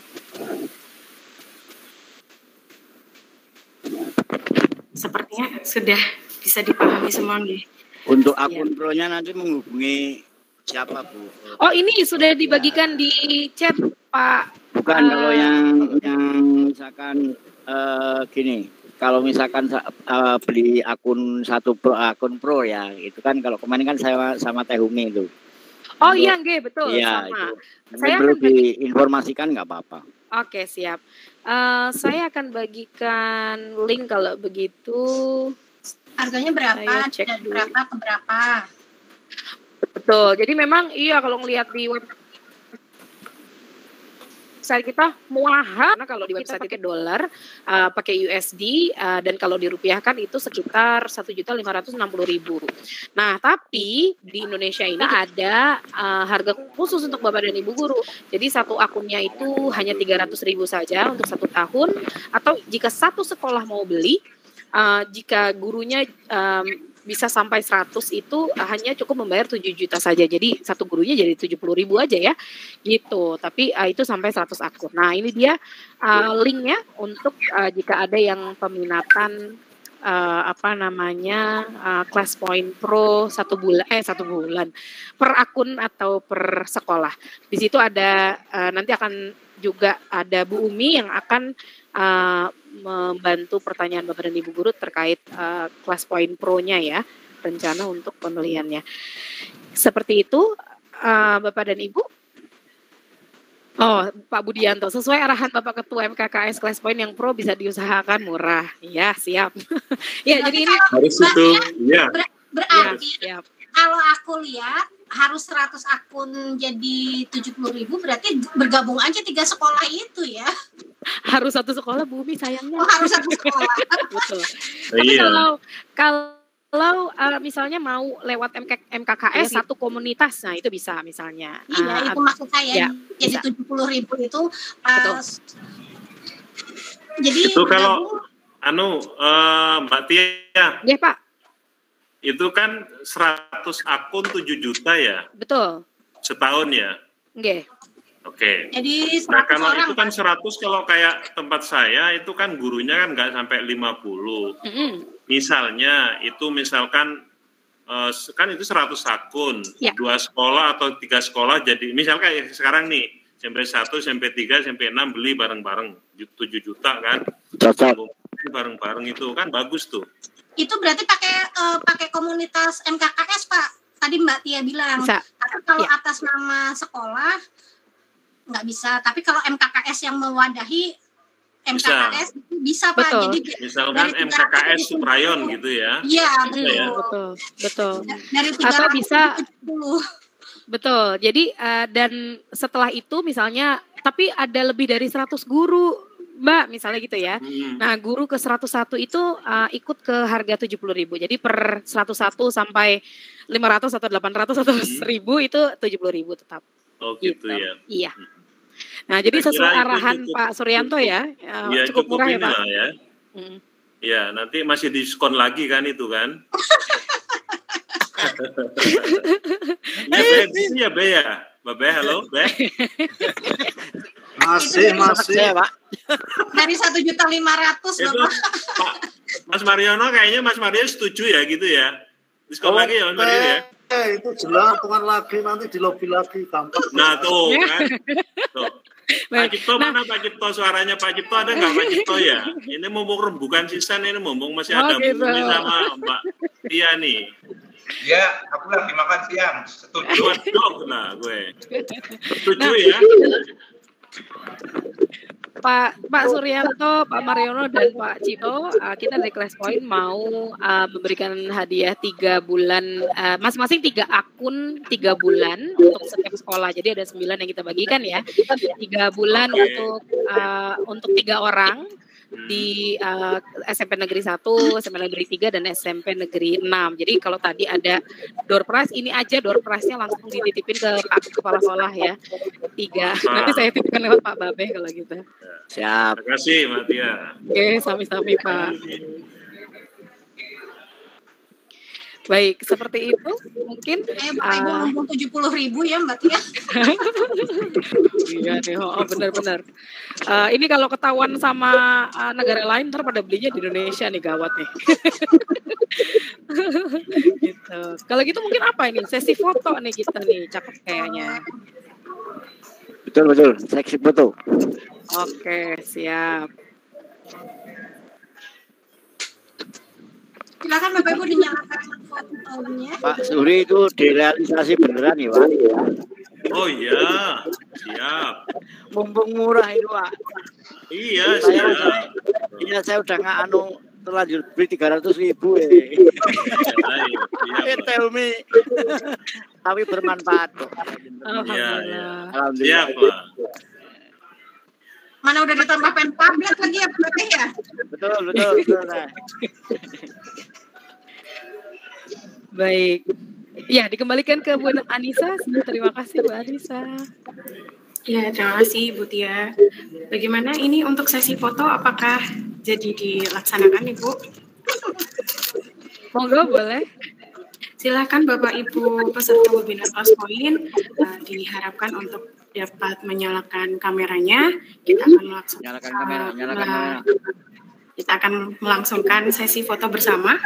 Sepertinya sudah bisa dipahami semua nih. Untuk akun Pro-nya nanti menghubungi siapa Bu? Oh ini sudah dibagikan di chat Pak. Bukan kalau yang misalkan gini, kalau misalkan beli akun akun Pro ya, itu kan kalau kemarin kan saya sama Teh Umi itu. Oh iya, betul. Iya, sama. Itu. Saya perlu akan diinformasikan nggak apa-apa. Oke, siap. Saya akan bagikan link kalau begitu. Harganya berapa? Cek Dan berapa ke berapa? Betul. Jadi memang iya kalau ngelihat di website kita mahal, karena kalau di website pakai dolar, pakai USD, dan kalau dirupiahkan itu sekitar 1.560.000. Nah, tapi di Indonesia ini ada harga khusus untuk Bapak dan Ibu guru. Jadi satu akunnya itu hanya 300.000 saja untuk 1 tahun, atau jika satu sekolah mau beli, jika gurunya bisa sampai 100 itu hanya cukup membayar 7 juta saja. Jadi satu gurunya jadi 70.000 aja ya. Gitu. Tapi itu sampai 100 akun. Nah, ini dia linknya untuk jika ada yang peminatan Kelas Point Pro 1 bulan per akun atau per sekolah. Di situ ada nanti akan juga ada Bu Umi yang akan membantu pertanyaan Bapak dan Ibu guru terkait kelas poin pro-nya ya, rencana untuk pembeliannya. Seperti itu Bapak dan Ibu. Oh, Pak Budianto, sesuai arahan Bapak Ketua MKKS kelas poin yang pro bisa diusahakan murah. Ya, siap. Ya, jadi ini harus itu. Ya. Berarti ya, kalau aku lihat harus 100 akun jadi 70.000, berarti bergabung aja 3 sekolah itu ya. Harus satu sekolah Bu Umi sayangnya. Oh, harus satu sekolah. Betul. Tapi kalau misalnya mau lewat MKKS satu komunitas, nah itu bisa misalnya. Iya, itu maksud saya. Ya, jadi 70.000 itu jadi itu kalau Mbak Tia. Ya, Pak. Itu kan 100 akun 7 juta ya? Betul. Setahun ya? Nggih. Oke. Jadi 100 nah, kalau orang, itu kan 100 kalau kayak tempat saya itu kan gurunya kan nggak sampai 50. Misalnya itu misalkan kan itu 100 akun, 2 sekolah atau 3 sekolah jadi misalkan sekarang nih SMP 1, SMP 3, SMP 6 beli bareng-bareng 7 juta kan. Bareng-bareng itu kan bagus tuh. Itu berarti pakai komunitas MKKS, Pak. Tadi Mbak Tia bilang. Tapi kalau atas nama sekolah nggak bisa. Tapi kalau MKKS yang mewadahi MKKS bisa Pak. Betul. Jadi misalkan MKKS Suprayon gitu ya. Iya, betul. Dari 300 atau bisa 70. Betul. Jadi dan setelah itu misalnya tapi ada lebih dari 100 guru Mbak, misalnya gitu ya. Nah, guru ke 101 itu ikut ke harga 70.000. Jadi per 101 sampai 500 atau 800 atau 1.000 itu 70.000 tetap. Oh, gitu ya. Iya. Nah, jadi sesuai arahan cukup, Pak Suryanto ya, cukup murah ya, Pak. Ya. Ya, nanti masih diskon lagi kan itu kan? Ya, Be ya. Babe, halo, Be. Masih Pak. Dari 1.500.000 Bapak. Pak Mas Mariono kayaknya Mas Mario setuju ya gitu ya. Diskon lagi ya Mas Mario ya. Itu jelas bukan lagi nanti di lobby lagi gampang. Nah tuh kan. Tuh. Pak Cipto mana Pak Cipto, suaranya Pak Cipto ada nggak Pak Cipto ya? Ini mumpung rembukan sisan ini mumpung masih ada Bu Umi sama Mbak Tia nih. Ya, aku lagi makan siang. Setuju. Nah, gue setuju ya. Pak Suryanto, Pak Mariono dan Pak Cipto, kita dari Class Point mau memberikan hadiah 3 bulan, masing-masing 3 akun 3 bulan untuk setiap sekolah. Jadi ada 9 yang kita bagikan ya. 3 bulan untuk 3 orang di SMP Negeri 1, SMP Negeri 3 dan SMP Negeri 6. Jadi kalau tadi ada door prize, ini aja door prize-nya langsung dititipin ke Pak Kepala Sekolah ya. 3. Nanti saya titipkan lewat Pak Babe kalau gitu. Siap. Terima kasih Mbak Tia. Oke, sami-sami Pak. Baik, seperti itu mungkin. Bapak Ibu ngomong 70.000 ya Mbak Tia. Iya nih, benar-benar. Ini kalau ketahuan sama negara lain, ntar pada belinya di Indonesia nih, gawat nih. Gitu. Kalau gitu mungkin apa ini? Sesi foto nih kita nih, cakep kayaknya. Betul, seksi foto. Oke, siap. Silakan Bapak Ibu dinyalakan fotonya. Pak Suri itu direalisasi beneran ya Pak? Oh iya, siap. Mumpung murah itu Pak. Iya, siap. Iya, saya udah nggak terlanjur beli 300.000 ya. Tell me. Tapi bermanfaat kok. Alhamdulillah. Alhamdulillah. Siap lah. Mana udah ditambah pen tablet lagi ya Bapak ya? Betul. Nah. Baik. Ya, dikembalikan ke Bu Anissa. Terima kasih Bu Anissa. Ya, terima kasih Bu Tia. Bagaimana ini untuk sesi foto, apakah jadi dilaksanakan Ibu? Monggo boleh. Silakan Bapak Ibu peserta webinar Class Point, diharapkan untuk dapat menyalakan kameranya. Kita akan melangsungkan Kita akan melangsungkan sesi foto bersama.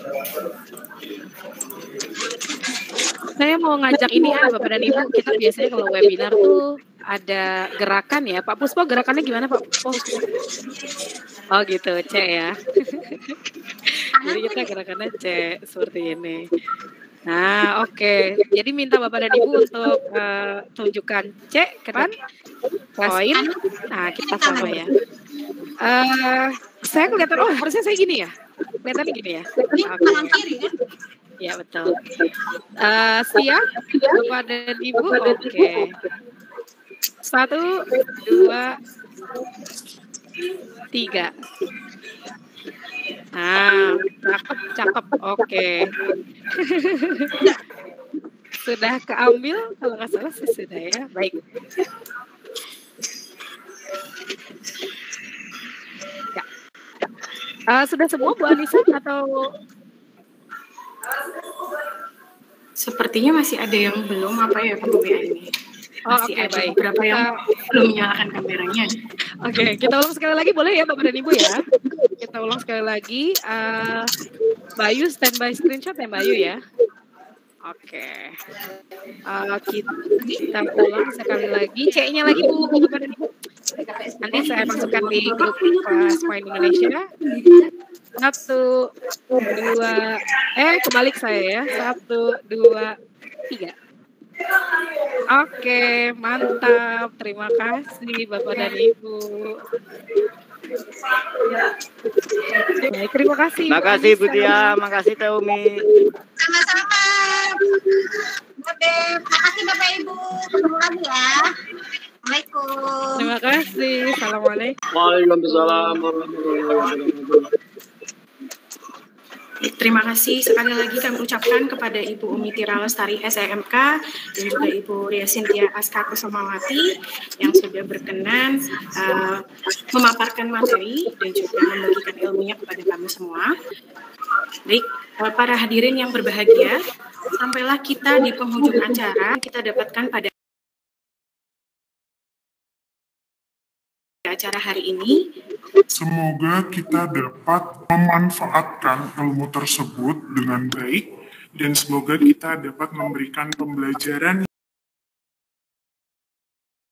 Saya mau ngajak ini ya Bapak dan Ibu, kita biasanya kalau webinar tuh ada gerakan ya. Pak Puspo, gerakannya gimana Pak Puspo? Oh gitu, C ya. Jadi kita gerakannya C seperti ini. Nah, oke. Jadi minta Bapak dan Ibu untuk tunjukkan C ke depan, poin. Nah, kita sama ya. Saya kelihatan, oh harusnya saya gini ya. Kelihatannya gini ya. Tangan kiri kan? Ya betul. Siap, Bapak dan Ibu. Oke. 1, 2, 3. Nah, cakep. Oke. Sudah keambil, kalau nggak salah sih sudah ya. Baik. Ya. Sudah semua Bu Anissa atau? Sepertinya masih ada yang belum apa ya Pak WA ini. Masih ada baik. beberapa yang belum menyalakan kameranya. Oke, kita ulang sekali lagi boleh ya Bapak dan Ibu ya? Kita ulang sekali lagi. Bayu standby screenshot ya Bayu ya? Oke. Kita ulang sekali lagi. C-nya lagi Bu Bapak dan Ibu. Nanti saya masukkan di grup Smile Indonesia. 1, 2, kebalik saya ya. 1, 2, 3. Oke, mantap. Terima kasih Bapak dan Ibu. Baik, terima kasih. Makasih Bu Tia, makasih Teh Umi. Sama-sama. Makasih Bapak Ibu. Ketemu lagi ya. Assalamualaikum. Terima kasih. Assalamualaikum. Waalaikumsalam warahmatullahi wabarakatuh. Terima kasih sekali lagi kami ucapkan kepada Ibu Umi Tira Lestari SEMK dan juga Ibu Ria Sintia Aska Kusumawati yang sudah berkenan memaparkan materi dan juga membagikan ilmunya kepada kami semua. Baik, para hadirin yang berbahagia, sampailah kita di penghujung acara. Kita dapatkan pada acara hari ini. Semoga kita dapat memanfaatkan ilmu tersebut dengan baik dan semoga kita dapat memberikan pembelajaran